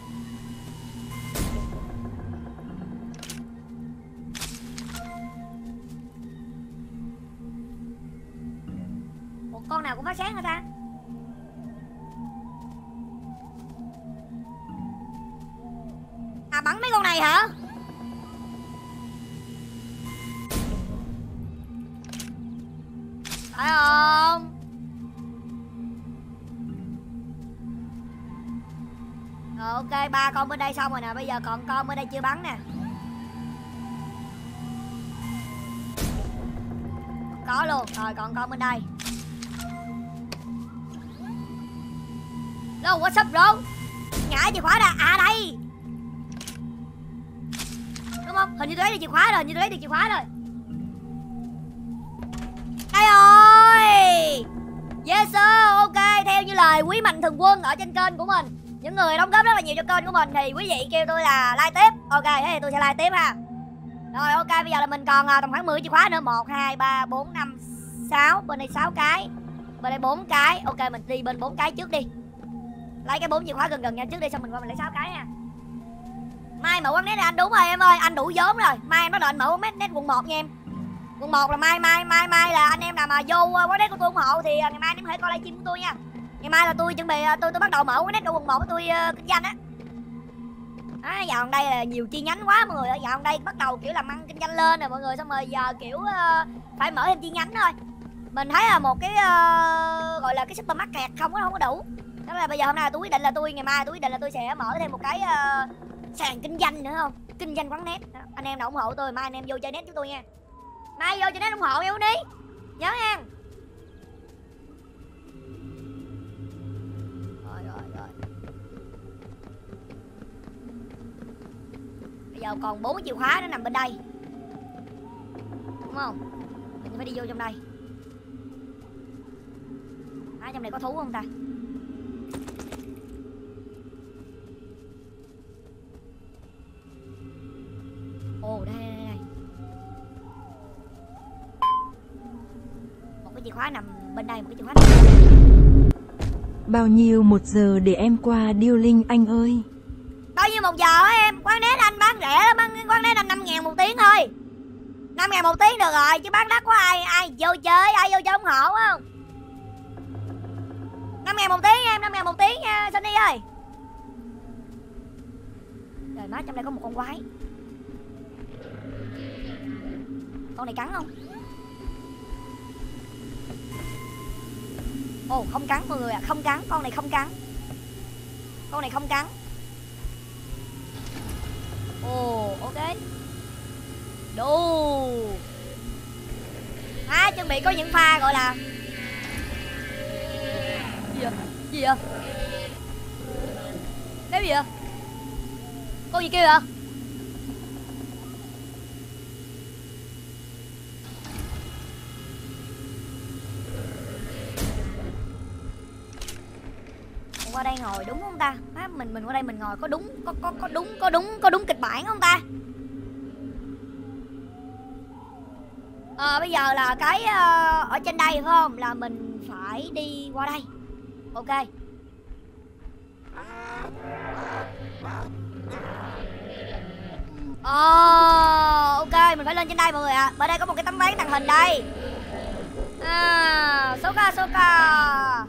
Một con nào cũng phát sáng hả ta? À bắn mấy con này hả? Phải không? Rồi ok ba con bên đây xong rồi nè. Bây giờ còn con bên đây chưa bắn nè. Có luôn. Rồi còn con bên đây. Hello what's up bro? Ngã chìa khóa ra. À đây. Đúng không? Hình như tôi lấy được chìa khóa rồi. Hình như tôi lấy được chìa khóa rồi. Đây rồi. Yes sir. Ok theo như lời quý mạnh thường quân ở trên kênh của mình, những người đóng góp rất là nhiều cho kênh của mình, thì quý vị kêu tôi là like tiếp. Ok thế thì tôi sẽ like tiếp ha. Rồi ok bây giờ là mình còn tầm khoảng mười chìa khóa nữa. Một, hai, ba, bốn, năm, sáu. Bên đây sáu cái. Bên đây bốn cái. Ok, mình đi bên bốn cái trước đi. Lấy cái bốn chìa khóa gần gần nhau trước đi, xong mình qua mình lấy sáu cái nha. Mai mở quán net anh, đúng rồi em ơi, anh đủ vốn rồi. Mai em bắt đầu anh mở quán net quận một nha em. Quận một là mai mai mai mai là anh em nào mà vô quán net của tôi ủng hộ thì ngày mai anh em hãy coi livestream của tôi nha. Ngày mai là tôi chuẩn bị tôi tôi bắt đầu mở quán net của quận một của tôi uh, kinh doanh á. À, dạo gần đây là nhiều chi nhánh quá mọi người ơi, dạo gần đây bắt đầu kiểu làm ăn kinh doanh lên rồi mọi người, xong rồi giờ kiểu uh, phải mở thêm chi nhánh thôi. Mình thấy là một cái uh, gọi là cái supermarket không có không có đủ. Đó là bây giờ hôm nay tôi quyết định là tôi ngày mai tôi quyết định là tôi sẽ mở thêm một cái uh, sàn kinh doanh nữa không? Kinh doanh quán net. Đó. Anh em nào ủng hộ tôi, mai anh em vô chơi net với tôi nha. Mai vô chơi net ủng hộ em đi. Nhớ nha. Rồi rồi rồi. Bây giờ còn bốn chìa khóa nó nằm bên đây. Đúng không? Mình phải đi vô trong đây. À, trong này có thú không ta? Ồ, đây, đây, đây. Một cái chìa khóa nằm bên đây, một cái chìa khóa nằm. Bao nhiêu một giờ để em qua điêu linh anh ơi? Bao nhiêu một giờ hả em? Quán net anh bán rẻ lắm, bán quán net anh năm ngàn một tiếng thôi. năm ngàn một tiếng được rồi, chứ bán đắt quá ai ai vô chơi, ai vô chơi ủng hộ không? năm ngàn một tiếng em, năm ngàn một tiếng nha, Sunny ơi. Trời má, trong đây có một con quái. Con này cắn không? Ồ, không cắn mọi người ạ, à. Không cắn, con này không cắn. Con này không cắn. Ồ, ok. Đủ. À, chuẩn bị có những pha gọi là gì vậy? Gì vậy? Cái gì vậy? Con gì kia vậy? Qua đây ngồi đúng không ta? Má, mình mình qua đây mình ngồi có đúng có có có đúng có đúng có đúng kịch bản không ta? À, bây giờ là cái uh, ở trên đây phải không? Là mình phải đi qua đây. Ok. Oh, ok, mình phải lên trên đây mọi người ạ. À. Bên đây có một cái tấm ván tàng hình đây. À, số ca số ca.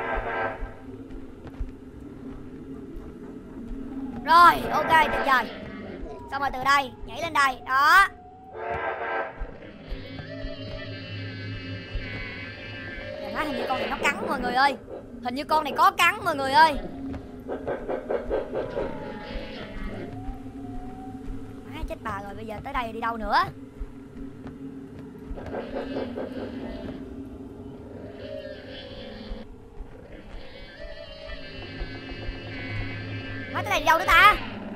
Rồi, ok, tuyệt vời. Xong rồi từ đây, nhảy lên đây, đó. Má, hình như con này nó cắn mọi người ơi. Hình như con này có cắn mọi người ơi. Má, chết bà rồi, bây giờ tới đây đi đâu nữa? Má, tới đây đi đâu nữa ta?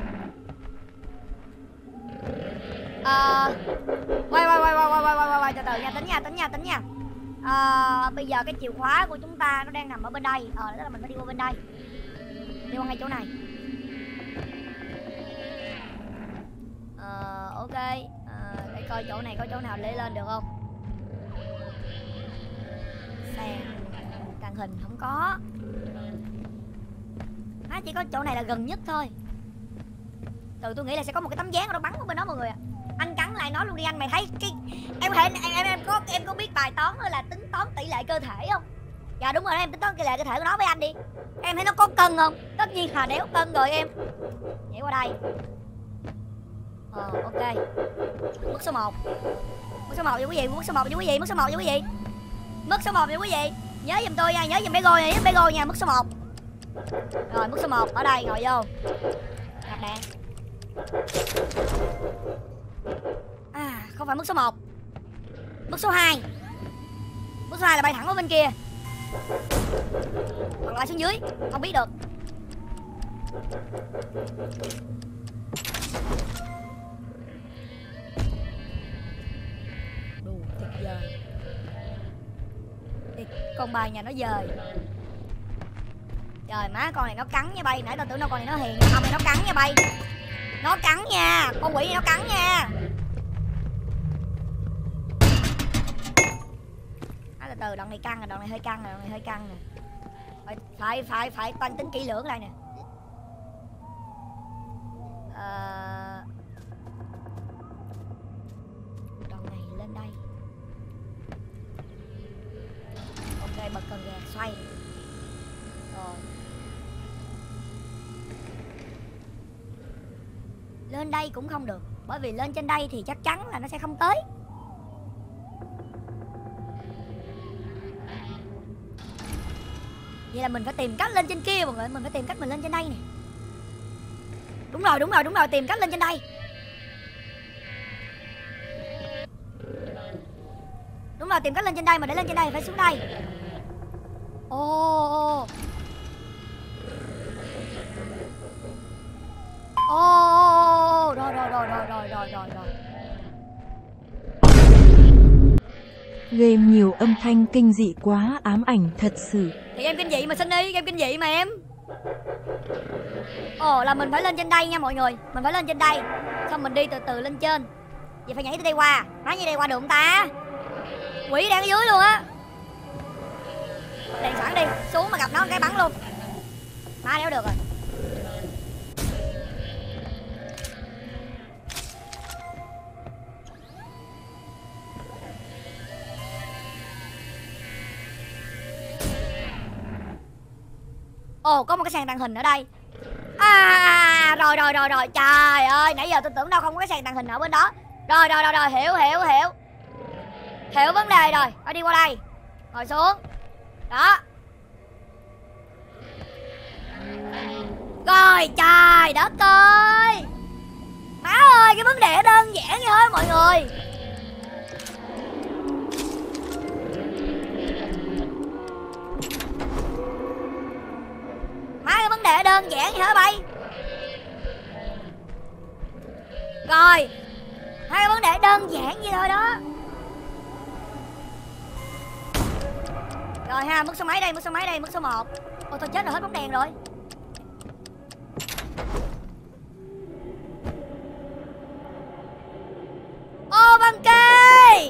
Ờ quay quay quay quay quay quay quay quay từ từ nha, tính nha, tính nha, tính nha. À, bây giờ cái chìa khóa của chúng ta nó đang nằm ở bên đây. Ờ, đó là mình phải đi qua bên đây. Đi qua ngay chỗ này. Ờ, ok. À, để coi chỗ này có chỗ nào để lên được không. Sàn tàng hình không có. À, chỉ có chỗ này là gần nhất thôi. Từ tôi nghĩ là sẽ có một cái tấm dáng nó bắn ở bên đó mọi người ạ. Anh cắn lại nói luôn đi anh, mày thấy cái em thể em em em có em có biết bài toán là tính toán tỷ lệ cơ thể không? Dạ đúng rồi đó, em tính toán tỷ lệ cơ thể của nó với anh đi. Em thấy nó có cân không? Tất nhiên là đéo cân rồi em. Nhảy qua đây. Ờ ok. Mức số một. Mức số một cho quý vị, mức số một cho quý vị, mức số một cho quý vị. Mức số một cho quý vị. Nhớ giùm tôi nha, nhớ giùm bé Gôi nha, nhớ bé Gôi nha, mức số một. Rồi mức số một ở đây, ngồi vô. Nạp đạn. À, không phải mức số một. Mức số hai. Mức số hai là bay thẳng ở bên kia. Hoặc là xuống dưới, không biết được. Đủ tuyệt vời. Đi, con bài nhà nó dời. Trời má, con này nó cắn nha bay. Nãy tao tưởng đâu con này nó hiền. Không, này nó cắn nha bay. Nó cắn nha. Con quỷ này nó cắn nha. À, từ từ, đoạn này căng rồi, đoạn này hơi căng rồi, đoạn này hơi căng nè. Phải phải phải phải toan tính kỹ lưỡng lại nè. Ờ... Đoạn này lên đây. Ok, bật cần gạt xoay. Rồi. Lên đây cũng không được, bởi vì lên trên đây thì chắc chắn là nó sẽ không tới. Vậy là mình phải tìm cách lên trên kia mọi người, mình phải tìm cách mình lên trên đây nè. Đúng rồi, đúng rồi, đúng rồi, tìm cách lên trên đây. Đúng rồi, tìm cách lên trên đây, mà để lên trên đây phải xuống đây. Ồ. Oh. Ồ, oh, rồi rồi rồi rồi rồi rồi rồi rồi. Game nhiều âm thanh kinh dị quá, ám ảnh thật sự. Thì em kinh dị mà xin đi, em kinh dị mà em. Ồ, là mình phải lên trên đây nha mọi người, mình phải lên trên đây, xong mình đi từ từ lên trên. Vậy phải nhảy từ đây qua, nói như đây qua được không ta? Quỷ đang ở dưới luôn á. Đèn sẵn đi, xuống mà gặp nó cái bắn luôn. Má đéo được rồi. Ồ, có một cái sàn tàng hình ở đây. À, rồi rồi rồi rồi, trời ơi, nãy giờ tôi tưởng đâu không có cái sàn tàng hình ở bên đó. Rồi rồi rồi rồi, hiểu hiểu hiểu. Hiểu vấn đề rồi, phải đi qua đây. Ngồi xuống. Đó. Rồi, trời đất ơi. Má ơi, cái vấn đề đơn giản vậy thôi mọi người. Má, cái vấn đề đơn giản vậy hả bay? Rồi, hai cái vấn đề đơn giản vậy thôi đó. Rồi ha, mức số mấy đây, mức số mấy đây, mức số một. Ôi tôi chết rồi, hết bóng đèn rồi. Ô Văn Kê.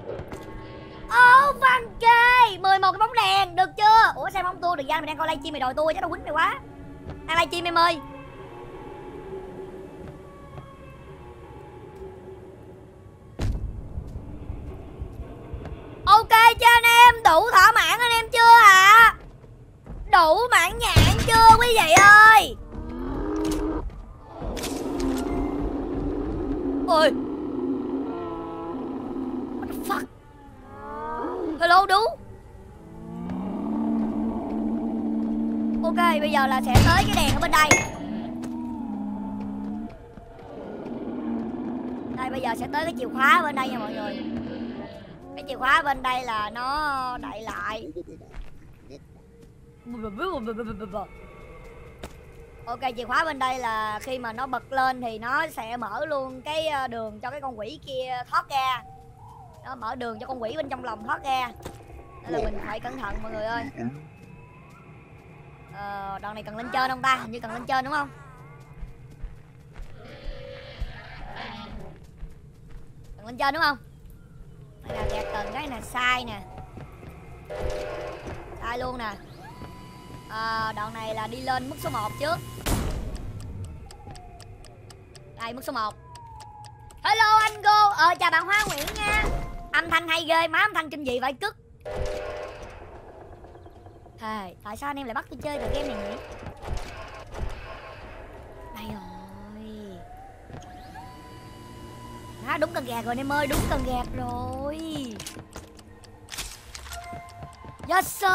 Ô Văn Kê, mười một cái bóng đèn, được chưa? Ủa sao không tua được ra, mày đang coi livestream mày đòi tua chứ, tao quýnh mày quá. Đang livestream em ơi. Ok cho anh em, đủ thỏa mãn anh em chưa hả? Đủ mãn nhãn chưa quý vị ơi? Ôi, what the fuck? Hello đú. Ok, bây giờ là sẽ tới cái đèn ở bên đây. Đây, bây giờ sẽ tới cái chìa khóa ở bên đây nha mọi người. Cái chìa khóa bên đây là nó đậy lại. Ok, chìa khóa bên đây là khi mà nó bật lên thì nó sẽ mở luôn cái đường cho cái con quỷ kia thoát ra. Nó mở đường cho con quỷ bên trong lòng thoát ra. Nên là mình phải cẩn thận mọi người ơi. Ờ, đoạn này cần lên trên không ta? Hình như cần lên trên đúng không? Cần lên trên đúng không? Đây là gạt cần cái nè, sai nè. Sai luôn nè. À, đoạn này là đi lên mức số một trước. Đây, mức số một. Hello anh Go. Ờ, chào bạn Hoa Nguyễn nha. Âm thanh hay ghê, má âm thanh kinh dị vậy cứt. Hey, tại sao anh em lại bắt tôi chơi tựa game này nhỉ? Đây rồi. À, đúng cần gạt rồi anh em ơi, đúng cần gạt rồi. Yes sir.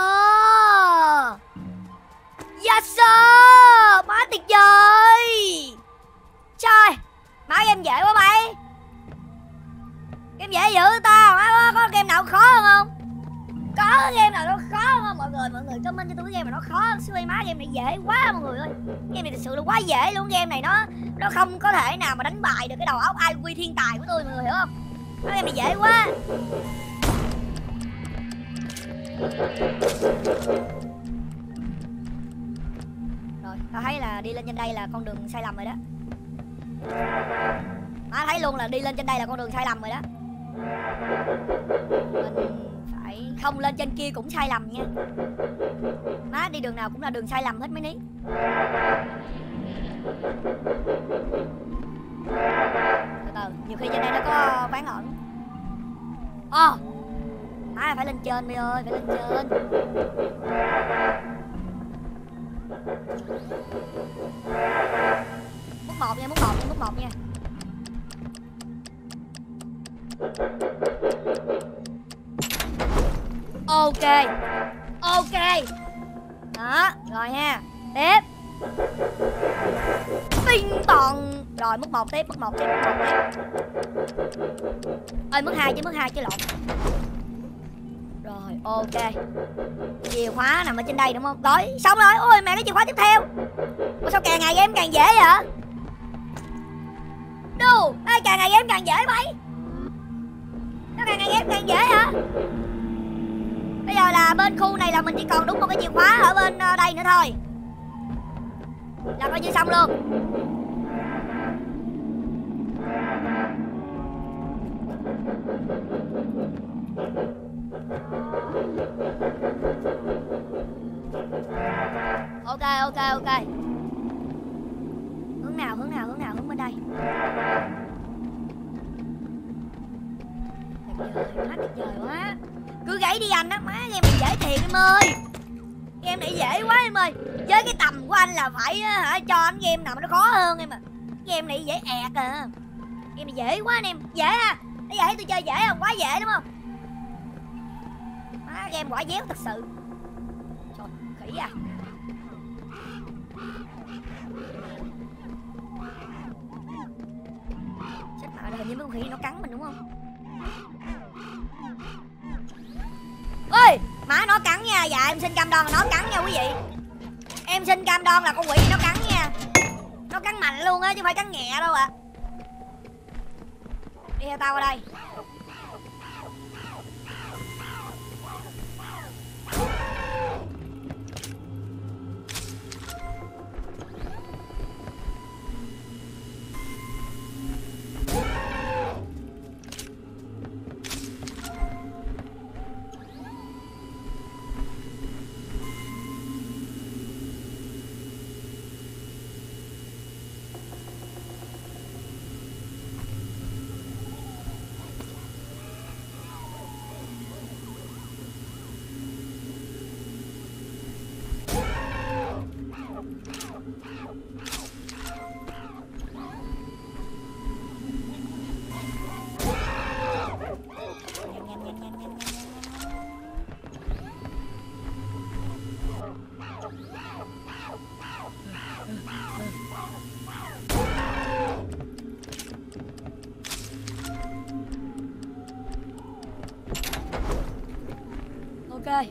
Yes sir. Má tuyệt vời. Trời, má game dễ quá mày. Game dễ dữ tao, má có game nào khó hơn không? Có game nào nó khó hơn không mọi người? Mọi người comment cho tôi cái game mà nó khó hơn xíu. Má game này dễ quá mọi người ơi. Game này thật sự là quá dễ luôn. Game này nó nó không có thể nào mà đánh bại được cái đầu óc i quy thiên tài của tôi mọi người hiểu không? Nó game này dễ quá. Rồi, tao thấy là đi lên trên đây là con đường sai lầm rồi đó. Má thấy luôn là đi lên trên đây là con đường sai lầm rồi đó. Mình phải Không lên trên kia cũng sai lầm nha. Má đi đường nào cũng là đường sai lầm hết mấy ní. Từ từ, nhiều khi trên đây nó có quán ẩn. Ồ, má phải lên trên mày ơi, phải lên trên. Múc một nha, múc một nha, múc một nha. Ok. Ok. Đó, rồi ha. Tiếp. Tinh tòn. Rồi mức một tiếp, mức một tiếp, mức một tiếp. Ơi mức hai chứ, mức hai chứ lộn. Rồi, ok. Chìa khóa nằm ở trên đây đúng không? Rồi, xong rồi. Ôi mẹ, cái chìa khóa tiếp theo. Ủa sao càng ngày game càng dễ vậy? Đù, càng ngày game càng dễ bay. Nó càng ngày game càng dễ hả? Bây giờ là bên khu này là mình chỉ còn đúng một cái chìa khóa ở bên đây nữa thôi là coi như xong luôn. Ok ok ok. Hướng nào hướng nào hướng nào hướng bên đây. Tuyệt vời, má tuyệt vời quá. Cứ gãy đi anh á, má game này dễ thiệt em ơi. Game này dễ quá em ơi. Với cái tầm của anh là phải hả, cho anh game nào mà nó khó hơn em à. Game này dễ ẹt à. Game này dễ quá anh em. Dễ à. Bây giờ thấy tôi chơi dễ không? Quá dễ đúng không? Má game quả déo thật sự. Trời, khỉ à. Chắc mà hình như mấy con khỉ nó cắn mình đúng không? Ơi, má nó cắn nha. Dạ em xin cam đoan là nó cắn nha quý vị. Em xin cam đoan là con quỷ nó cắn nha. Nó cắn mạnh luôn á chứ không phải cắn nhẹ đâu ạ. À. Đi theo tao qua đây. Ok.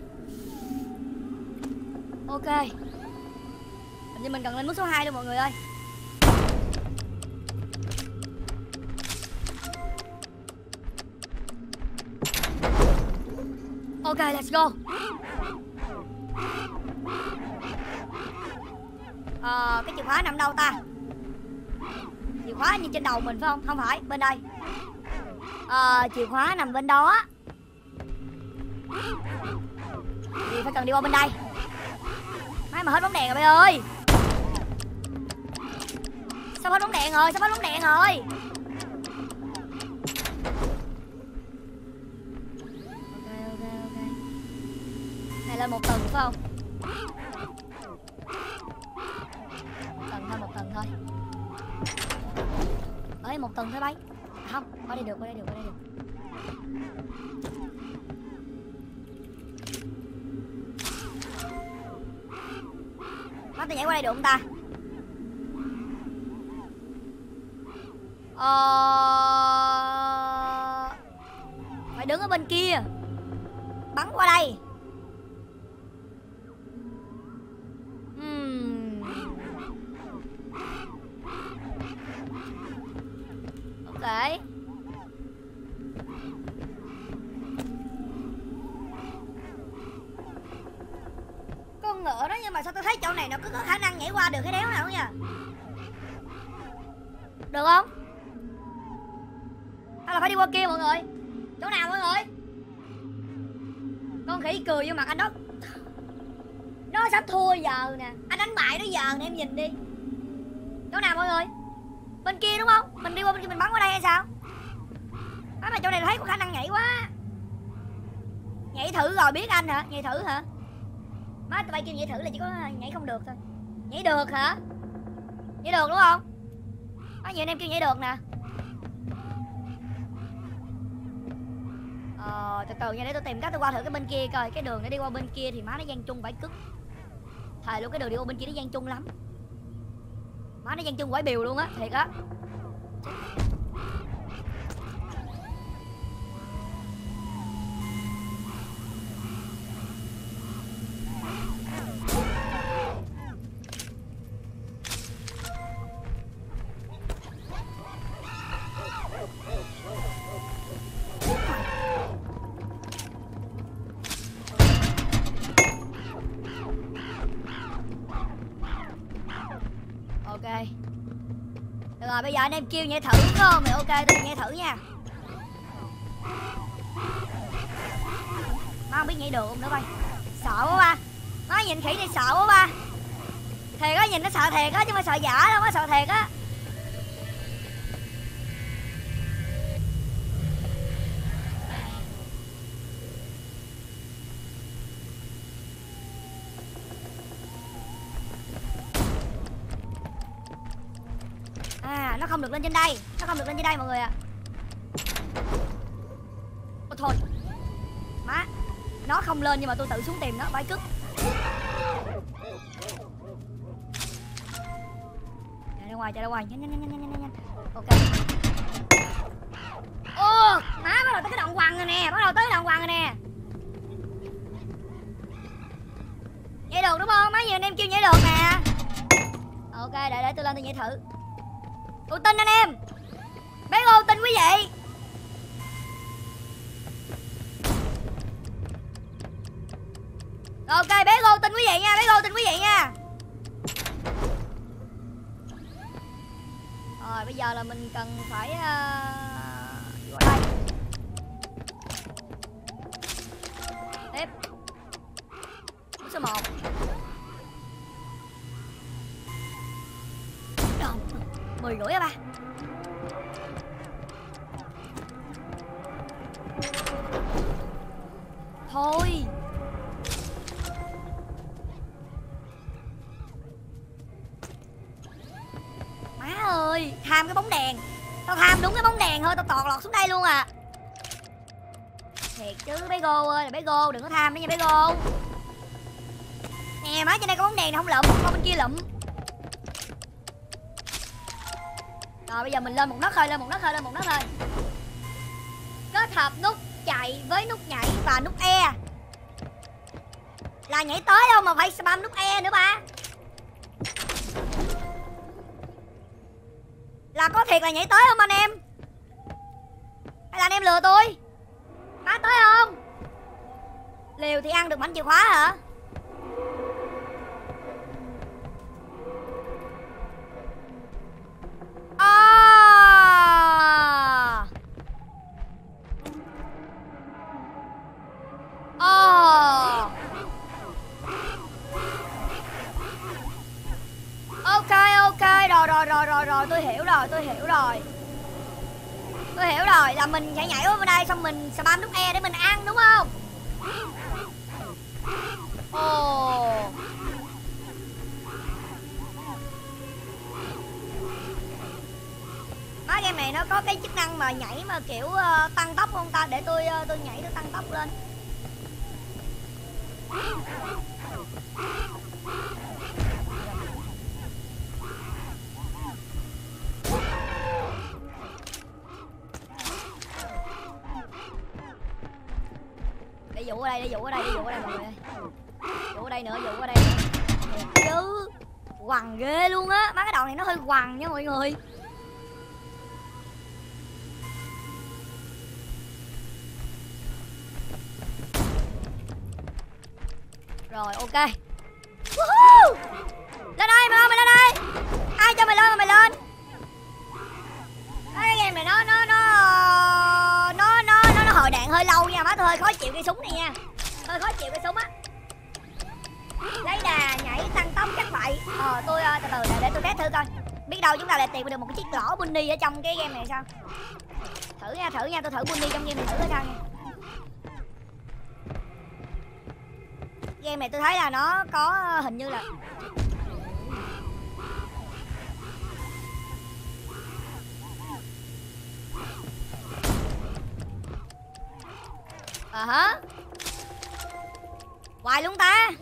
Ok. Hình như mình cần lên mức số hai luôn mọi người ơi. Ok, let's go. Ờ, cái chìa khóa nằm đâu ta? Chìa khóa như trên đầu mình phải không? Không phải, bên đây. Ờ, chìa khóa nằm bên đó. Thì phải cần đi qua bên đây. Má mà hết bóng đèn rồi bay ơi. Sao hết bóng đèn rồi, sao hết bóng đèn rồi. Ok ok ok. Này lên một tầng phải không? Một tầng thôi, một tầng thôi. Ơi một tầng thôi bay. À, không, qua đây được, qua đây được, qua đây được. Má tôi nhảy qua đây được không ta? Ờ... Phải đứng ở bên kia. Bắn qua đây. uhm. Ok. Con ngựa đó nhưng mà sao tôi thấy chỗ này nó cứ có khả năng nhảy qua được cái đéo nào đó nha. Được không? Hay là phải đi qua kia mọi người? Chỗ nào mọi người? Con khỉ cười vô mặt anh đó. Nó sắp thua giờ nè. Anh đánh bại nó giờ nè, em nhìn đi. Chỗ nào mọi người? Bên kia đúng không? Mình đi qua bên kia mình bắn qua đây hay sao? Má mà chỗ này thấy có khả năng nhảy quá. Nhảy thử rồi biết anh hả? Nhảy thử hả? Má tụi bay kêu nhảy thử là chỉ có nhảy không được thôi. Nhảy được hả? Nhảy được đúng không? Có nhiều anh em kêu nhảy được nè. Ờ, từ từ nha, để tôi tìm cách tôi qua thử cái bên kia coi. Cái đường để đi qua bên kia thì má nó gian chung vãi cức. Thề luôn, cái đường đi qua bên kia nó gian chung lắm. Má nó gian chung vãi biều luôn á, thiệt á. Ok. Được rồi, bây giờ anh em kêu nhảy thử đúng không? Mày ok, tôi nhảy thử nha. Má không biết nhảy được không nữa bay. Sợ quá ba. Má nhìn khỉ này sợ quá ba. Thiệt á, nhìn nó sợ thiệt á, chứ không phải sợ giả đâu, nó sợ thiệt á. À, nó không được lên trên đây. Nó không được lên trên đây mọi người ạ. À. Ôi thôi. Má. Nó không lên nhưng mà tôi tự xuống tìm nó. Bãi cức. Chạy ra ngoài, chạy ra ngoài. Nhanh, nhanh, nhanh, nhanh, nhanh, nhanh. Ok. Ô, má bắt đầu tới cái đoạn quằn rồi nè. Bắt đầu tới cái đoạn quằn rồi nè. Nhảy được đúng không? Má nhiều anh em kêu nhảy được nè. Ok, để để tôi lên tôi nhảy thử. Tôi tin anh em. Bé Ngô tin quý vị. Ok, bé Ngô tin quý vị nha. Bé Ngô tin quý vị nha. Rồi bây giờ là mình cần phải uh, vào đây. Tiếp. Số một. Mười rưỡi á ba. Thôi. Má ơi, tham cái bóng đèn. Tao tham đúng cái bóng đèn thôi, tao tọt lọt xuống đây luôn à. Thiệt chứ bé Gô ơi, là bé Gô, đừng có tham nữa nha bé Gô. Nè má, trên đây có bóng đèn không lụm, con bên kia lụm. Rồi bây giờ mình lên một nấc thôi, lên một nấc thôi, lên một nấc thôi. Kết hợp nút chạy với nút nhảy và nút E. Là nhảy tới đâu mà phải spam nút E nữa ba. Là có thiệt là nhảy tới không anh em? Hay là anh em lừa tôi? Má tới không? Liều thì ăn được mảnh chìa khóa hả? Rồi rồi rồi, tôi hiểu rồi, tôi hiểu rồi. Tôi hiểu rồi, là mình sẽ nhảy over đây xong mình spam nút E để mình ăn đúng không? Ồ. Má game này nó có cái chức năng mà nhảy mà kiểu uh, tăng tốc không ta? Để tôi uh, tôi nhảy tôi tăng tốc lên. Để dụ ở đây, để dụ ở đây, để dụ ở đây mọi người ơi. Dụ ở đây nữa, dụ ở đây nữa. Thiệt chứ. Quằn ghê luôn á. Má cái đoạn này nó hơi quằn nha mọi người. Rồi ok. Woohoo! Lên đây mày ơi, mày lên đây. Ai cho mày lên mà mày lên. Cái game này nó nó nó nó nó nó, nó hồi đạn hơi lâu nha má, tôi hơi khó chịu cây súng này nha. hơi khó chịu cái súng á. Lấy đà nhảy tăng tốc chắc vậy. Ờ tôi từ từ để, để tôi test thử coi. Biết đâu chúng ta lại tìm được một cái chiếc lỗ bunny ở trong cái game này sao? Thử nha, thử nha, tôi thử bunny trong game này thử coi sao nha. Game này tôi thấy là nó có hình như là ờ hả hoài luôn ta.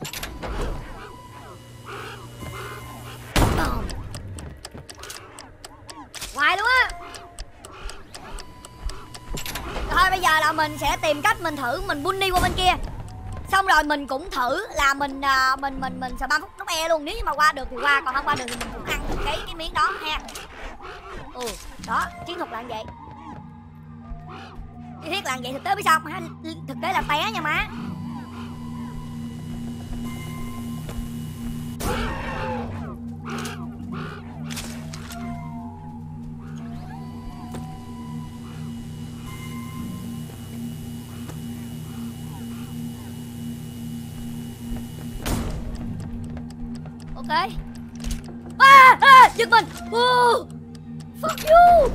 Hoài luôn á. Thôi bây giờ là mình sẽ tìm cách mình thử mình bunny qua bên kia. Xong rồi mình cũng thử là mình uh, mình mình mình spam phút nút E luôn. Nếu như mà qua được thì qua, còn không qua được thì mình cũng ăn được cái cái miếng đó ha. Ừ, đó, chiến thuật là như vậy. Chi tiết là như vậy, thực tế biết sao không? Thực tế là té nha má. Ok. À, à, giật mình. Oh, fuck you.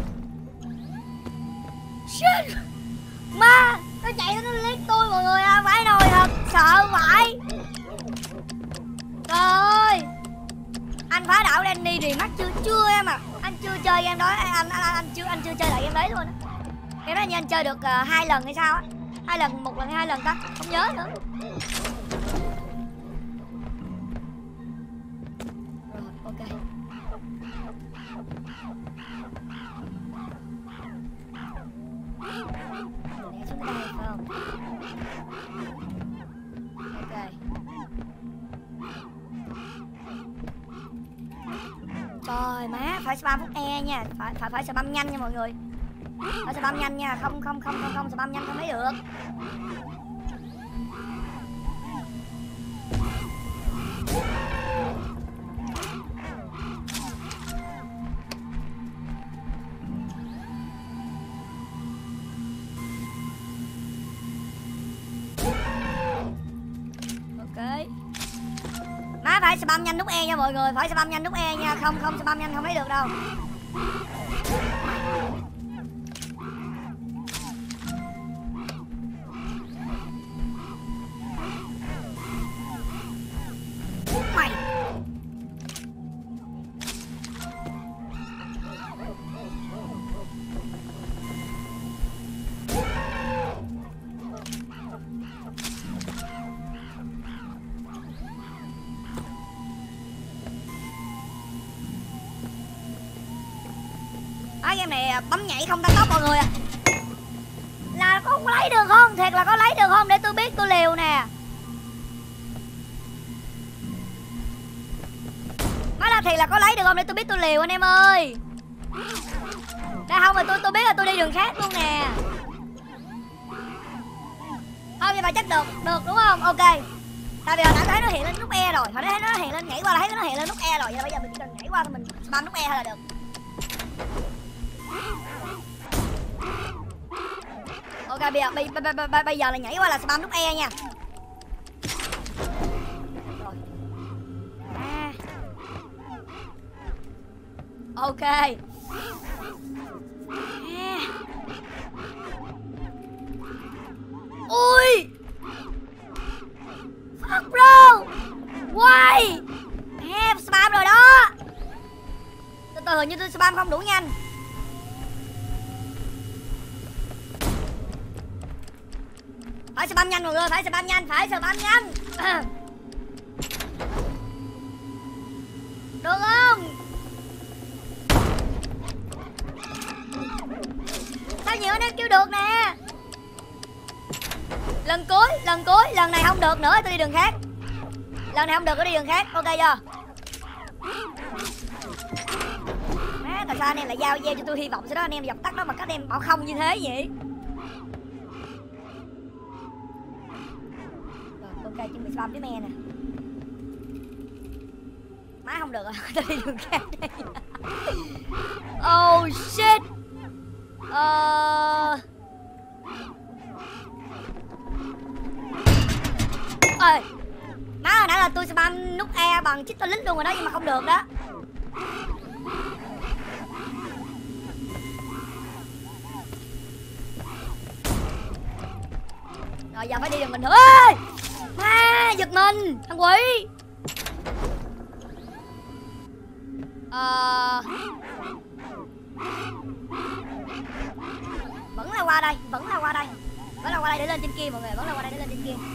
Shit. Ma, nó chạy nó liếc tôi mọi người à, phải nồi thật, sợ vãi. Trời ơi. Anh phá đảo Danny thì mắt chưa chưa em à. Anh chưa chơi game đó, anh anh anh, anh chưa anh chưa chơi lại game đấy luôn á. Game đó như anh chơi được uh, hai lần hay sao á. Hai lần, một lần hay hai lần ta, không nhớ nữa. Ok. Để xuống đây phải không? Ok. Trời má, phải spam phút E nha, phải phải phải spam nhanh nha mọi người. Phải spam nhanh nha, không không không không không spam nhanh không thấy được. Má phải spam nhanh nút E nha mọi người, phải spam nhanh nút E nha, không không spam nhanh không thấy được đâu. Mày. Á, game này bấm nhảy không tăng tốc mọi người à. Là có không lấy được không? Thiệt là có lấy được không? Để tôi biết tôi liều nè. Nói là thiệt là có lấy được không? Để tôi biết tôi liều anh em ơi. Đây không mà tôi tôi biết là tôi đi đường khác luôn nè. Thôi vậy mà chắc được, được đúng không? Ok. Tại vì hồi nãy thấy nó hiện lên nút E rồi, hồi nãy thấy nó hiện lên nhảy qua là thấy nó hiện lên nút E rồi, vậy là bây giờ mình chỉ cần nhảy qua thì mình spam nút E thôi là được. Ok bây giờ bây, bây, bây, bây giờ là nhảy qua là spam nút E nha. Rồi. À. Ok. À. Ui. Fuck bro. Why? Em spam rồi đó. Từ từ hình như tôi spam không đủ nhanh. Phải spam nhanh mọi người, phải spam nhanh, phải spam nhanh. À. Được không? Sao nhiều anh em kêu được nè. Lần cuối, lần cuối, lần này không được nữa tôi đi đường khác. Lần này không được tôi đi đường khác, ok chưa? Má, tại sao anh em lại giao gieo cho tôi hy vọng sau đó anh em dập tắt nó bằng cách em bảo không như thế vậy? Ok, chuẩn bị spam với me nè. Má không được rồi, tôi đi đường khác đây. Oh shit. Ờ... ơi. Má hồi nãy là tôi spam nút E bằng chích lít luôn rồi đó, nhưng mà không được đó. Rồi giờ phải đi đường bình thường. Ê ma giật mình thằng quỷ. Ờ... Vẫn là qua đây, vẫn là qua đây. Vẫn là qua đây để lên trên kia mọi người, vẫn là qua đây để lên trên kia.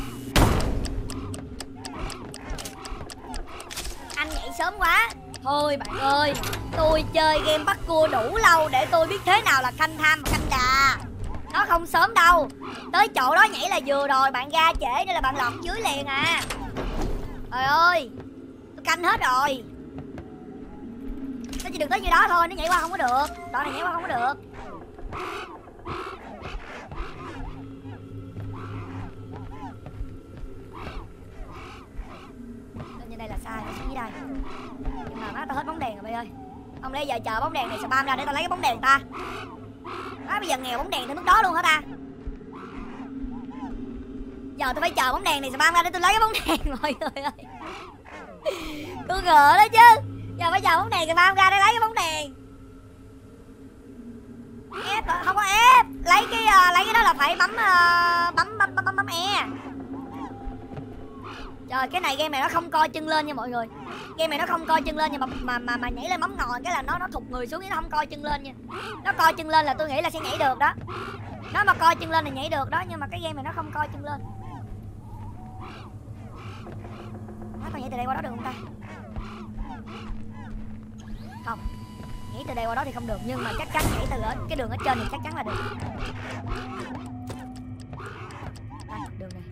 Anh nhảy sớm quá. Thôi bạn ơi, tôi chơi game bắt cua đủ lâu để tôi biết thế nào là canh tham và canh đà. Nó không sớm đâu. Tới chỗ đó nhảy là vừa rồi, bạn ra trễ nên là bạn lọt dưới liền à. Trời ơi, tôi canh hết rồi. Nó chỉ được tới như đó thôi, nó nhảy qua không có được. Đoạn này nhảy qua không có được. Lên như đây là sai, nó xuống dưới đây. Nhưng mà má tao hết bóng đèn rồi bây ơi. Ông đây giờ chờ bóng đèn này spam ra để tao lấy cái bóng đèn ta. Má bây giờ nghèo bóng đèn tới mức đó luôn hả ta? Giờ tôi phải chờ bóng đèn này spam ra để tôi lấy cái bóng đèn mọi người ơi. Tôi ngờ đó chứ. Giờ phải chờ bóng đèn spam ra để lấy cái bóng đèn. Ép không có ép. Lấy cái uh, lấy cái đó là phải bấm uh, bấm, bấm bấm bấm bấm E. Trời, cái này game này nó không coi chân lên nha mọi người. Game này nó không coi chân lên nhưng mà mà mà, mà nhảy lên bấm ngồi cái là nó nó thụt người xuống, chứ nó không coi chân lên nha. Nó coi chân lên là tôi nghĩ là sẽ nhảy được đó. Nó mà coi chân lên là nhảy được đó, nhưng mà cái game này nó không coi chân lên. Nó tao nhảy từ đây qua đó được không ta? Không. Nhảy từ đây qua đó thì không được, nhưng mà chắc chắn nhảy từ ở cái đường ở trên thì chắc chắn là được. Đây, đường này.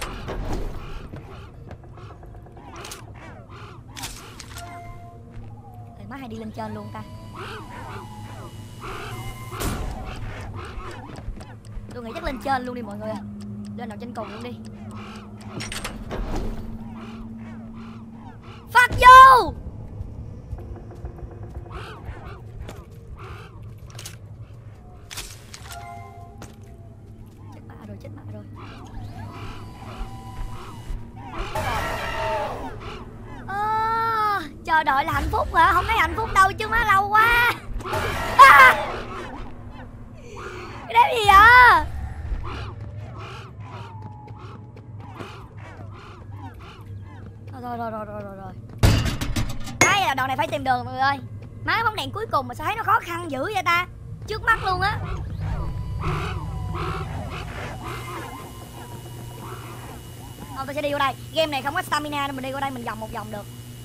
Má hay đi lên trên luôn ta. Tôi nghĩ chắc lên trên luôn đi mọi người. Lên nào trên cùng luôn đi. Fuck you. Chết mẹ rồi, chết mẹ rồi. Chờ đợi là hạnh phúc hả? Không thấy hạnh phúc đâu chứ má, lâu quá. À! Cái đéo gì vậy? Rồi rồi rồi rồi rồi rồi. Cái là đoạn này phải tìm đường mọi người ơi. Má bóng đèn cuối cùng mà sao thấy nó khó khăn dữ vậy ta? Trước mắt luôn á. Thôi tôi sẽ đi vô đây. Game này không có stamina nên mình đi vô đây mình vòng một vòng được.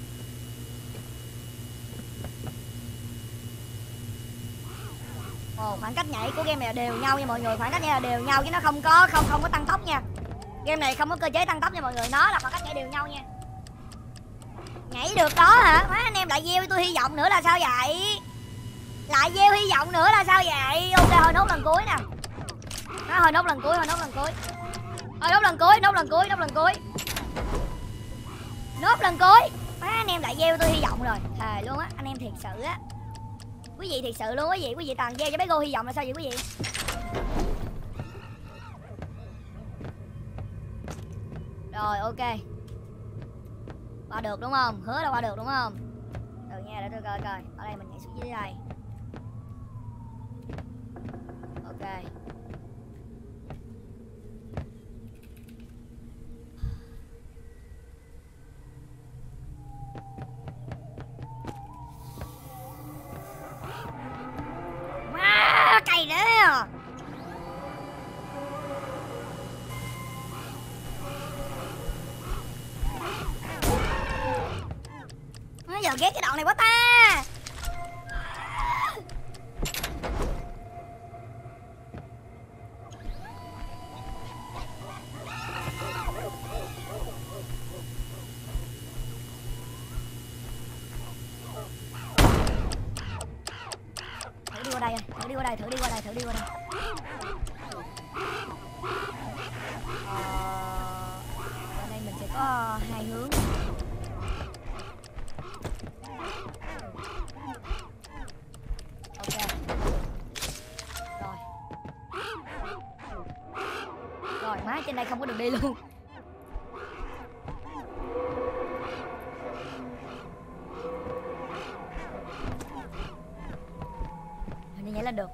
Ồ, khoảng cách nhảy của game này là đều nhau nha mọi người, khoảng cách nhảy là đều nhau chứ nó không có không không có tăng tốc nha. Game này không có cơ chế tăng tốc nha mọi người, nó là khoảng cách nhảy đều nhau nha. Nhảy được đó hả? Má anh em lại gieo tôi hy vọng nữa là sao vậy? Lại gieo hy vọng nữa là sao vậy? Ok, thôi nốt lần cuối nè. Nó thôi nốt lần cuối, thôi nốt lần cuối. Thôi nốt lần cuối, nốt lần cuối, nốt lần cuối. Nốt lần cuối. Má anh em lại gieo tôi hy vọng rồi. Thề luôn á, anh em thiệt sự á. Quý vị thiệt sự luôn quý vị, quý vị toàn gieo cho bé Go hy vọng là sao vậy quý vị? Rồi ok. Qua được đúng không? Hứa là qua được đúng không? Từ nha, để tôi coi coi. Ở đây mình nhảy xuống dưới đây. Ok. Má cày đấy à. Nó giờ ghét cái đoạn này quá ta. Thử đi qua đây, thử đi qua đây, thử đi qua đây, thử đi qua đây. Ờ, ở đây mình sẽ có hai hướng. Ok. Rồi. Rồi, má trên đây không có đường đi luôn. nhảy lên được.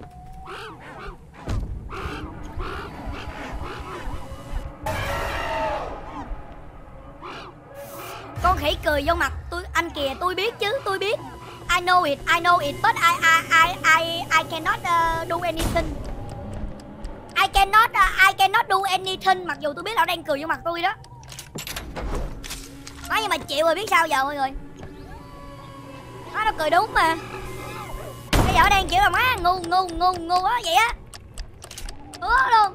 Con khỉ cười vô mặt tôi, anh kìa, tôi biết chứ, tôi biết. I know it, I know it, but I I I I I cannot uh, do anything. I cannot uh, I cannot do anything, mặc dù tôi biết là nó đang cười vô mặt tôi đó. Nói nhưng mà chịu rồi, biết sao giờ mọi người. Nó nó cười đúng mà. Bây giờ nó đang kiểu là má ngu ngu ngu ngu á vậy á. Ứa luôn.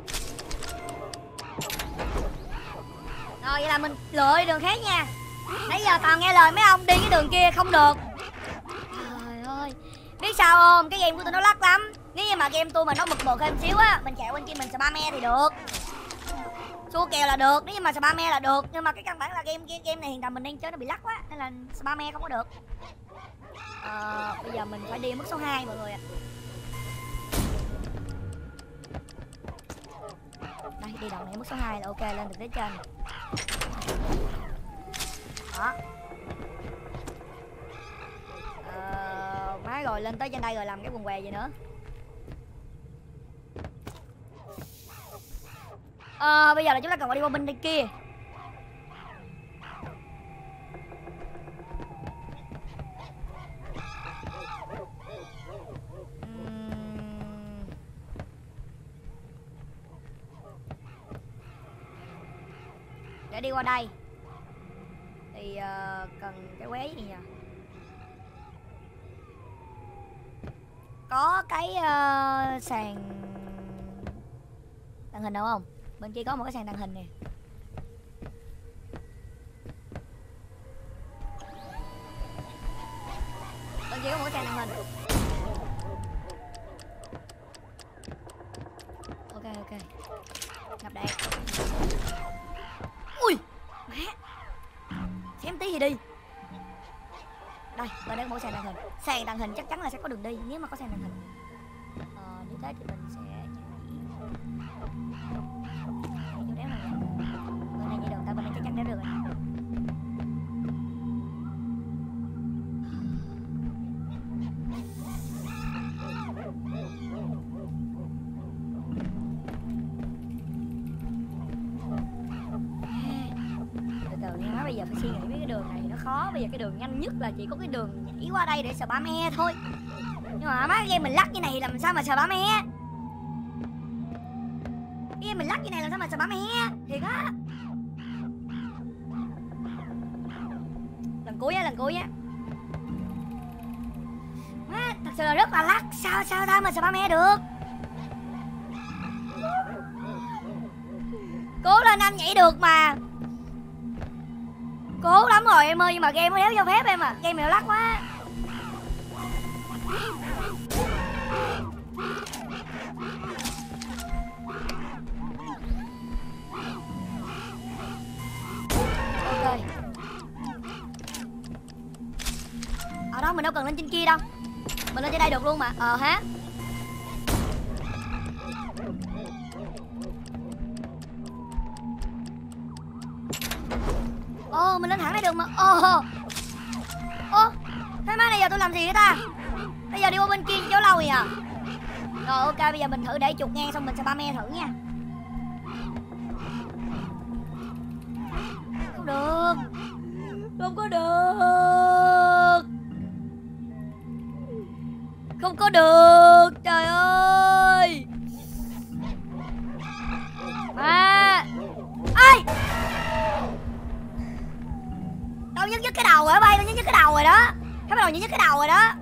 Rồi vậy là mình lựa đường khác nha. Nãy giờ toàn nghe lời mấy ông đi cái đường kia không được. Trời ơi. Biết sao không? Cái game của tôi nó lắc lắm. Nếu như mà game tôi mà nó mực mực thêm xíu á, mình chạy bên kia mình spam e thì được. Xua kèo là được, nếu như mà spam e là được. Nhưng mà cái căn bản là game game, game này hiện tại mình đang chơi nó bị lắc quá, nên là spam e không có được. Ờ, bây giờ mình phải đi mức số hai mọi người ạ. Đây, đi đầu này mức số hai là ok, lên được tới trên. Đó. Ờ, má rồi, lên tới trên đây rồi làm cái quần què gì nữa. Ờ, bây giờ là chúng ta cần phải đi qua bên đây kia. Để đi qua đây thì uh, cần cái quế gì nhỉ? Có cái uh, sàn tàng hình đâu không? Bên kia có một cái sàn tàng hình nè. Bên kia có một cái sàn tàng hình. Ok ok. Ngập đạn. Ui má, xém tí thì đi. Đây, bên đây có một sàn tàng hình. Sàn tàng hình chắc chắn là sẽ có đường đi nếu mà có sàn tàng hình. Ờ, như thế thì mình sẽ nhảy chỗ đéo này. Bên này nhảy được, tại bên này chắc chắn đéo được rồi. Bây giờ phải suy nghĩ với cái đường này nó khó. Bây giờ cái đường nhanh nhất là chỉ có cái đường nhảy qua đây để spam e thôi. Nhưng mà má game mình lắc như này làm sao mà spam e. Game mình lắc như này làm sao mà spam e. Thiệt á. Lần cuối á, lần cuối á. Má thật sự là rất là lắc. Sao sao tao mà spam e được. Cố lên anh nhảy được mà. Cố lắm rồi em ơi, nhưng mà game nó đéo cho phép em à. Game này nó lắc quá. Ok. Ở đó mình đâu cần lên trên kia đâu. Mình lên trên đây được luôn mà. Ờ hả. Ồ, mình lên thẳng đây được mà. Ồ Ồ, thế má này giờ tôi làm gì vậy ta. Bây giờ đi qua bên kia chỗ lâu vậy à. Rồi ok, bây giờ mình thử để trục ngang xong mình sẽ spam e thử nha. Không được. Không có được. Không có được. Trời ơi. À ê, tao nhức nhức cái đầu rồi đó bay, tao nhức nhức cái đầu rồi đó. Cái bắt đầu nhức nhức cái đầu rồi đó.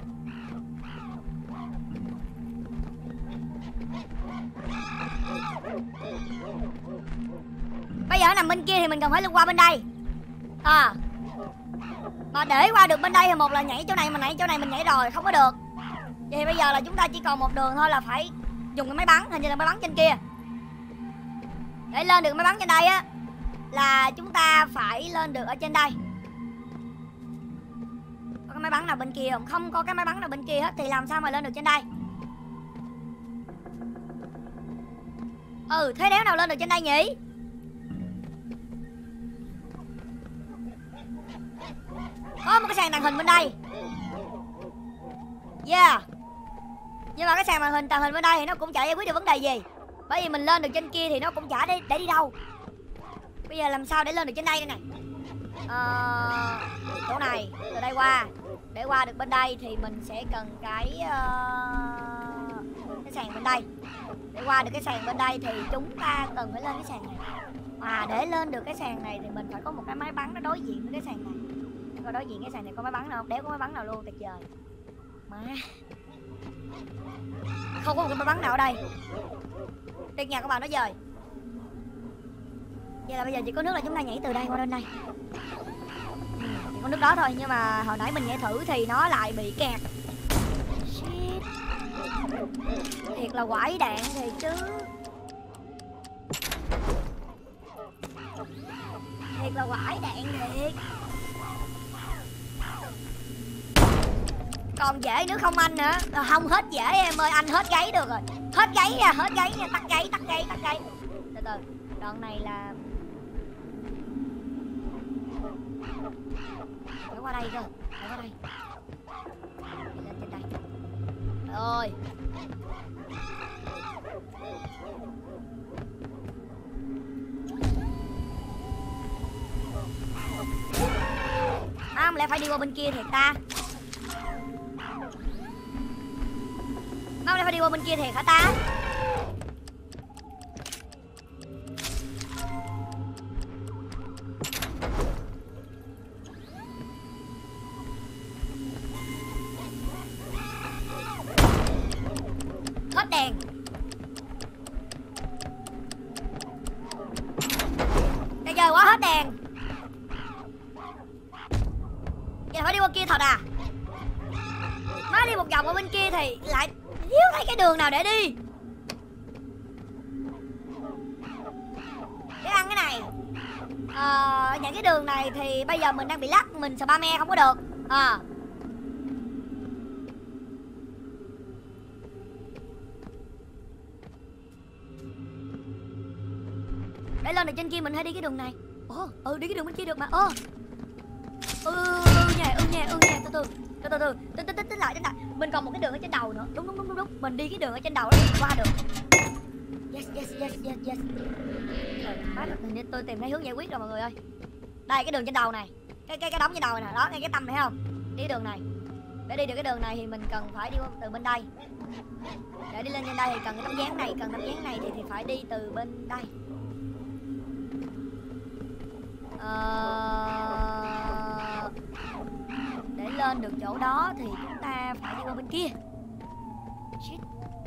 Bây giờ nằm bên kia thì mình cần phải lưng qua bên đây. À, mà để qua được bên đây thì một là nhảy chỗ này, mà nhảy chỗ này mình nhảy rồi không có được. Vậy thì bây giờ là chúng ta chỉ còn một đường thôi, là phải dùng cái máy bắn, hình như là máy bắn trên kia. Để lên được máy bắn trên đây á là chúng ta phải lên được ở trên đây. Có cái máy bắn nào bên kia không? Không có cái máy bắn nào bên kia hết thì làm sao mà lên được trên đây? Ừ, thế đéo nào lên được trên đây nhỉ? Có một cái sàn tàng hình bên đây. Yeah. Nhưng mà cái sàn màn hình tàng hình bên đây thì nó cũng chả giải quyết được vấn đề gì. Bởi vì mình lên được trên kia thì nó cũng chả để, để đi đâu. Bây giờ làm sao để lên được trên đây đây này? Ờ, chỗ này, từ đây qua. Để qua được bên đây thì mình sẽ cần cái uh, cái sàn bên đây. Để qua được cái sàn bên đây thì chúng ta cần phải lên cái sàn này. À, để lên được cái sàn này thì mình phải có một cái máy bắn nó đối diện với cái sàn này. Để coi đối diện cái sàn này có máy bắn nào không? Đéo có máy bắn nào luôn, tuyệt vời. Má, không có một cái máy bắn nào ở đây. Tuyệt nhà các bạn nó dời. Vậy là bây giờ chỉ có nước là chúng ta nhảy từ đây qua bên đây. Ừ, chỉ có nước đó thôi. Nhưng mà hồi nãy mình nhảy thử thì nó lại bị kẹt. Shit. Thiệt là quải đạn thì chứ. Thiệt là quải đạn thiệt. Còn dễ nữa không anh nữa. À, không hết dễ em ơi, anh hết gáy được rồi. Hết gáy nha, hết gáy nha, tắt gáy, tắt gáy, tắt gáy. Từ từ, đoạn này là phải qua đây cơ, phải qua đây. Lên trên đây. Trời ơi. À, không lẽ phải đi qua bên kia thiệt ta? Không lẽ phải đi qua bên kia thiệt hả ta? Hết đèn. Bây giờ quá hết đèn. Giờ phải đi qua kia thật à? Má đi một vòng ở bên kia thì lại thiếu thấy cái đường nào để đi. Để ăn cái này. Ờ, những cái đường này thì bây giờ mình đang bị lắc, mình spam e không có được. À. Để lên được trên kia mình hãy đi cái đường này. Ồ, ừ đi cái đường bên kia được mà. Ồ. Ừ, ừ nha, ừ nha, ừ nha, từ từ. Từ từ từ, tính tính tính lại tính lại. Mình còn một cái đường ở trên đầu nữa. Đúng đúng đúng đúng đúng. Mình đi cái đường ở trên đầu đó để qua được. Yes yes yes yes yes. Rồi, má được, tôi tìm thấy hướng giải quyết rồi mọi người ơi. Đây cái đường trên đầu này. Cái cái cái đống trên đầu này nè, đó, ngay cái tâm này thấy không? Đi cái đường này. Để đi được cái đường này thì mình cần phải đi từ bên đây. Để đi lên trên đây thì cần cái tấm dáng này, cần tấm dáng này thì thì phải đi từ bên đây. Ờ... Để lên được chỗ đó thì chúng ta phải đi qua bên kia. Shit.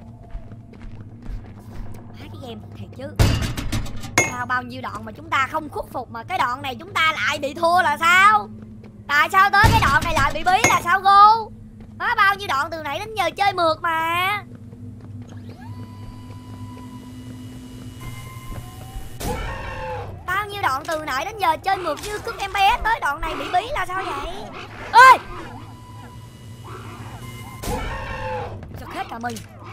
Má cái game thiệt chứ. Sao bao nhiêu đoạn mà chúng ta không khuất phục mà cái đoạn này chúng ta lại bị thua là sao? Tại sao tới cái đoạn này lại bị bí là sao cô? Má bao nhiêu đoạn từ nãy đến giờ chơi mượt mà. Bao nhiêu đoạn từ nãy đến giờ chơi mượt như cước em bé, tới đoạn này bị bí là sao vậy? Ơi! Giật hết cả mình.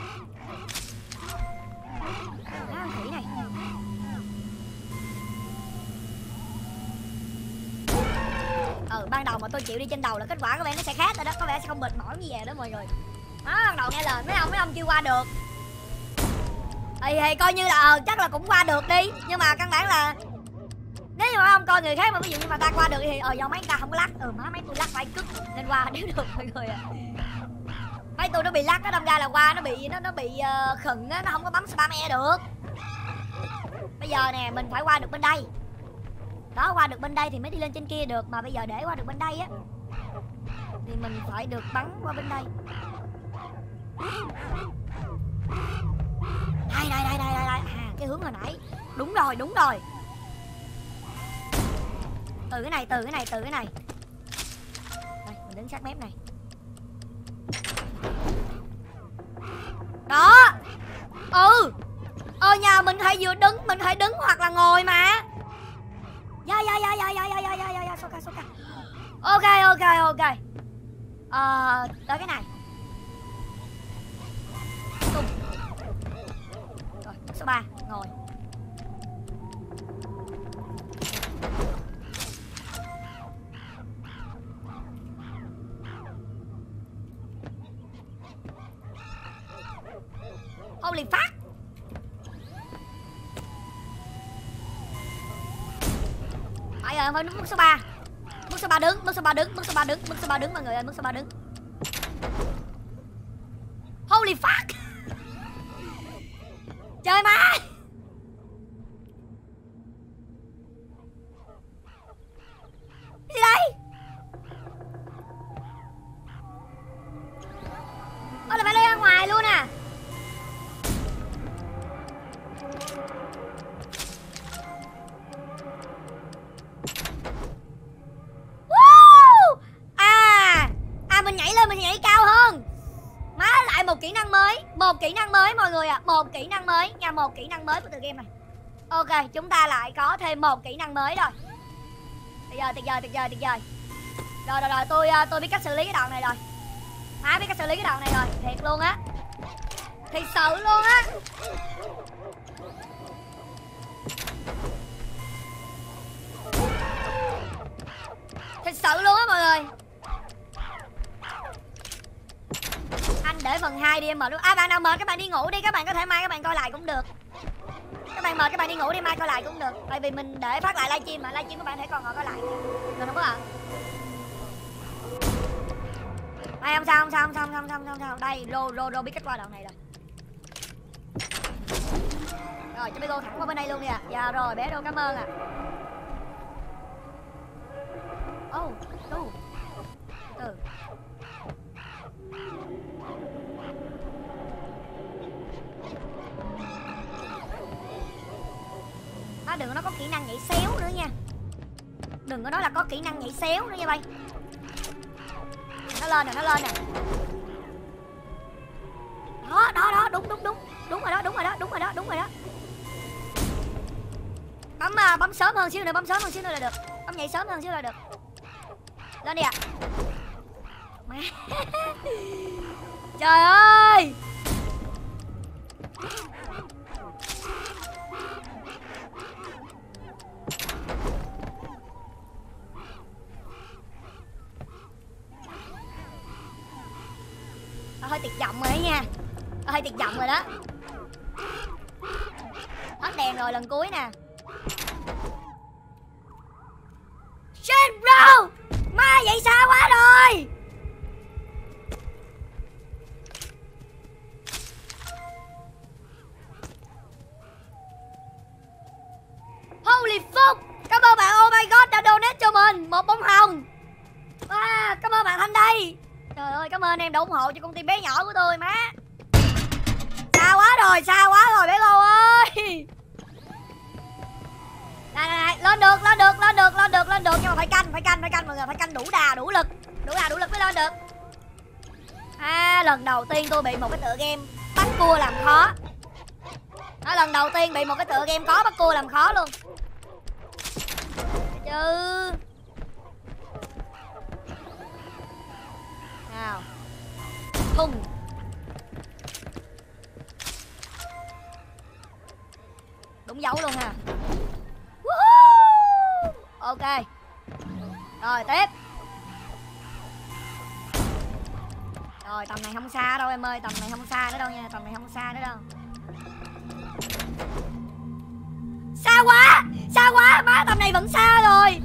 Má khỉ này. Ừ, ban đầu mà tôi chịu đi trên đầu là kết quả có vẻ nó sẽ khác rồi đó, có vẻ sẽ không mệt mỏi như vậy đó mọi người. Đó, ban đầu nghe lời mấy ông mấy ông chưa qua được. Thì, thì coi như là ờ chắc là cũng qua được đi, nhưng mà căn bản là nếu như mà ông coi người khác mà ví dụ như mà ta qua được thì ờ do mấy ta không có lắc. Ừ má mấy tôi lắc phải cứt nên qua đéo được mọi người à. Mấy tôi nó bị lắc, nó đâm ra là qua nó bị nó nó bị uh, khựng á, nó không có bấm spam e được. Bây giờ nè mình phải qua được bên đây. Đó, qua được bên đây thì mới đi lên trên kia được. Mà bây giờ để qua được bên đây á thì mình phải được bắn qua bên đây. Đây đây đây đây đây, đây. À cái hướng hồi nãy. Đúng rồi, đúng rồi. Từ cái này, từ cái này, từ cái này. Đây, mình đứng sát mép này. Đó. Ừ. Ờ nhà mình phải vừa đứng, mình phải đứng hoặc là ngồi mà. Dạ dạ dạ dạ dạ dạ dạ dạ dạ Soka Soka. Ok ok ok. Ờ tới cái này. Tung. Rồi, số ba, ngồi. Holy fuck. Phải rồi, phải mức số ba. Mức số ba đứng, mức số ba đứng, mức số ba đứng, mức số ba đứng mọi người ơi, mức số ba đứng. Holy fuck. Trời má. Gì đây? Ôi là phải đi ra ngoài luôn à. Woo! À, à mình nhảy lên, mình nhảy cao hơn. Má lại một kỹ năng mới, một kỹ năng mới mọi người ạ, à. Một kỹ năng mới nha, một kỹ năng mới của tựa game này. Ok, chúng ta lại có thêm một kỹ năng mới rồi. Tuyệt vời, tuyệt vời, tuyệt vời, tuyệt vời. Rồi rồi rồi, tôi tôi biết cách xử lý cái đoạn này rồi. Má biết cách xử lý cái đoạn này rồi, thiệt luôn á. Thiệt sự luôn á. Thiệt sự luôn á mọi người. Anh để phần hai đi em mệt luôn. À bạn nào mệt các bạn đi ngủ đi, các bạn có thể mai các bạn coi lại cũng được. Các bạn mệt các bạn đi ngủ đi, mai coi lại cũng được. Tại vì mình để phát lại livestream mà, livestream các bạn thể còn ngồi coi lại. Được không ạ? Đây không sao, không sao, không sao, không sao, không sao. Đây, rô rô rô biết cách qua đoạn này rồi. Rồi, cho Bigo thẳng qua bên đây luôn đi à. Dạ rồi, bé Rô cảm ơn ạ. À. Oh, oh. Từ à, đừng có nói có kỹ năng nhảy xéo nữa nha. Đừng có nói là có kỹ năng nhảy xéo nữa nha bay. Nó lên nè, nó lên nè. Đó, đó, đó, đúng, đúng, đúng. Đúng rồi đó, đúng rồi đó, đúng rồi đó, đúng rồi đó. Bấm uh, bấm sớm hơn xíu nữa, bấm sớm hơn xíu nữa là được. Bấm nhảy sớm hơn xíu là được. Lên đi ạ. À. Trời ơi. Hơi tuyệt vọng rồi đấy nha. Hơi tuyệt vọng rồi đó. Hết đèn rồi, lần cuối nè. Shit bro. Má vậy xa quá rồi. Holy fuck. Cảm ơn bạn Oh my god đã donate cho mình một bông hồng. Wow, cảm ơn bạn Thanh đây. Trời ơi, cảm ơn em đã ủng hộ cho công ty bé nhỏ của tôi má. Xa quá rồi, xa quá rồi bé Lô ơi. Này, này, này, lên được, lên được, lên được, lên được, lên được. Nhưng mà phải canh, phải canh, phải canh mọi người, phải canh đủ đà, đủ lực. Đủ đà, đủ lực mới lên được. À, lần đầu tiên tôi bị một cái tựa game bắt cua làm khó. À, lần đầu tiên bị một cái tựa game có bắt cua làm khó luôn. Chứ nào thùng. Đúng dấu luôn ha. Woohoo! Ok. Rồi tiếp. Rồi tầm này không xa đâu em ơi, tầm này không xa nữa đâu nha, tầm này không xa nữa đâu. Xa quá, xa quá, má tầm này vẫn xa rồi.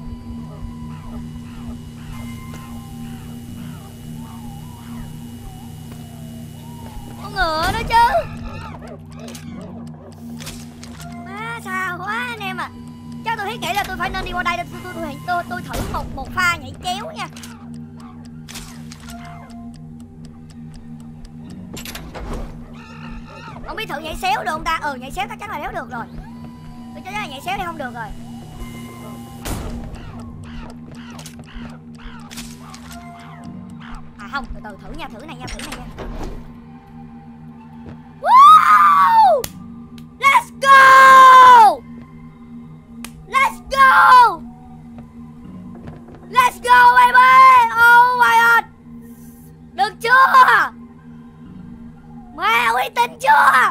Con ngựa nữa chứ. Má xa quá anh em à. Chắc tôi thấy nghĩ là tôi phải nên đi qua đây để tôi tôi tôi, tôi, tôi thử một một pha nhảy kéo nha. Không biết thử nhảy xéo được không ta? Ừ nhảy xéo chắc chắn là đéo được rồi. Tôi chắc chắn là nhảy xéo thì không được rồi. À không, từ từ thử nha, thử này nha, thử này nha. Woo! Let's go! Let's go! Let's go baby! Oh my god! Được chưa? Má uy tín chưa?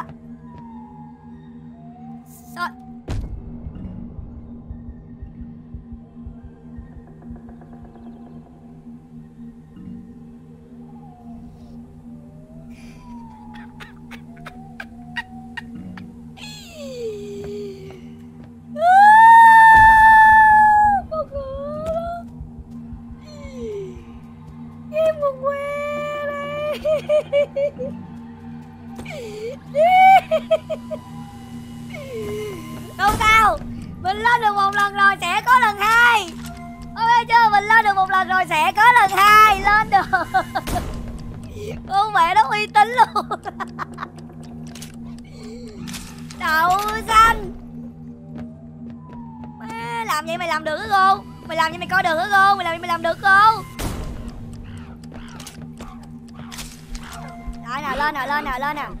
Sao? lên được một lần rồi sẽ có lần hai. Ok chưa? Mình lên được một lần rồi sẽ có lần hai. Lên được. Con mẹ nó uy tín luôn. Đậu xanh. Má, làm vậy mày làm được hả cô? Mày làm vậy mày coi được hả cô? Mày làm vậy mày làm được cô? Rồi nè, lên nè, lên nè, lên nè.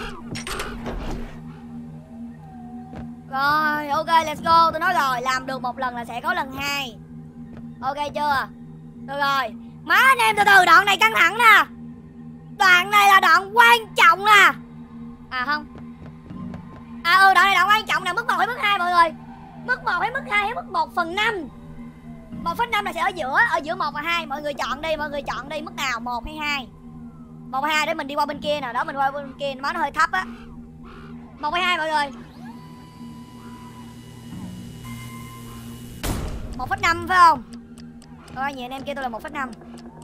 Rồi, ok, let's go. Tôi nói rồi, làm được một lần là sẽ có lần hai. Ok chưa? Được rồi. Má anh em từ từ, đoạn này căng thẳng nè. Đoạn này là đoạn quan trọng nè. À không. À ừ, đoạn này đoạn quan trọng nè. Mức một hay mức hai mọi người? Mức một hay mức hai hay mức một phần năm? một phần năm là sẽ ở giữa. Ở giữa một và hai. Mọi người chọn đi, mọi người chọn đi. Mức nào, một hay hai? một hay hai để mình đi qua bên kia nè. Đó, mình qua bên kia, má nó hơi thấp á. một hay hai mọi người? một phẩy năm phải không? Rồi nhìn anh em kia tôi là một phẩy năm.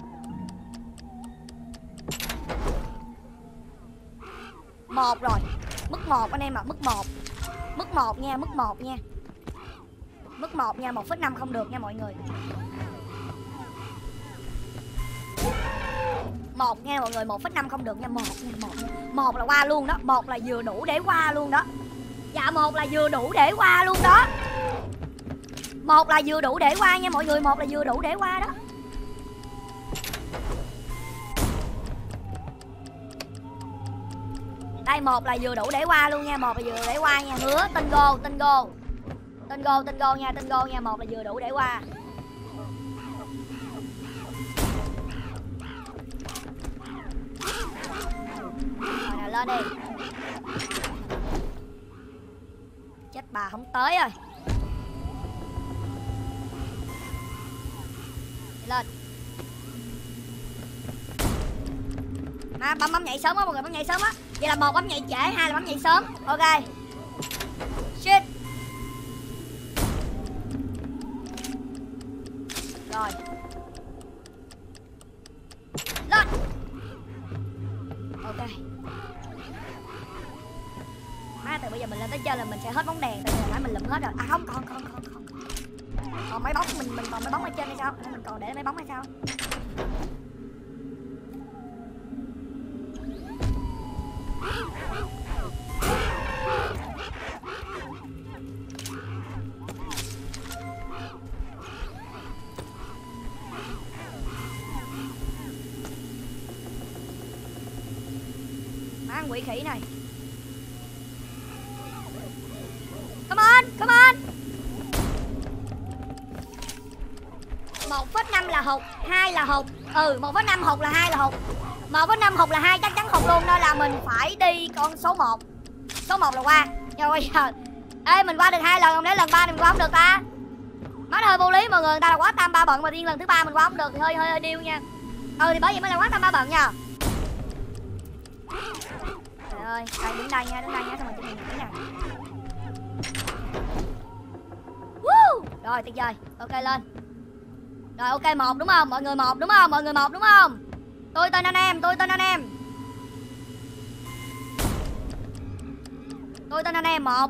Một rồi. Mức một anh em ạ, à, mức một. Mức một nha, mức một nha. Mức một nha, một phẩy năm không được nha mọi người. Một nha mọi người, một phẩy năm không được nha, một nha, một. Một là qua luôn đó, một là vừa đủ để qua luôn đó. Dạ một là vừa đủ để qua luôn đó. Một là vừa đủ để qua nha mọi người, một là vừa đủ để qua đó. Đây, một là vừa đủ để qua luôn nha, một là vừa để qua nha, hứa tin go, tin go. Tin go, tin go nha, tin go nha, một là vừa đủ để qua. Rồi nào lên đi. Chết bà không tới rồi. Lên. À, bấm bấm nhảy sớm á mọi người, bấm nhảy sớm á. Vậy là một bấm nhảy trễ, hai là bấm nhảy sớm. Ok. Shit. Rồi. Lên. Ok. Má, từ bây giờ mình lên tới chơi là mình sẽ hết bóng đèn, từ giờ phải mình lụm hết rồi. À không, còn còn còn còn. Còn mấy bóng mình mình còn mấy bóng ở trên hay sao? Mình còn để mấy bóng hay sao? Má quỷ khỉ này. Come on, come on. một phẩy năm là hụt, hai là hụt. Ừ, một phẩy năm hụt là hai là hụt. một phẩy năm hụt là hai chắc chắn hụt luôn, nên là mình phải đi con số một. Số một là qua. Nhưng bây giờ ê, mình qua được hai lần, không lẽ lần ba mình qua không được ta? Má hơi vô lý mọi người, người ta là quá tam ba bận mà tiên lần thứ ba mình qua không được thì hơi hơi hơi điêu nha. Ừ thì bởi vậy mới là quá tam ba bận nha. Trời ơi, đây đứng đây nha, đứng đây nha, xong mình chỉ nhìn nè. Woo! Rồi tuyệt vời, ok lên. Rồi ok, một đúng không? Mọi người một đúng không? Mọi người một đúng không? Tôi tên anh em, tôi tên anh em. Tôi tên anh em một.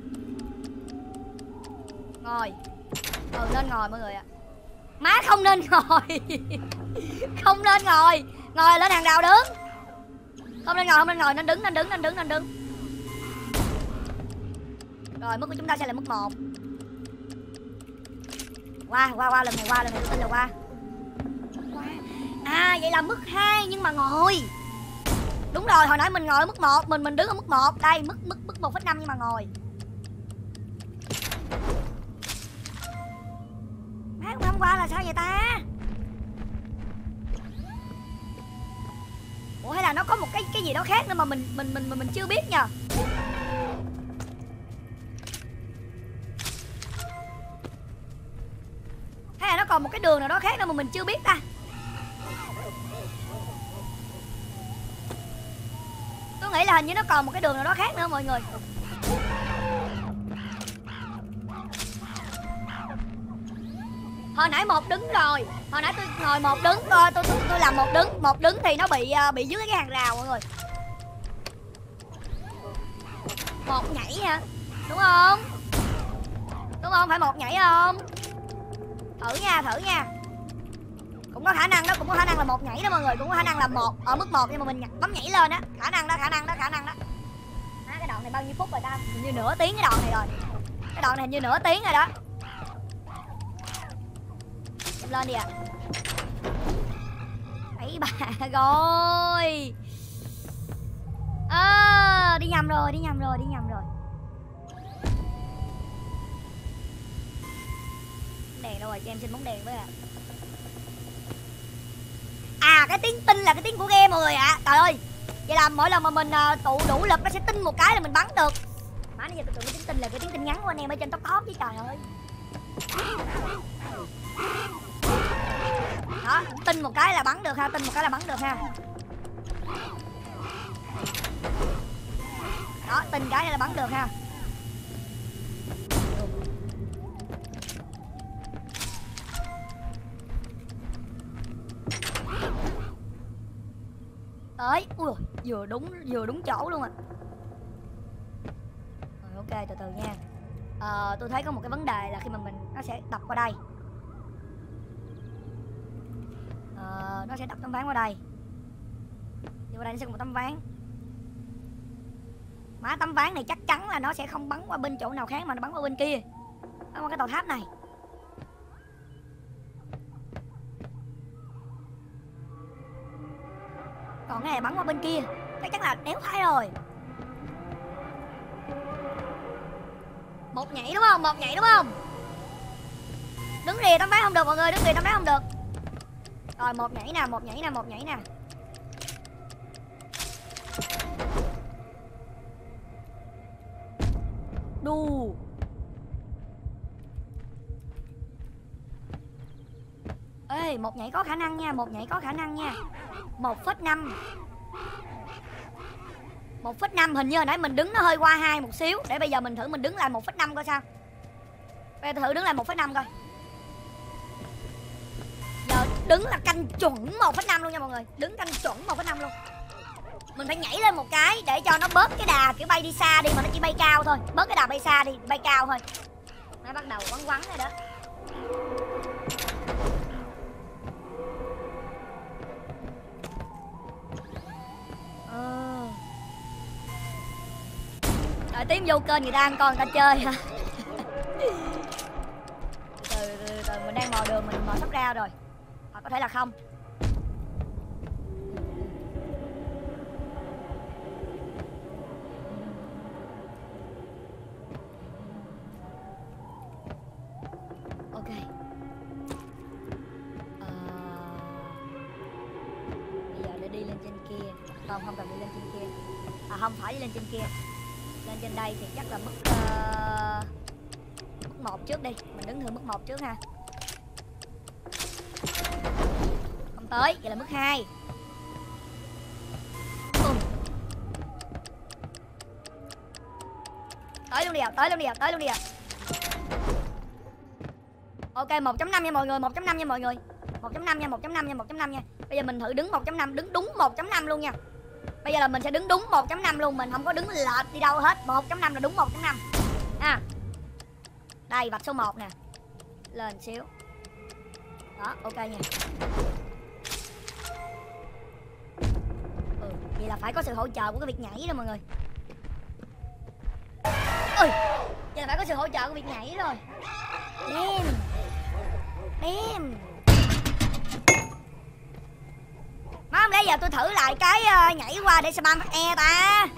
Ngồi. Ừ nên ngồi mọi người ạ. À. Má không nên ngồi. Không nên ngồi. Ngồi lên hàng đầu đứng. Không nên ngồi, không nên ngồi, nên đứng, nên đứng, nên đứng, nên đứng. Rồi mức của chúng ta sẽ là mức một. Qua, qua, qua, lần này qua, lần này tôi tin là qua. Qua. À, vậy là mức hai nhưng mà ngồi. Đúng rồi, hồi nãy mình ngồi ở mức một, mình mình đứng ở mức một. Đây, mức mức mức một phẩy năm nhưng mà ngồi. Má hôm qua là sao vậy ta? Ủa hay là nó có một cái cái gì đó khác nữa mà mình mình mình mình, mình chưa biết nhờ. Hay là nó còn một cái đường nào đó khác nữa mà mình chưa biết ta. Tôi nghĩ là hình như nó còn một cái đường nào đó khác nữa mọi người. Hồi nãy một đứng rồi. Hồi nãy tôi ngồi một đứng coi, tôi, tôi tôi làm một đứng, một đứng thì nó bị bị dưới cái hàng rào mọi người. Một nhảy hả? Đúng không? Đúng không? Phải một nhảy không? Thử nha, thử nha. Cũng có khả năng đó, cũng có khả năng là một nhảy đó mọi người. Cũng có khả năng là một, ở mức một nhưng mà mình bấm nhảy lên á. Khả năng đó, khả năng đó, khả năng đó. À, cái đoạn này bao nhiêu phút rồi ta? Hình như nửa tiếng cái đoạn này rồi. Cái đoạn này hình như nửa tiếng rồi đó. Em lên đi ạ. À. Ấy bà rồi. À, đi nhầm rồi, đi nhầm rồi, đi nhầm rồi. Đèn đâu rồi, cho em xin bóng đèn với ạ. À. à cái tiếng tinh là cái tiếng của game mọi người ạ. À. Trời ơi. Vậy là mỗi lần mà mình uh, tụ đủ lực nó sẽ tinh một cái là mình bắn được. Má nãy giờ tôi tưởng cái tiếng tinh là cái tiếng tinh ngắn của anh em ở trên top top chứ trời ơi. Đó, tinh một cái là bắn được ha, tinh một cái là bắn được ha. Đó, tinh cái này là bắn được ha. Tới, ui vừa đúng vừa đúng chỗ luôn à. Rồi ok, từ từ nha. Ờ, tôi thấy có một cái vấn đề là khi mà mình nó sẽ đập qua đây. Ờ, nó sẽ đập tấm ván qua đây. Đi qua đây nó sẽ có một tấm ván. Má tấm ván này chắc chắn là nó sẽ không bắn qua bên chỗ nào khác mà nó bắn qua bên kia. Bắn qua cái tàu tháp này. Còn cái này bắn qua bên kia. Chắc chắn là đéo phải rồi. Một nhảy đúng không? Một nhảy đúng không? Đứng rìa tấm ván không được mọi người, đứng rìa tấm ván không được. Rồi một nhảy nè, một nhảy nè, một nhảy nè. Đù. Ê, một nhảy có khả năng nha, một nhảy có khả năng nha. một phẩy năm. một phẩy năm hình như hồi nãy mình đứng nó hơi qua hai một xíu. Để bây giờ mình thử mình đứng lại một phẩy năm coi sao. Bây giờ thử đứng lại một phẩy năm coi. Giờ đứng là canh chuẩn một phẩy năm luôn nha mọi người. Đứng canh chuẩn một phẩy năm luôn. Mình phải nhảy lên một cái để cho nó bớt cái đà kiểu bay đi xa đi mà nó chỉ bay cao thôi. Bớt cái đà bay xa đi, bay cao thôi. Nó bắt đầu quấn quấn rồi đó. Ờ. Đợi tím vô kênh người ta ăn con người ta chơi hả? từ, từ, từ mình đang mò đường mình mò sắp ra rồi. Hoặc có thể là không. Ok. À... Bây giờ để đi lên trên kia. Không, không cần đi lên trên kia. À không phải đi lên trên kia. Lên trên đây thì chắc là mức uh, mức một trước đi. Mình đứng thử mức một trước ha. Không tới, vậy là mức hai. Ừ. Tới luôn đi ạ, tới luôn đi ạ, tới luôn đi ạ. Ok, một chấm năm nha mọi người, một chấm năm nha mọi người. một chấm năm nha, một chấm năm nha, một chấm năm nha. Bây giờ mình thử đứng một chấm năm, đứng đúng một chấm năm luôn nha. Bây giờ là mình sẽ đứng đúng một chấm năm luôn, mình không có đứng lệch đi đâu hết. một chấm năm là đúng một chấm năm. À. Đây vạch số một nè. Lên xíu. Đó, ok nha. Ừ, vậy là phải có sự hỗ trợ của cái việc nhảy đó mọi người. Ui, vậy là phải có sự hỗ trợ của việc nhảy rồi. Đem. Đem. Má không lẽ giờ tôi thử lại cái uh, nhảy qua để spam e ta.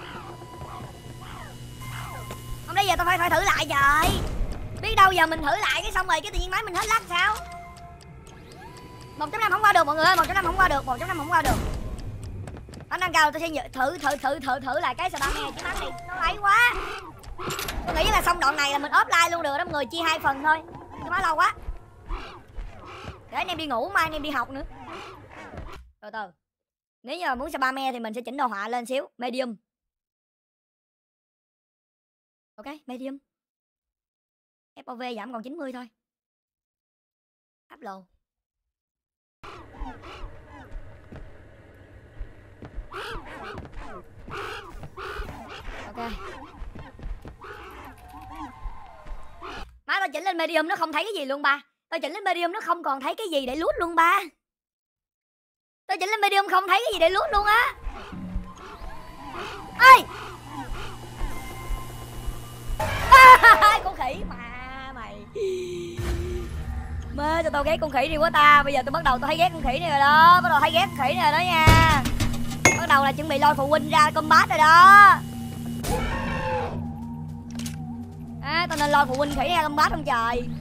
Không lẽ giờ tôi phải phải thử lại trời. Biết đâu giờ mình thử lại cái xong rồi cái tự nhiên máy mình hết lắc sao? một chấm năm không qua được mọi người ơi, một chấm năm không qua được, một chấm năm không qua được. Khả năng cao tôi sẽ thử thử thử thử thử lại cái spam e chứ má này nó lấy quá. Tôi nghĩ là xong đoạn này là mình offline luôn được đó mọi người, chia hai phần thôi. Chứ má lâu quá. Để anh em đi ngủ mai anh em đi học nữa. Từ từ. Nếu như mà muốn spam e thì mình sẽ chỉnh đồ họa lên xíu, medium. Ok, medium. ép o vê giảm còn chín mươi thôi. Áp lồ. Ok. Má tao Tao chỉnh lên medium nó không thấy cái gì luôn ba. Tao chỉnh lên medium nó không còn thấy cái gì để lút luôn ba. Tao chỉnh lên medium không thấy cái gì để lút luôn á. Ê à, con khỉ mà mày mê cho tao ghét con khỉ đi quá ta. Bây giờ tôi bắt đầu tôi thấy ghét con khỉ này rồi đó. Bắt đầu thấy ghét con khỉ này rồi đó nha. Bắt đầu là chuẩn bị lôi phụ huynh ra combat rồi đó. À, tao nên lôi phụ huynh khỉ ra combat không trời.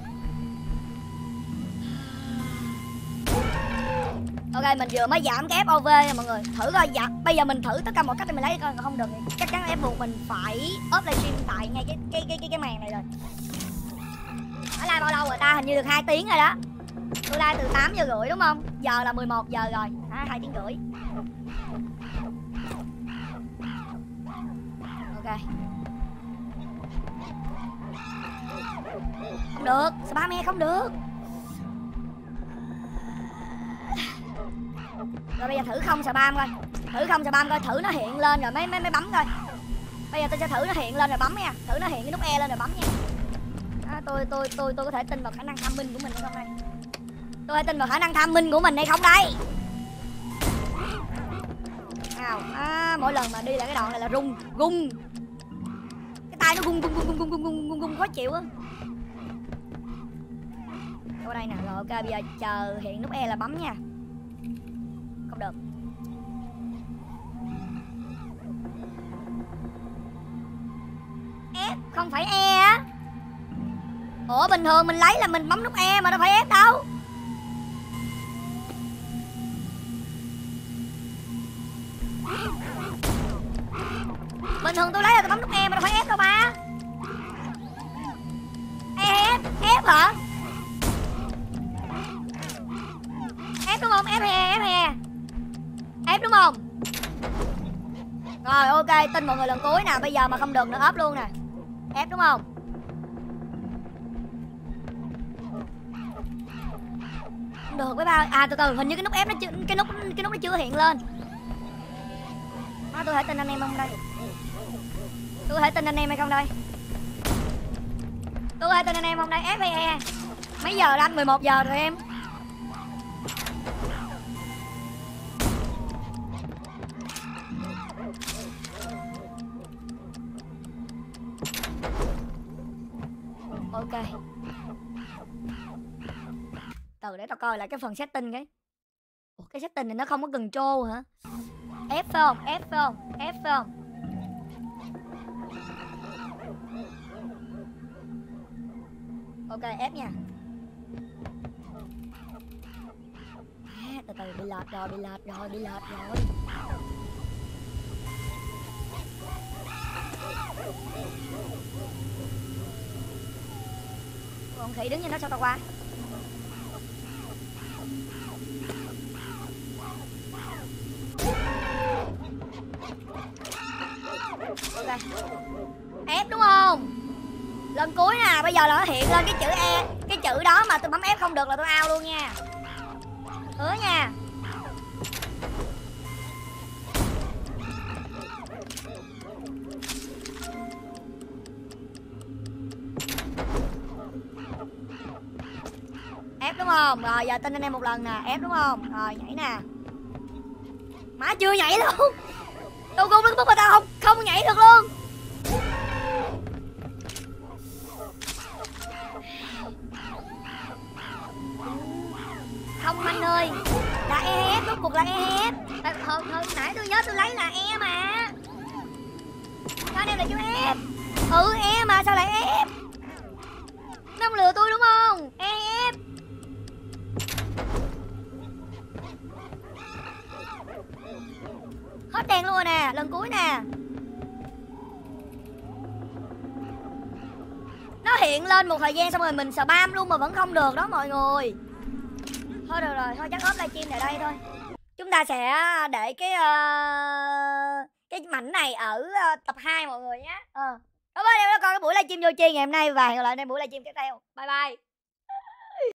Ok, mình vừa mới giảm cái ép o vê nha mọi người. Thử coi dạ. Bây giờ mình thử tất cả mọi cách để mình lấy coi không được thì chắc chắn ép buộc mình phải up livestream tại ngay cái cái cái cái cái màn này rồi. Ở live bao lâu rồi ta? Hình như được hai tiếng rồi đó. Tôi live từ tám giờ rưỡi đúng không? Giờ là mười một giờ rồi. À, hai tiếng rưỡi. Ok. Không được, spam e không được. Rồi bây giờ thử không spam coi. Thử không spam coi, thử nó hiện lên rồi mới mới mới bấm coi. Bây giờ tôi sẽ thử nó hiện lên rồi bấm nha. Thử nó hiện cái nút E lên rồi bấm nha. À, tôi tôi tôi tôi có thể tin vào khả năng tham minh của mình hay không đây? Tôi có thể tin vào khả năng tham minh của mình hay không đây? À, à, mỗi lần mà đi lại cái đoạn này là rung rung. Cái tay nó gung gung gung gung gung gung gung gung khó chịu á. Qua đây nè, rồi ok bây giờ chờ hiện nút E là bấm nha. Không được. F không phải E á. Ủa bình thường mình lấy là mình bấm nút E mà đâu phải F đâu. Bình thường tôi lấy là tôi bấm nút E mà đâu phải F đâu ba. E hay F? F hả? F đúng không? F hay E? F hay E? F đúng không? Rồi ok, tin mọi người lần cuối nè. Bây giờ mà không được nữa up luôn nè. F đúng không? Không được với ba. À từ từ, hình như cái nút F nó chưa, cái nút cái nút nó chưa hiện lên. À, tôi thể tin anh em không đây? Tôi thể tin anh em hay không đây? Tôi thể tin anh em không đây? F hay E? Mấy giờ rồi anh? mười một giờ rồi em. Ok. Từ để tao coi lại cái phần setting cái. Ủa, cái setting này nó không có control hả? F phải không? F phải không? F phải không? Ok, F nha. À, từ từ bị lệch rồi, bị lệch rồi, bị lệch rồi. Con khỉ đứng như nó sao tao qua. Ok. F đúng không? Lần cuối nè, bây giờ là nó hiện lên cái chữ E. Cái chữ đó mà tôi bấm F không được là tôi out luôn nha. Hứa nha. F đúng không? Rồi giờ tin anh em một lần nè. F đúng không? Rồi nhảy nè. Má chưa nhảy luôn. Tôi gung đến mức mà tao không không nhảy được luôn. Không anh ơi. Là E hay F? Rốt cuộc là E hay F? Tại hồi, hồi nãy tôi nhớ tôi lấy là E mà. Sao đây là chữ F? Ừ E mà sao lại F? Nó không lừa tôi đúng không? E hay F? Hết đèn luôn rồi nè, lần cuối nè. Nó hiện lên một thời gian xong rồi mình spam luôn mà vẫn không được đó mọi người. Thôi được rồi, thôi chắc ốp livestream tại đây thôi. Chúng ta sẽ để cái uh, cái mảnh này ở uh, tập hai mọi người nhé. Ờ. Cảm ơn em đã coi cái buổi livestream vô chi ngày hôm nay và hẹn gặp lạiในbuổi livestream tiếp theo. Bye bye.